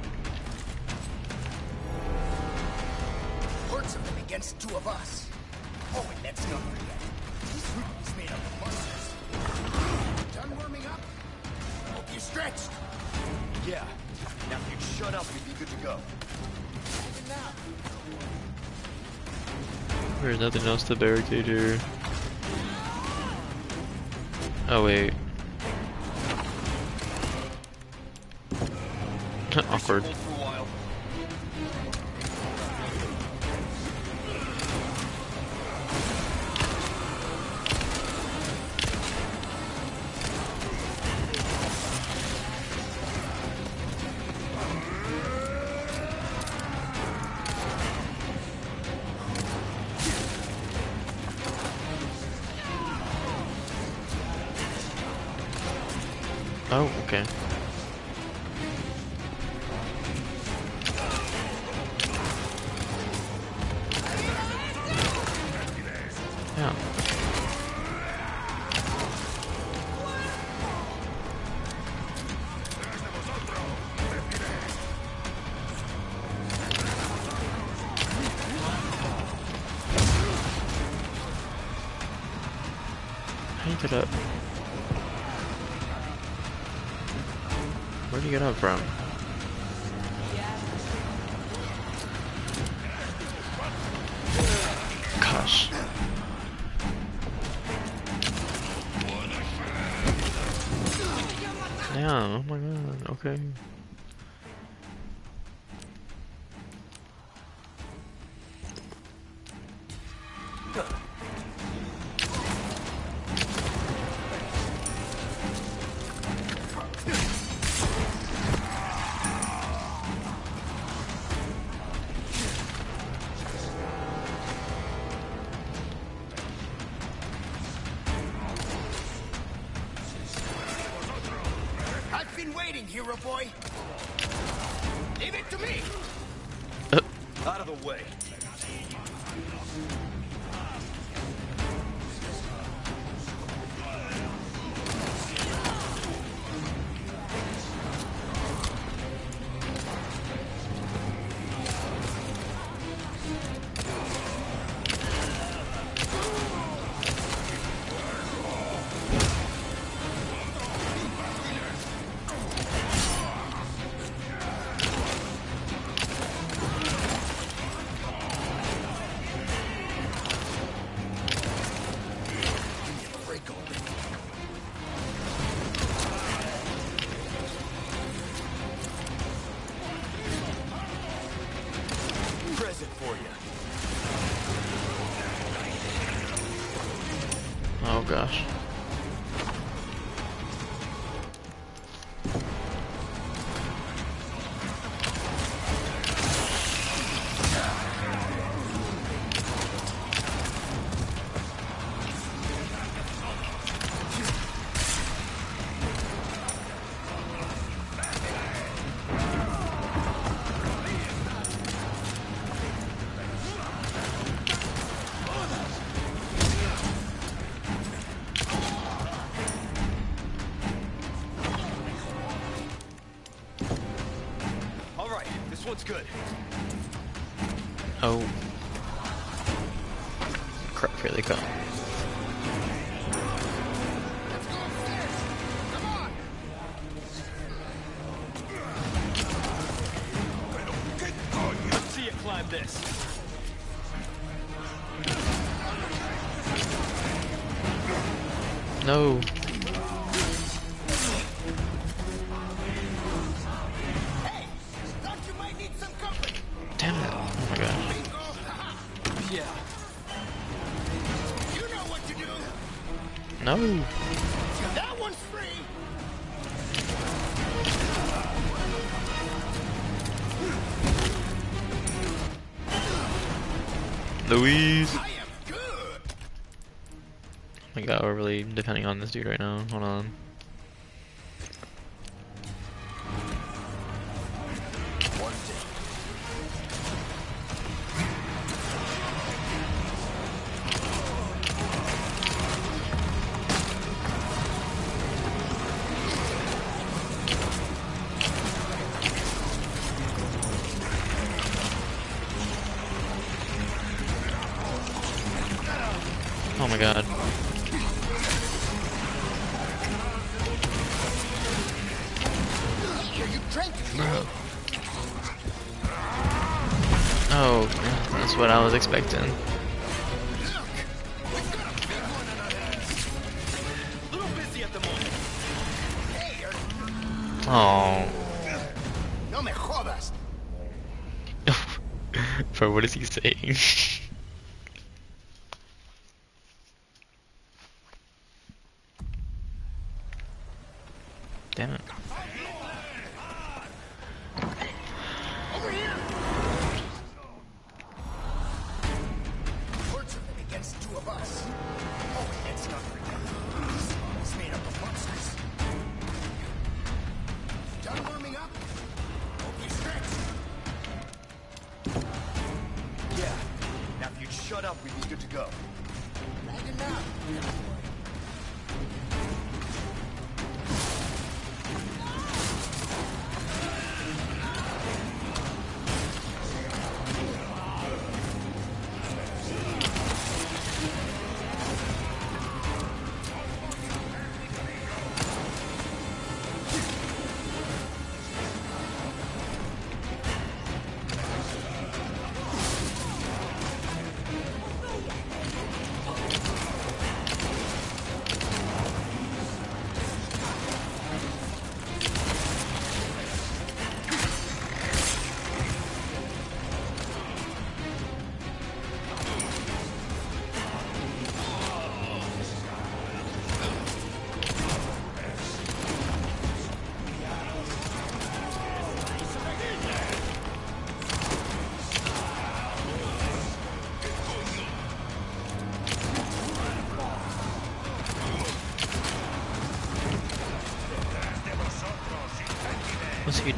Hordes of them against two of us. Oh, and let's not forget, this room is made up of monsters. Done warming up? Hope you stretched. Yeah. Now if you'd shut up, we'd be good to go. Even now. There's nothing else to barricade here. Oh wait. Awkward. Hold for a while. Oh, okay. Yeah. How do you get up? Where do you get up from? Gosh. Yeah, oh my god, okay. I've been waiting, hero boy. Leave it to me. Out of the way. Present for you. Oh gosh. All right, this one's good. Oh. Crap, here they come. Let's see you climb this. No. Hey, thought you might need some company. Damn it. Oh my gosh. Yeah. You know what to do. No. That one's free. Louise. I am good. Oh my god, we're really depending on this dude right now. Hold on. Oh my god. Here, you drank it. Bro. Oh, yeah, that's what I was expecting. Look, we've got a big one on our hands. A little busy at the moment. Hey, Oh. no me jodas. Bro, what is he saying? Damn it. Over here. Words have been against two of us. Oh, and let's not forget. It's made up of monsters. up, we'd be good to go. Landing now. What's he doing?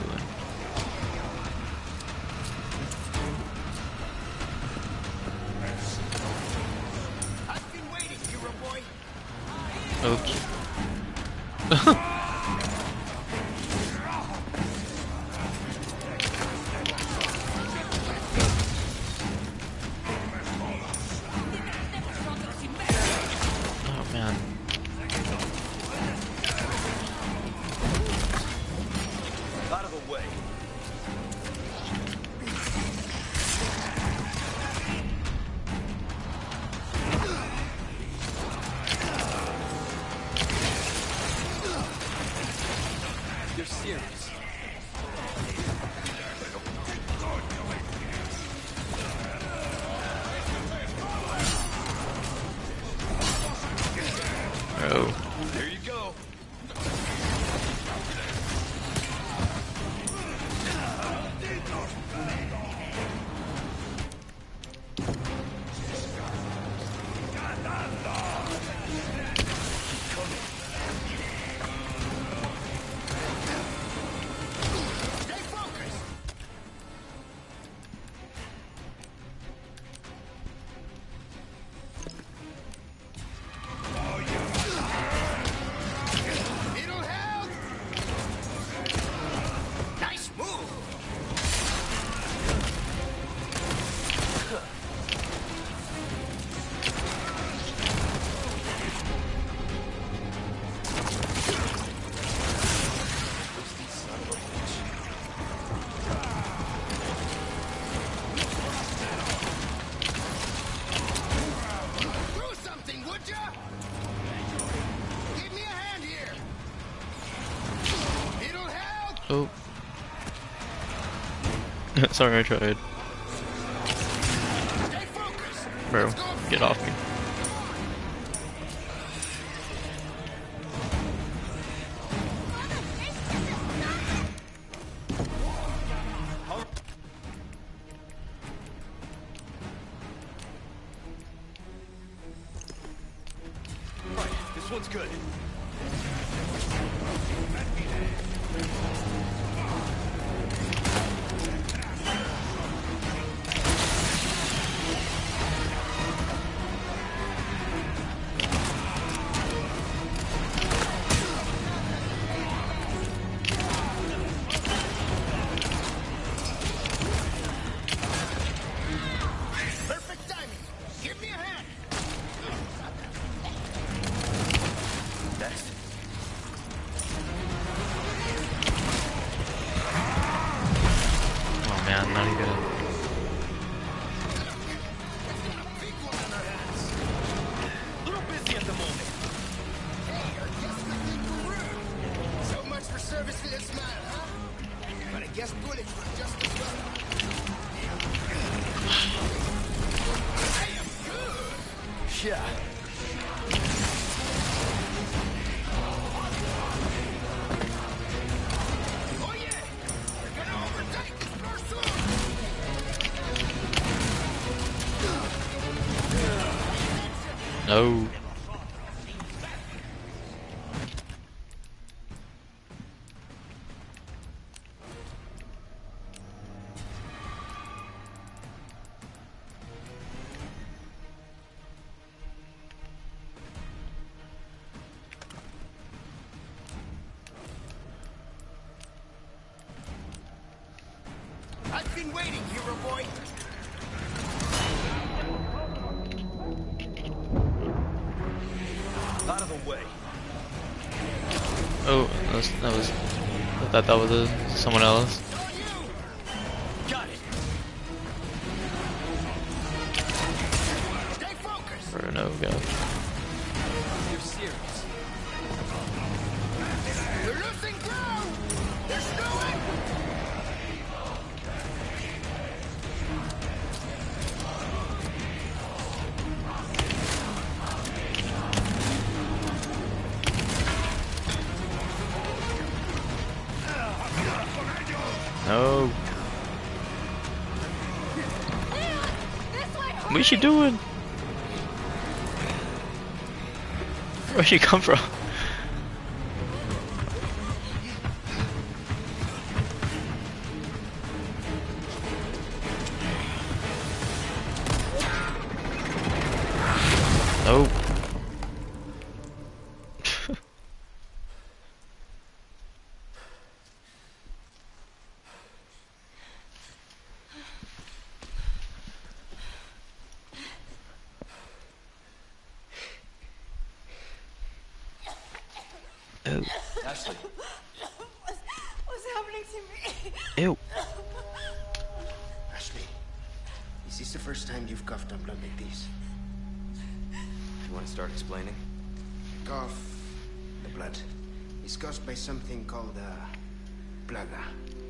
I've been waiting, hero boy. Okay. Oh man. Out of the way. You're serious. Oh. There you go. Stay focused. Middle health. Nice move. Do something, would ya? Give me a hand here. Middle health. Oh. Sorry, I tried. Stay focused. Bro, Let's go. get off me. Right, this one's good. Perfect timing. Give me a hand. Next. Oh man, not even. Big one on our hands. Little busy at the moment. Hey, you're just nothing for rude. So much for service to this man, huh? But I guess bullets were just as well. I am good. Yeah. Oh yeah. We're gonna overtake this floor soon. No. been waiting, hero boy. Out of the way. Oh, I thought that was someone else. Got it. Stay focused. Or no, go. You're serious. We're losing ground. There's no way. No. What's she doing? Where'd she come from? Nope. Ew. Ashley. What's happening to me? Ew. Ashley, is this the first time you've coughed on blood like this? You want to start explaining? The cough, the blood, is caused by something called plaga.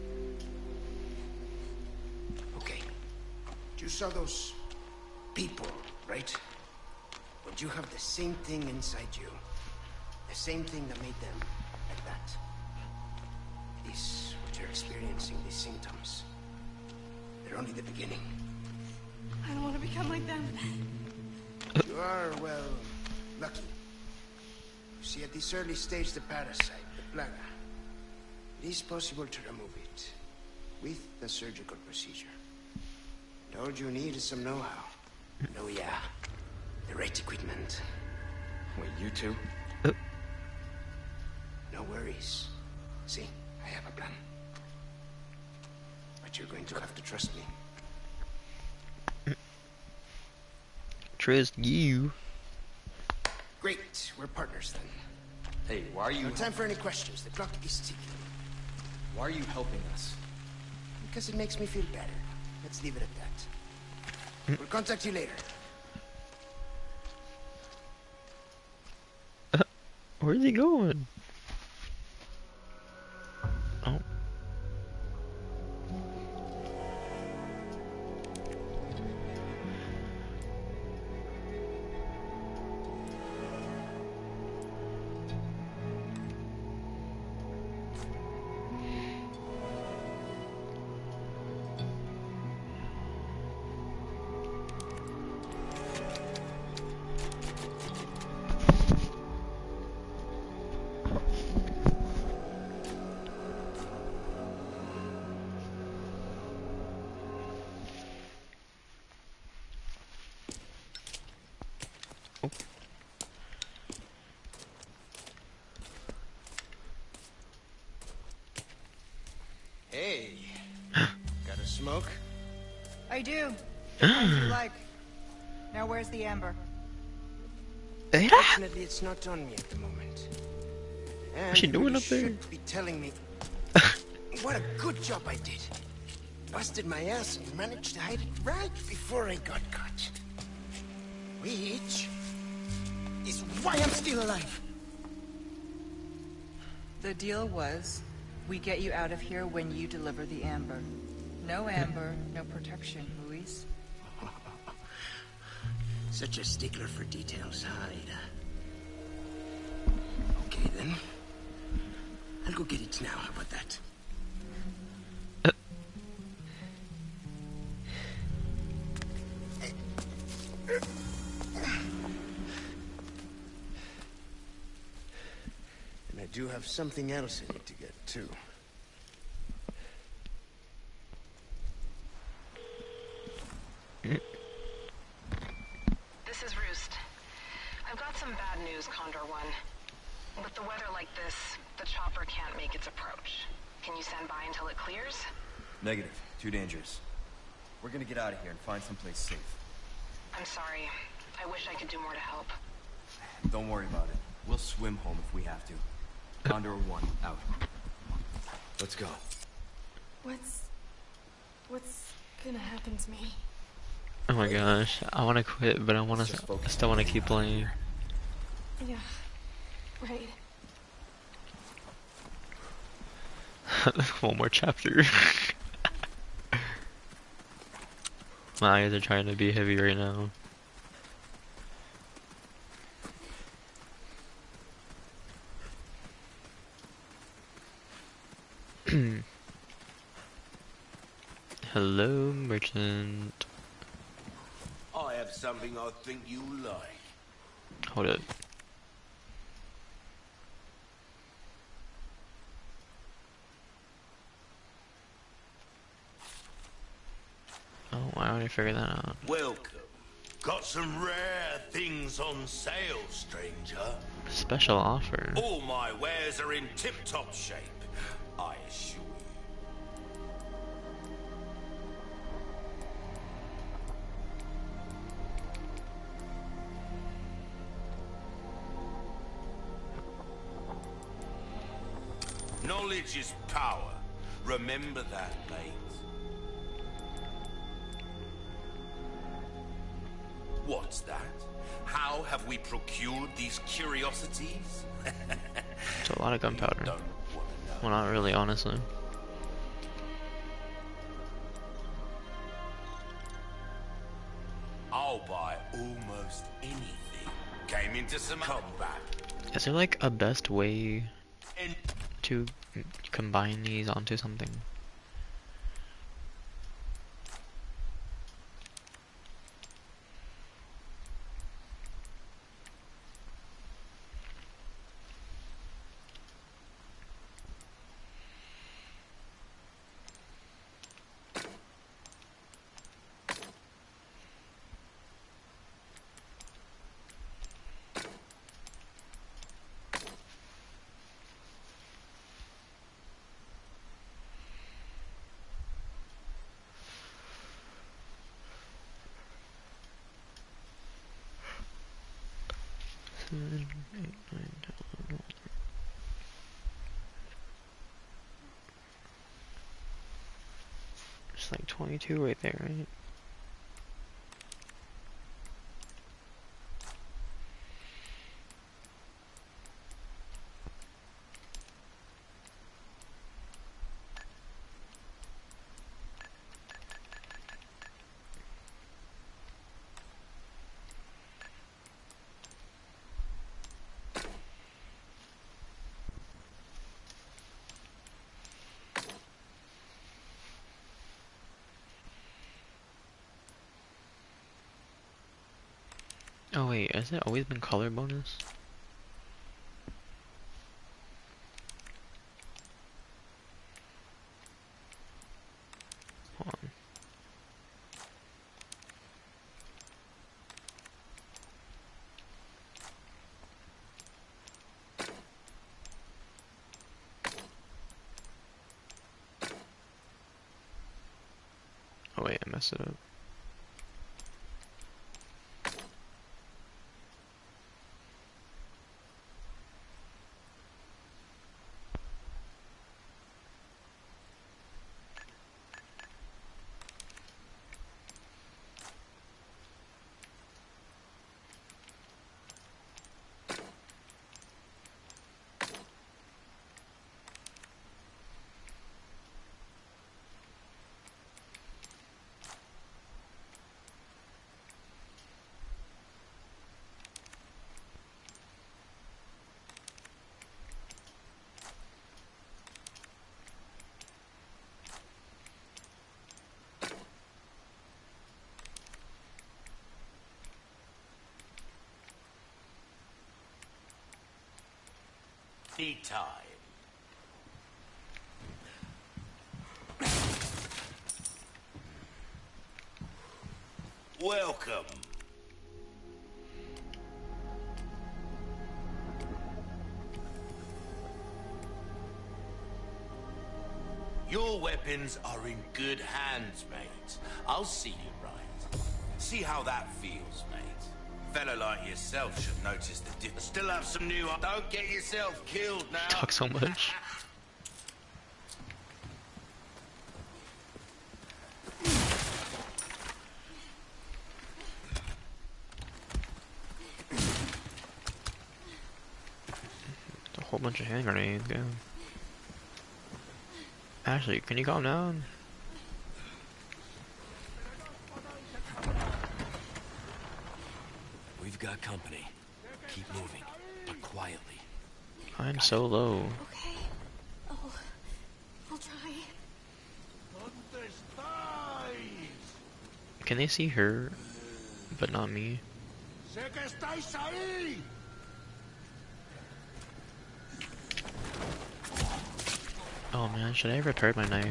Okay. You saw those people, right? But you have the same thing inside you. The same thing that made them like that. It is what you're experiencing, these symptoms. They're only the beginning. I don't want to become like them. You are, well, lucky. You see, at this early stage, the parasite, the plaga, it is possible to remove it with a surgical procedure. And all you need is some know-how. Oh, yeah. The right equipment. Wait, you two? No worries. See, I have a plan. But you're going to have to trust me. Trust you. Great, we're partners then. Hey, why are you... No time for any questions. The clock is ticking. Why are you helping us? Because it makes me feel better. Let's leave it at that. We'll contact you later. Where's he going? Oh. Hey, got a smoke? I do. The kind you like. Now where's the amber? Fortunately, it's not on me at the moment. And What's she doing you up there? should be telling me what a good job I did. Busted my ass and managed to hide it right before I got caught. Which is why I'm still alive. The deal was, we get you out of here when you deliver the amber. No amber, no protection, Luis. Such a stickler for details, Ida. Okay, then. I'll go get it now. How about that? And I do have something else I need to get, too. This is Roost. I've got some bad news, Condor One. With the weather like this, the chopper can't make its approach. Can you stand by until it clears? Negative. Too dangerous. We're gonna get out of here and find someplace safe. I'm sorry. I wish I could do more to help. Don't worry about it. We'll swim home if we have to. Condor 1, out. Let's go. What's gonna happen to me? Oh my gosh, I want to quit, but I still want to keep playing. Yeah, right. One more chapter. My eyes are trying to be heavy right now. Hello, merchant. I have something I think you like. Hold up. Oh, why would I figure that out? Welcome. Got some rare things on sale, stranger. Special offer. All my wares are in tip-top shape, I assure you. Knowledge is power. Remember that, mate. What's that? How have we procured these curiosities? It's a lot of gunpowder. Well, not really, honestly. I'll buy almost anything. Came into some combat. Is there like a best way And to combine these onto something? It's like 22 right there, right? Oh wait, has it always been color bonus? Hold on. Oh wait, I messed it up. Tea time. Welcome. Your weapons are in good hands, mate. I'll see you right. See how that feels, mate. Fella like yourself should notice the difference. Still have some new... Don't get yourself killed now. Talk so much. A whole bunch of hand grenades, go. Ashley, can you calm down? We've got company. Keep moving, but quietly. I'm so low. Okay. I'll try. Can they see her, but not me? Oh man, should I have repaired my knife?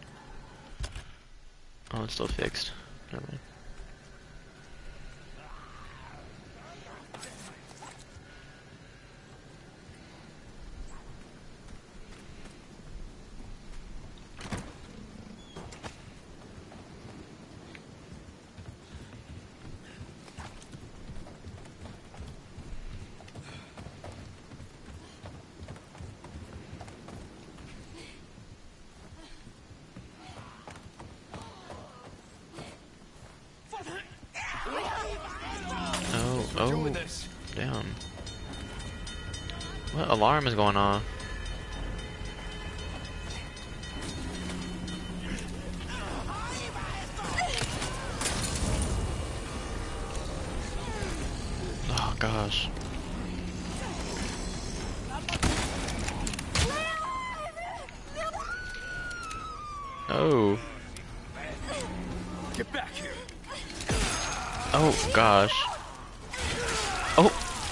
Oh, it's still fixed. Never mind. Oh, damn. What alarm is going on? Oh gosh. Oh. Get back here. Oh gosh. Oh.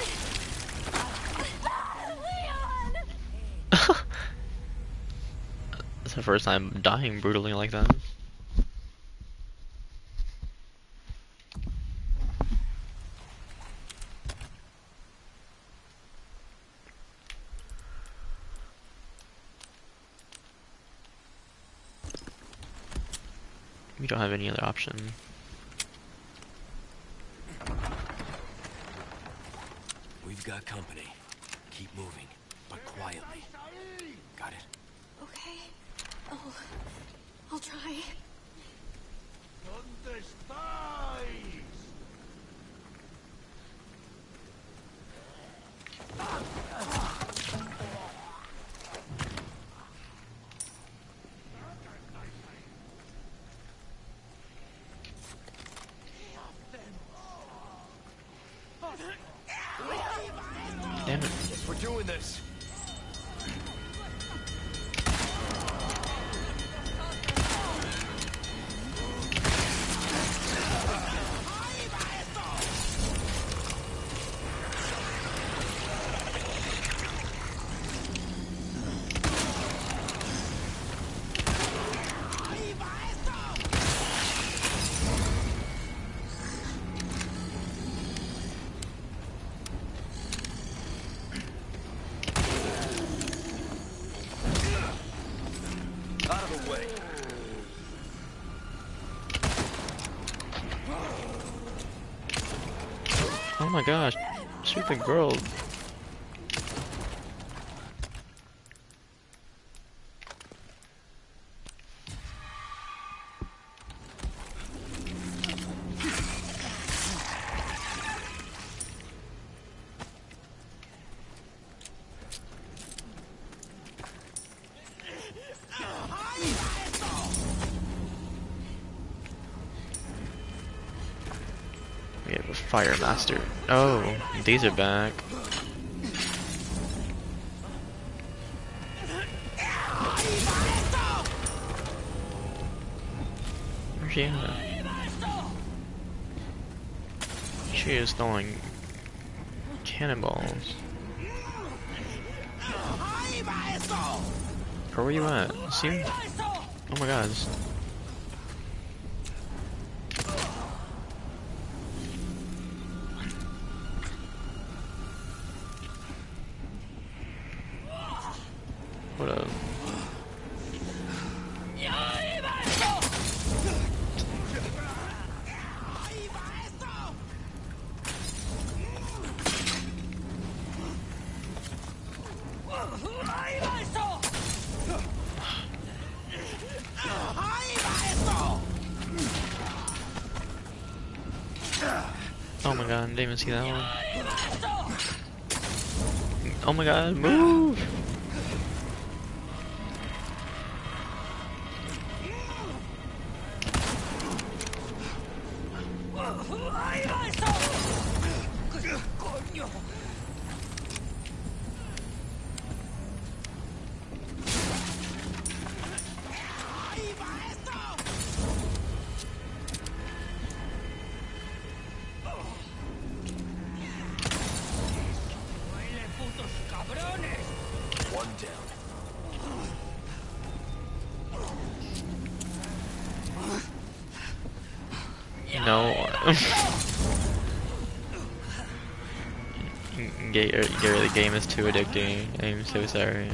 That's the first time dying brutally like that. We don't have any other option. We've got company. Keep moving, but quietly. Got it? Okay. I'll try. Damn it. We're doing this. Out of the way. Oh my gosh. Shoot the girl. We have a fire master. Oh, these are back. Where's she at? She is throwing cannonballs. Where were you at? See? Oh my god. What up? Oh my god, I didn't even see that one. Oh my god, move! One down. No. Gary, the game is too addicting. I'm so sorry.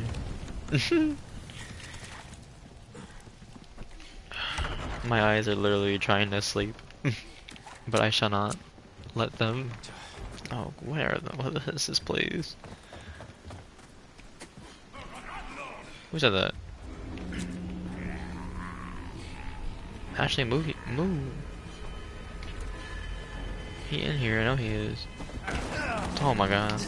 My eyes are literally trying to sleep, but I shall not let them. Oh, where are the? What is this place? Who said that? Ashley, move! Move! He in here? I know he is. Oh my god!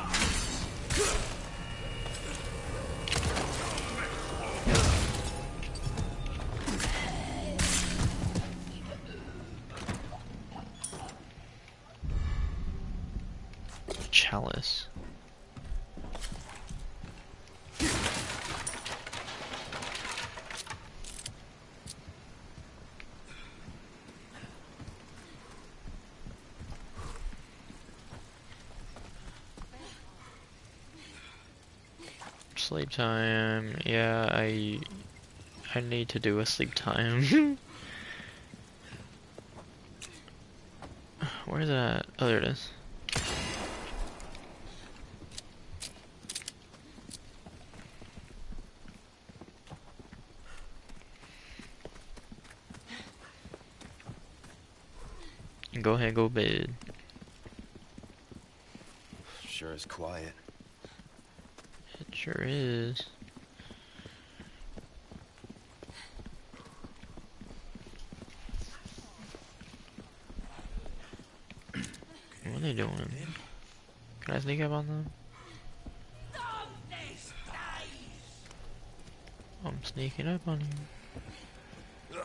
Chalice. Sleep time. Yeah, I need to do a sleep time. Where's that? Oh, there it is. Go ahead, go bed. Sure is quiet. It sure is. What are they doing? Can I sneak up on them? I'm sneaking up on you.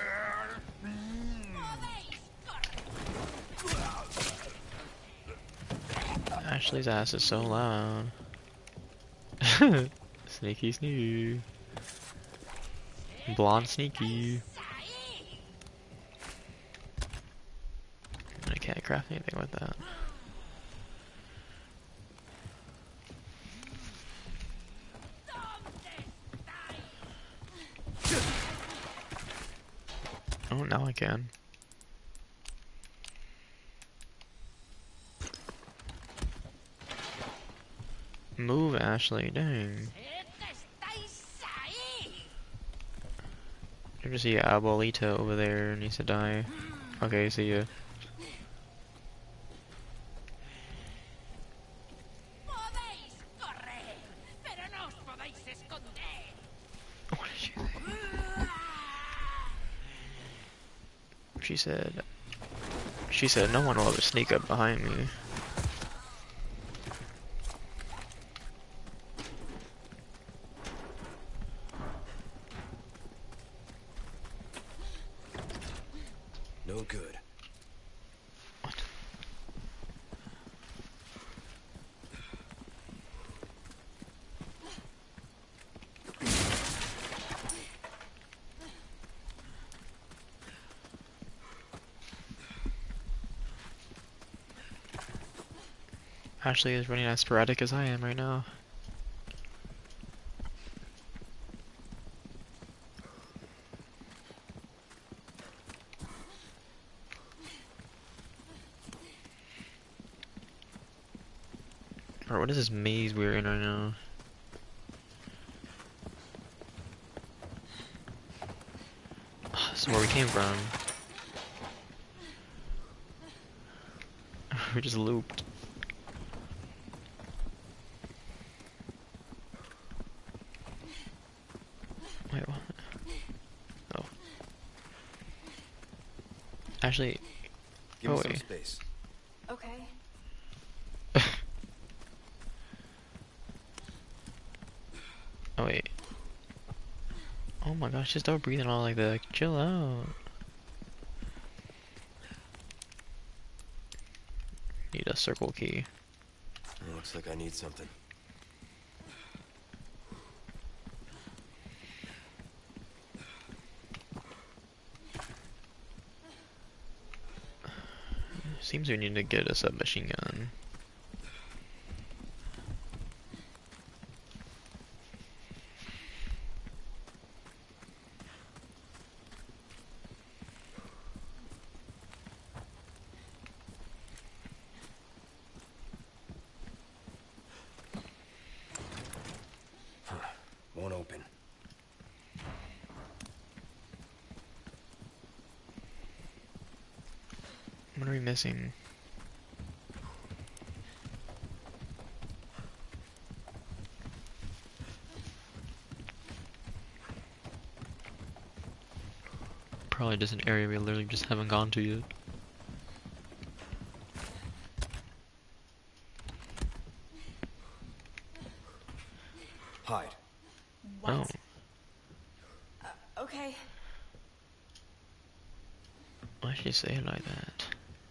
Ashley's ass is so loud. Sneaky sneaky. Blonde sneaky. I can't craft anything with that. Oh, now I can. Move, Ashley, dang. You just see Abuelita over there needs to die. Okay, see ya. What did she say? She said no one will ever sneak up behind me. No good. What? Ashley is running as sporadic as I am right now. Or what is this maze we're in right now? Oh, this is where we came from. We just looped. Wait, what? Oh. Actually, Give me some space. Okay. Oh wait. Oh my gosh, just start breathing all like that. Like, chill out. Need a circle key. Looks like I need something. Seems we need to get a submachine gun. Won't open. What are we missing? Probably just an area we literally just haven't gone to yet. Hide. What? Oh. Okay. Why'd she say it like that?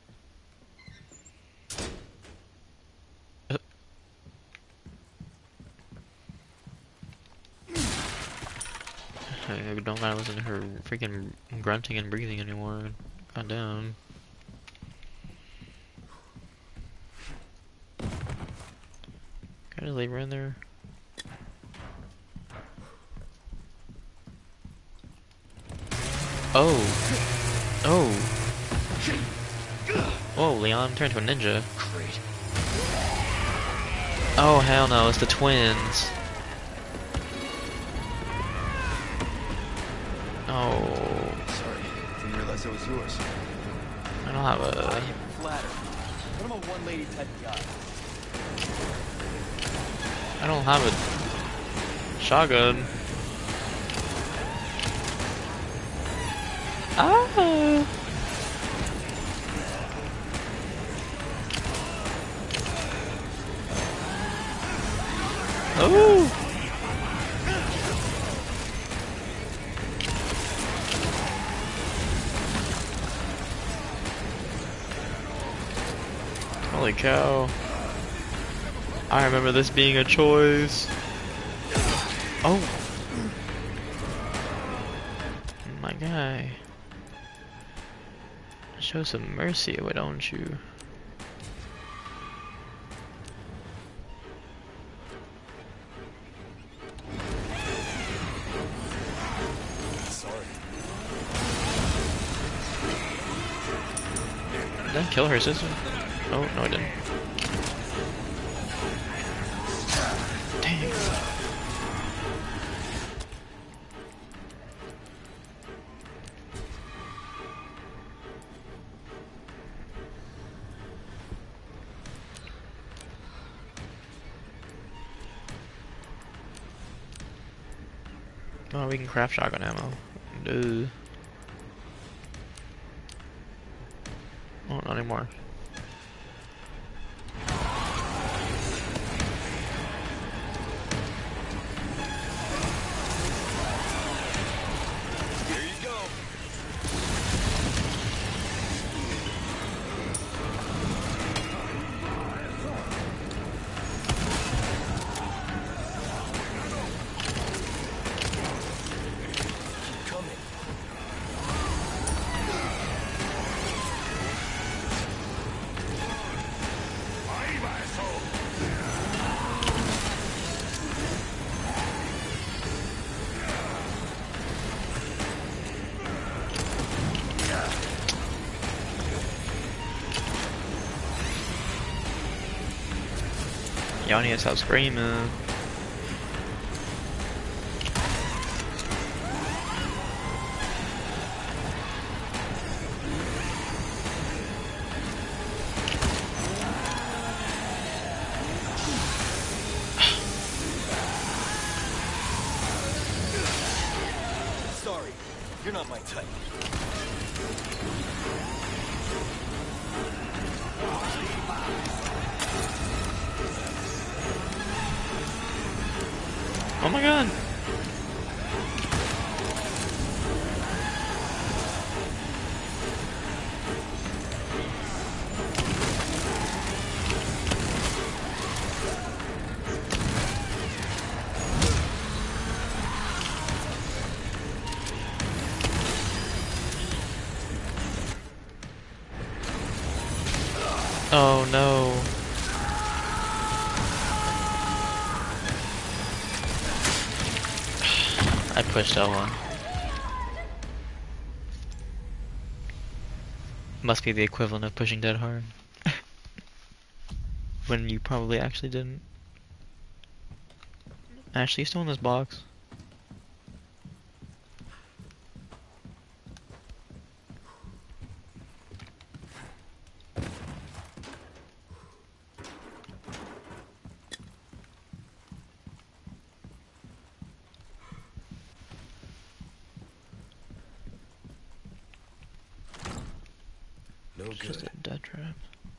I don't gotta listen to her freaking grunting and breathing anymore. God damn. Can I just leave her in there? Oh! Oh! Whoa, Leon turned into a ninja. Great. Oh, hell no, it's the twins. Oh. Sorry, didn't realize it was yours. I don't have I a... am flattered. But I'm a one-lady type of guy. I don't have a... shotgun. Ah! Oh! Holy cow. I remember this being a choice. Oh! My guy. Show some mercy, why don't you? Sorry. Did I kill her sister? Oh, no I didn't. Dang. Oh, we can craft shotgun ammo. Duh. Oh, not anymore. Here you go. Keep coming. Y'all need to stop screaming. Sorry, you're not my type. my god! Oh no. I pushed L1. Must be the equivalent of pushing dead hard. When you probably actually didn't. Ashley, you still in this box? No It's just good. a dead trap.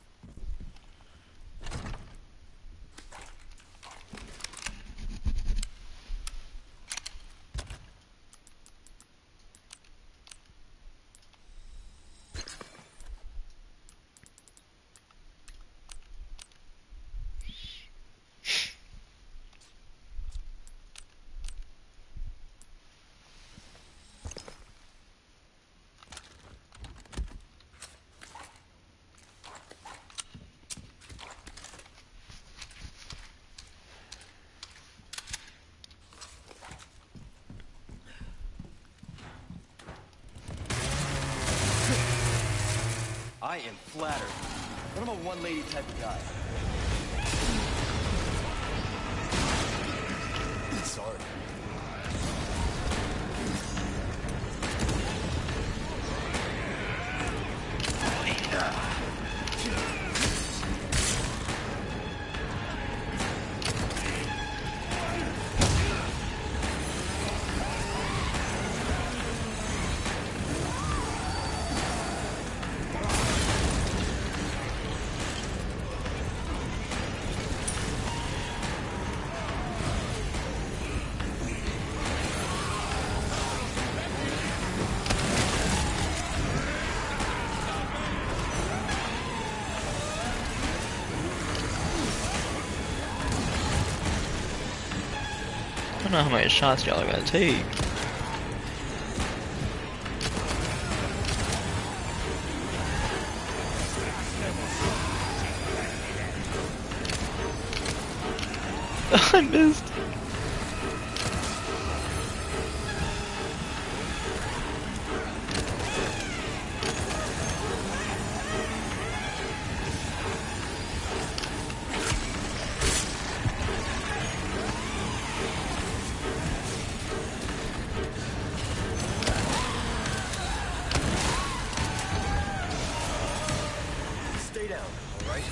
I am flattered. But I'm a one-lady type of guy. Sorry. I don't know how many shots y'all gotta take. I missed. Stay down, all right?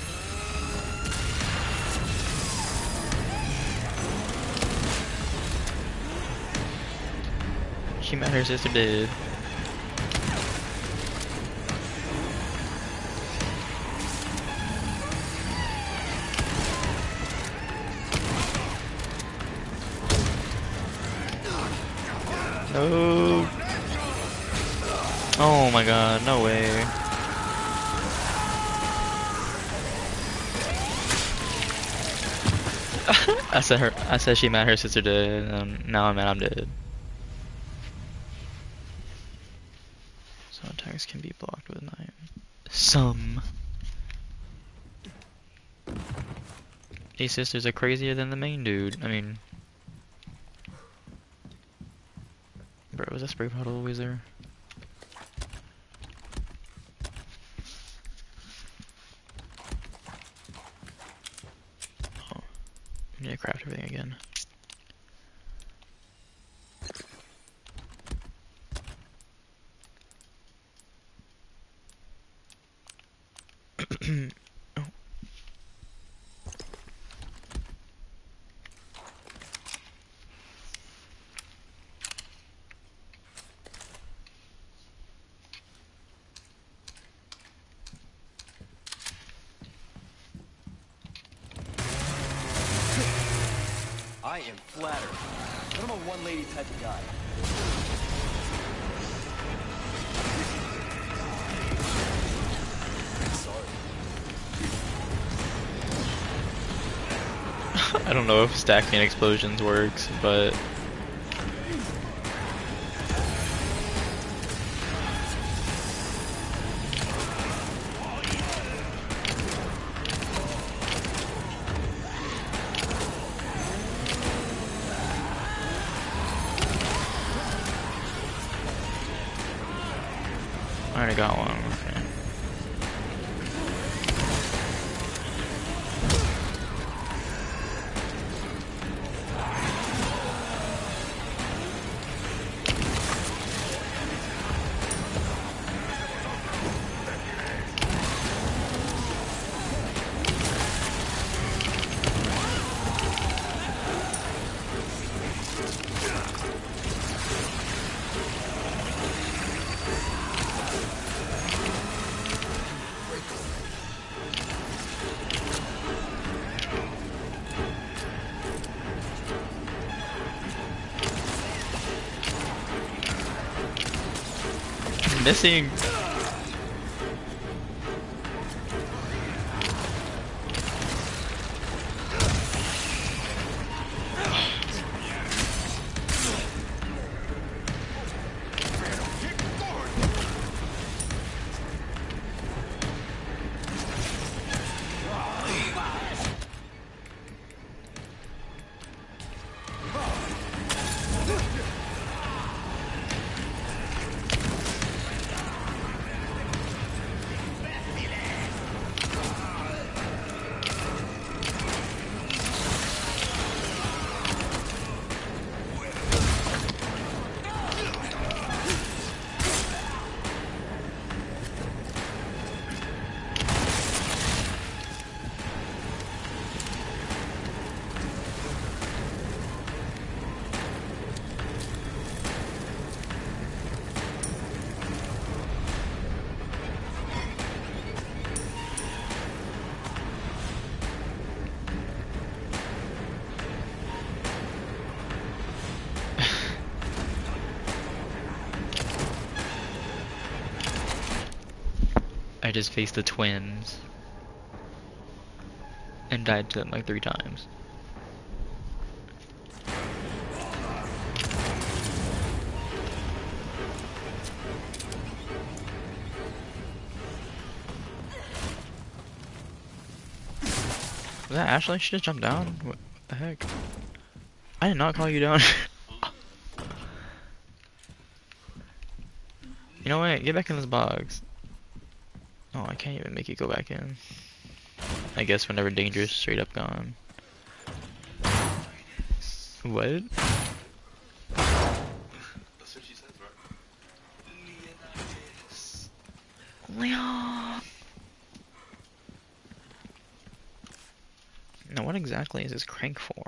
She met her sister dead. No. Oh my god, no way. I said she met her sister dead, and now I'm dead. Some attacks can be blocked with 9. Some. These sisters are crazier than the main dude. I mean, bro, was that spray bottle always there? Oh, I need to craft everything again. Oh. I am flattered. But I'm a one-lady type of guy. I don't know if stacking explosions works, but I already got one. Okay. Missing. I just faced the twins and died to them like 3 times. Was that Ashley? She just jumped down? What the heck? I did not call you down. You know what? Get back in this box. Oh, I can't even make you go back in. I guess whenever dangerous, straight up gone. What? That's what she says, right? Leon! Now what exactly is this crank for?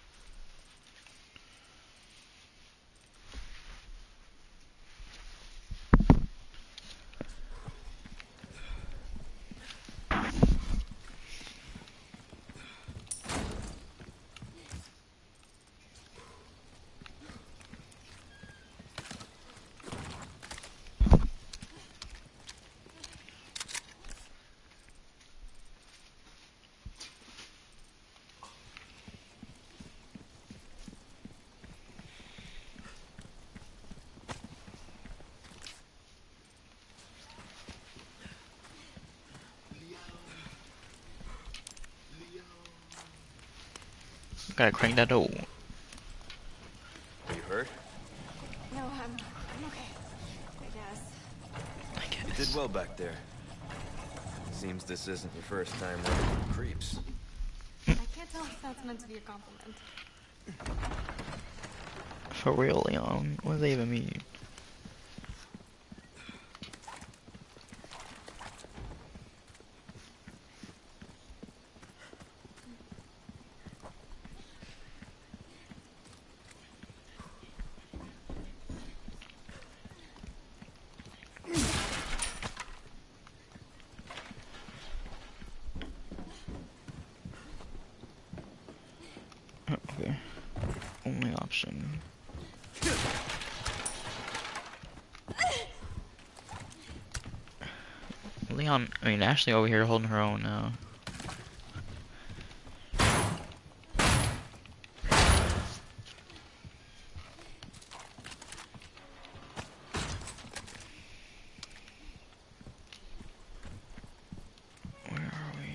Gotta crank that door. Are you hurt? No, I'm okay. I guess. You did well back there. Seems this isn't your first time running from creeps. I can't tell if that's meant to be a compliment. For real, Leon. What does that even mean? Okay. only option. Leon, I mean Ashley over here holding her own now. Where are we?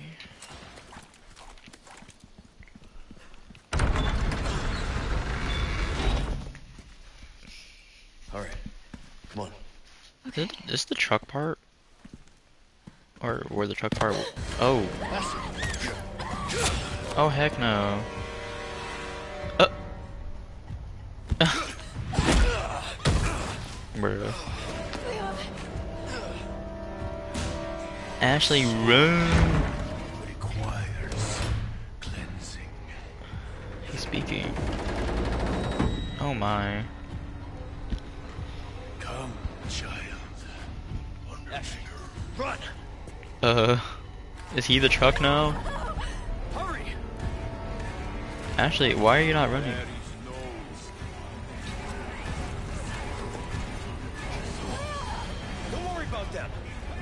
All right, come on. Is this the truck part? Or where the truck part? Oh. Oh heck no. Bro. Ashley, run! Requires cleansing. He's speaking. Oh my. Come, child. Run! Is he the truck now? Hurry! Ashley, why are you not running? Don't worry about them.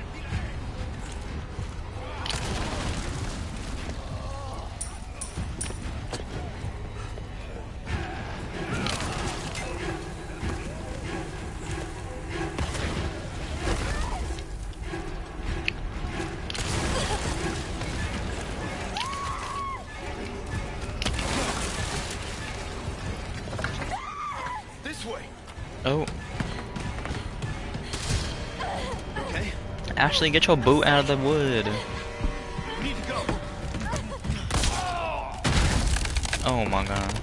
This way. Oh. Okay. Ashley, get your boot out of the wood. We need to go. Oh my god.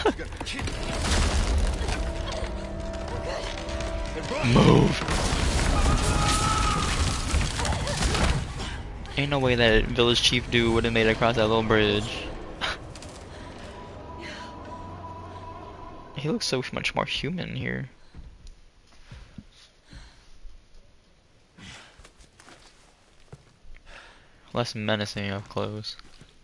Move. Ain't no way that village chief dude would have made it across that little bridge. He looks so much more human here. Less menacing up close.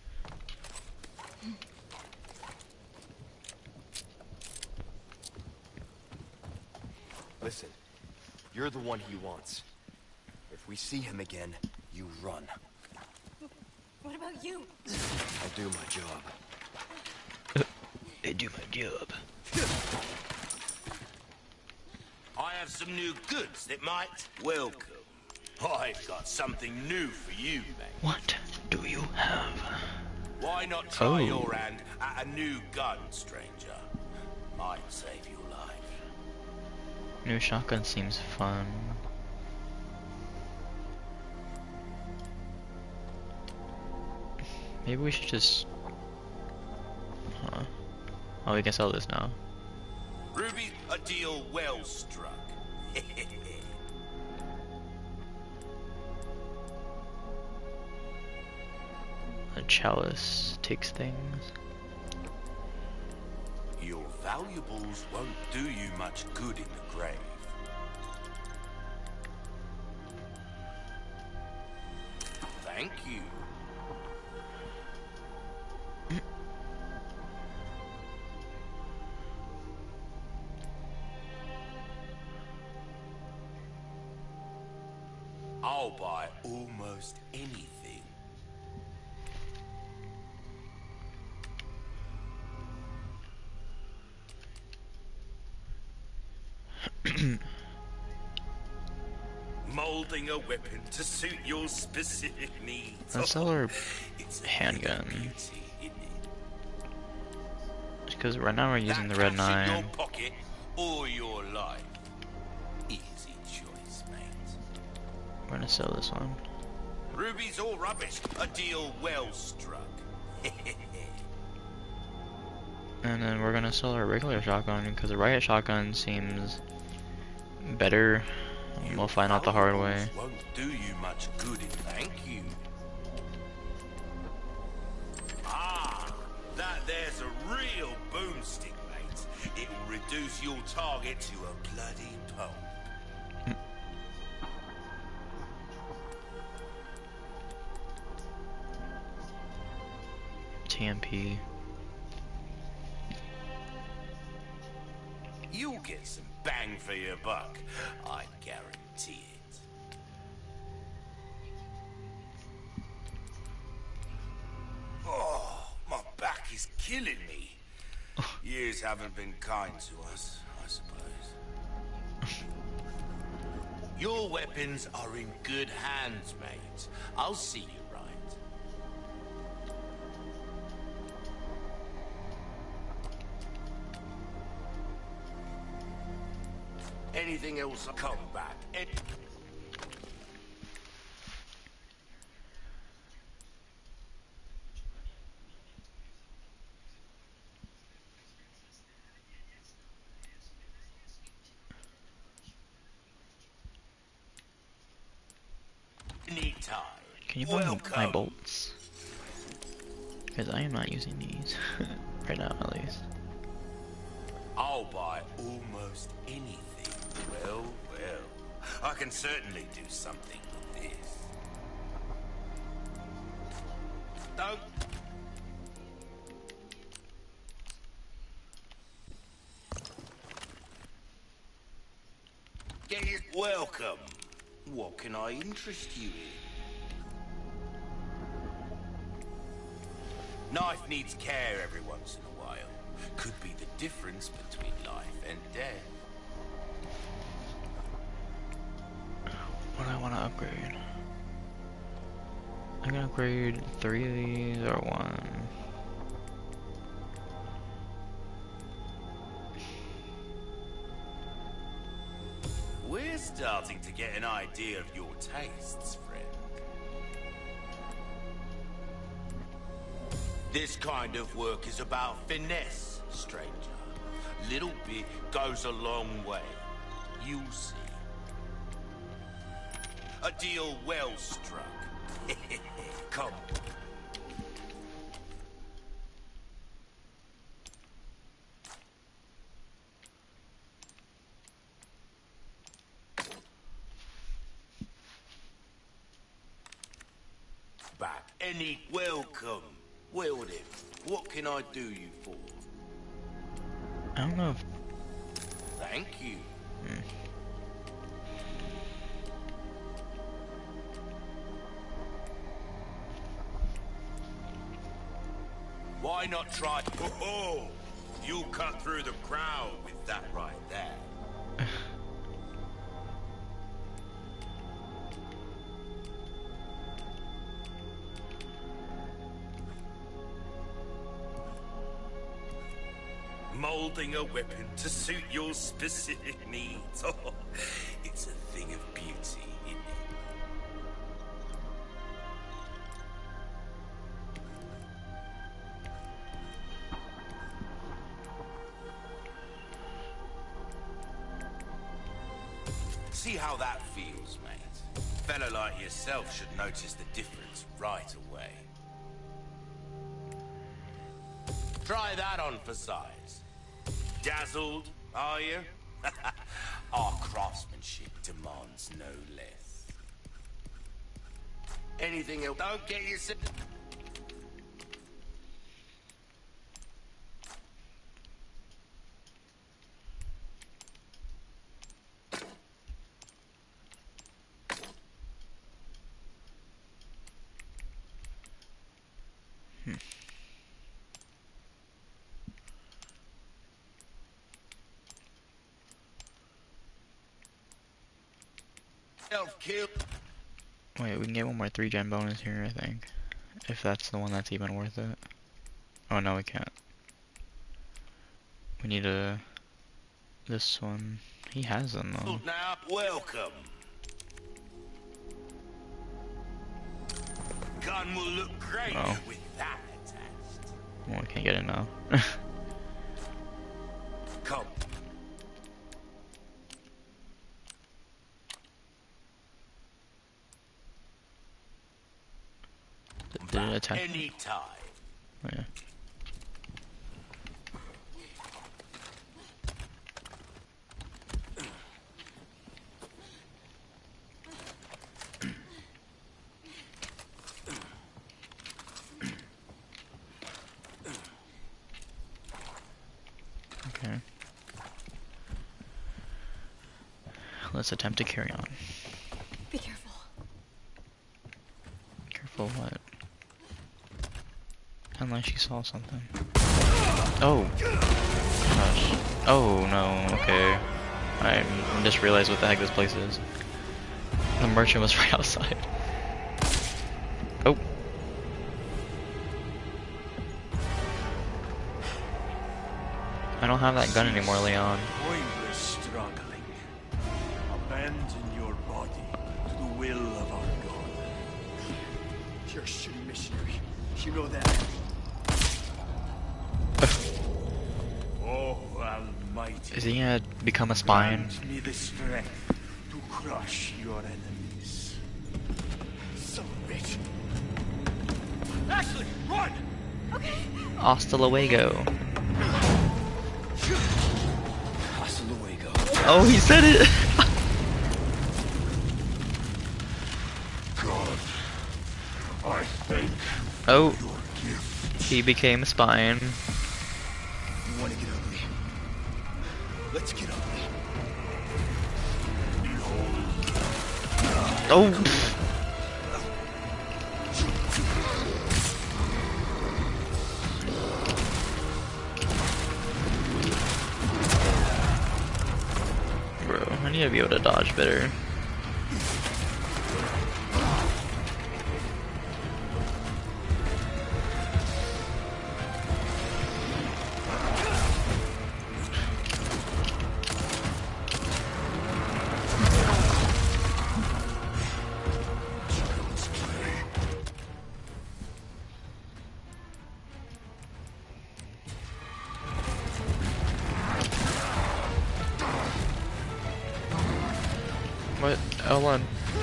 Listen, you're the one he wants. If we see him again, you run. What about you? I'll do my job. I do my job. I have some new goods that might welcome. I've got something new for you, mate. What do you have? Why not try your hand at a new gun, stranger? Might save your life. New shotgun seems fun. Maybe we should just... Huh. Oh, we can sell this now. Ruby, a deal well struck. A chalice takes things. Your valuables won't do you much good in the grave. Thank you. I'll buy almost anything. Molding a weapon to suit your specific needs. Let's sell our It's a handgun. beauty, isn't it? Because right now we're using the That Red cash in 9. your pocket or your life. Easy choice, mate. We're gonna sell this one. Ruby's all rubbish. A deal well struck. And then we're gonna sell our regular shotgun because the riot shotgun seems better. And we'll find out the hard way. Won't do you much good, thank you. Ah, that there's a real boomstick, mate. It will reduce your target to a bloody pulp. TMP. You'll get some bang for your buck. I guarantee it. Oh, my back is killing me. Years haven't been kind to us, I suppose. Your weapons are in good hands, mate. I'll see you right. Anything else, come back. Anytime. Can you buy my bolts? Because I am not using these. Right now, at least. I'll buy almost anything. Well, I can certainly do something with this. Don't. Get it. Welcome. What can I interest you in? Knife needs care every once in a while. Could be the difference between life and death. What do I want to upgrade? I'm gonna upgrade 3 of these or 1. We're starting to get an idea of your tastes, friend. This kind of work is about finesse, stranger. Little bit goes a long way. You'll see. A deal well struck. Come. Back. Any welcome. Well then, what can I do you for? I don't know if... Thank you. Why not try? Oh, you'll cut through the crowd with that right there. Molding a weapon to suit your specific needs. Oh, it's a thing of beauty, isn't it? See how that feels, mate. A fellow like yourself should notice the difference right away. Try that on for size. Dazzled, are you? Our craftsmanship demands no less. Anything else? Don't get yourself... Self-kill. Wait, we can get one more 3-gen bonus here, I think. If that's the one that's even worth it. Oh no, we can't. We need a... this one. He has them though. Now, welcome. Gun will look great with that attached. Well, we can't get it now. Come. Did it attack? Anytime. Oh, yeah. Okay. Let's attempt to carry on. Be careful. Careful what? Unless you saw something. Oh! Gosh. Oh no, okay. I just realized what the heck this place is. The merchant was right outside. Oh! I don't have that gun anymore, Leon. Pointless struggling. Abandon your body to the will of our God. You're a shitty missionary. You know that. Oh, Almighty. Is he gonna become a spine? Grant me the strength to crush your enemies. Son of a bitch. Ashley, run! Hasta luego. Hasta luego. Oh, he said it! God, I thank Oh, your gift. he became a spine. You want to get ugly? Let's get ugly. Oh! Bro, I need to be able to dodge better. What? L1.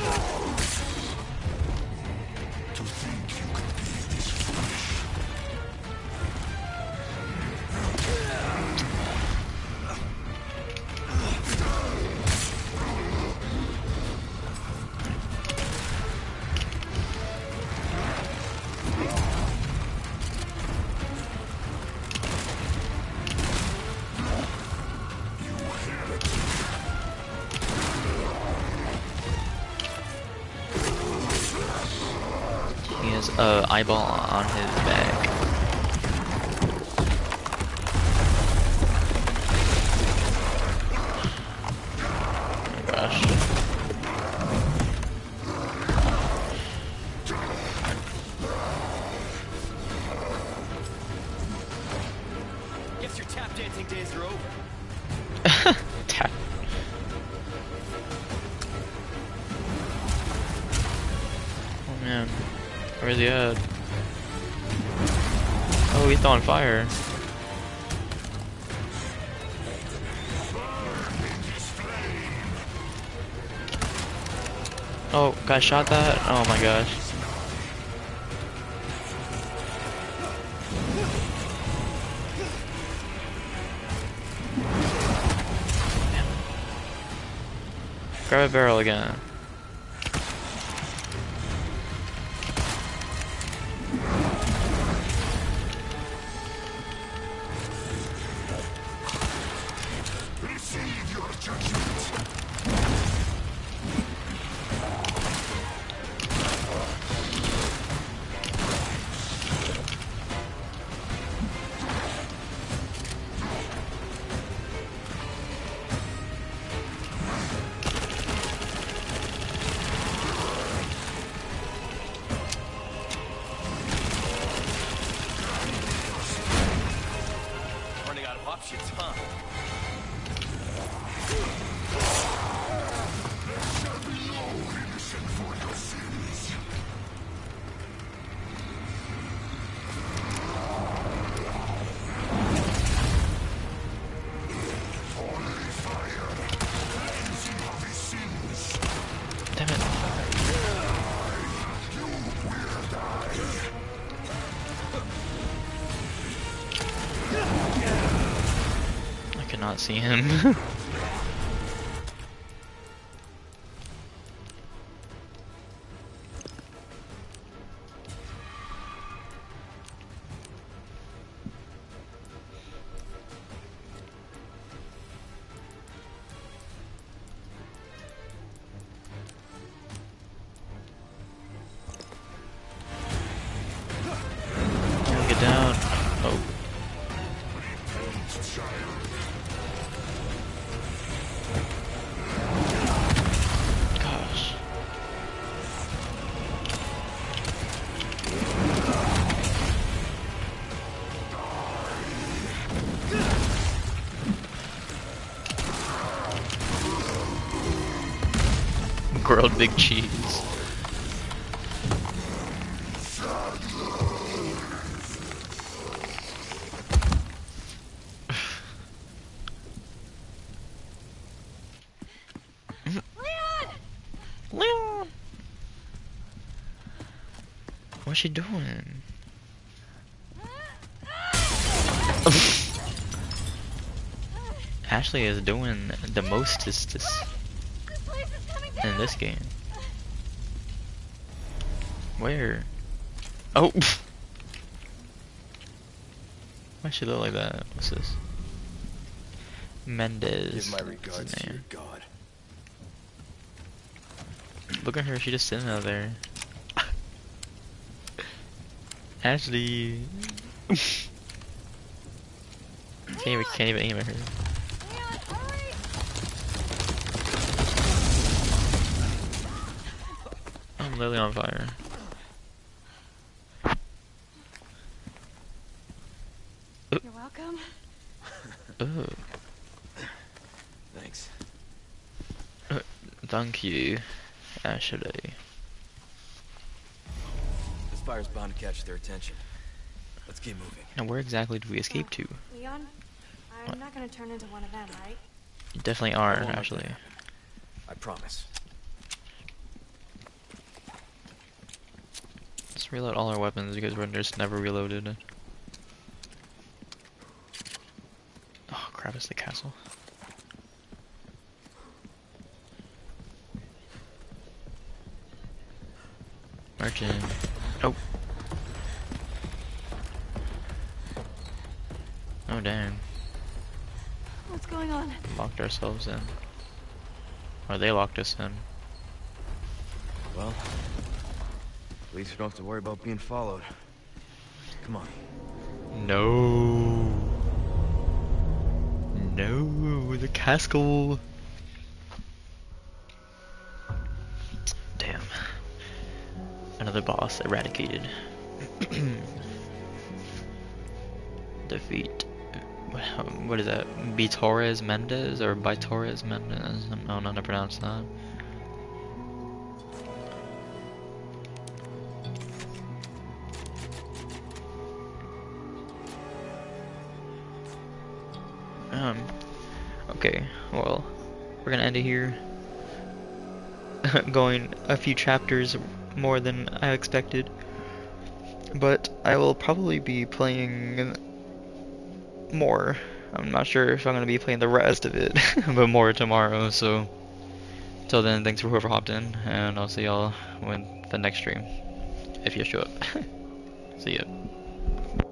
He has a eyeball on his back. Oh my gosh. Guess your tap dancing days are over. Tap. Oh man. Where's he at? Oh, he's on fire. Oh, guy shot that? Oh my gosh. Grab a barrel again. Running out of options, huh? Damn it. I cannot see him. Get down. Oh. Gosh. Grilled big cheese. Leon! What's she doing? Ashley is doing the mostest in this game. Where? Oh! Why she look like that? What's this? Mendez. Give my regards to your god. Look at her, she just sitting out there. Ashley. Can't even aim at her. I'm literally on fire. You're welcome. Oh. Thanks. Thank you, Ashley. This fire's bound to catch their attention. Let's keep moving. Now, where exactly did we escape to? Leon, I'm not gonna turn into one of them, right? You definitely are, I won't Ashley. let that happen. I promise. Let's reload all our weapons because we're just never reloaded. Oh crap, it's the castle. Merchant. Oh. Oh damn. What's going on? Locked ourselves in. Or they locked us in. Well, at least we don't have to worry about being followed. Come on. No. No, the castle. Damn. Another boss eradicated. Defeat. What is that? Torres Mendez or by Torres Mendez? I don't know how to pronounce that. Okay, well, we're gonna end it here. Going a few chapters more than I expected. But I will probably be playing more. I'm not sure if I'm gonna be playing the rest of it, but more tomorrow, so till then, thanks for whoever hopped in, and I'll see y'all when the next stream, if you show up. See ya.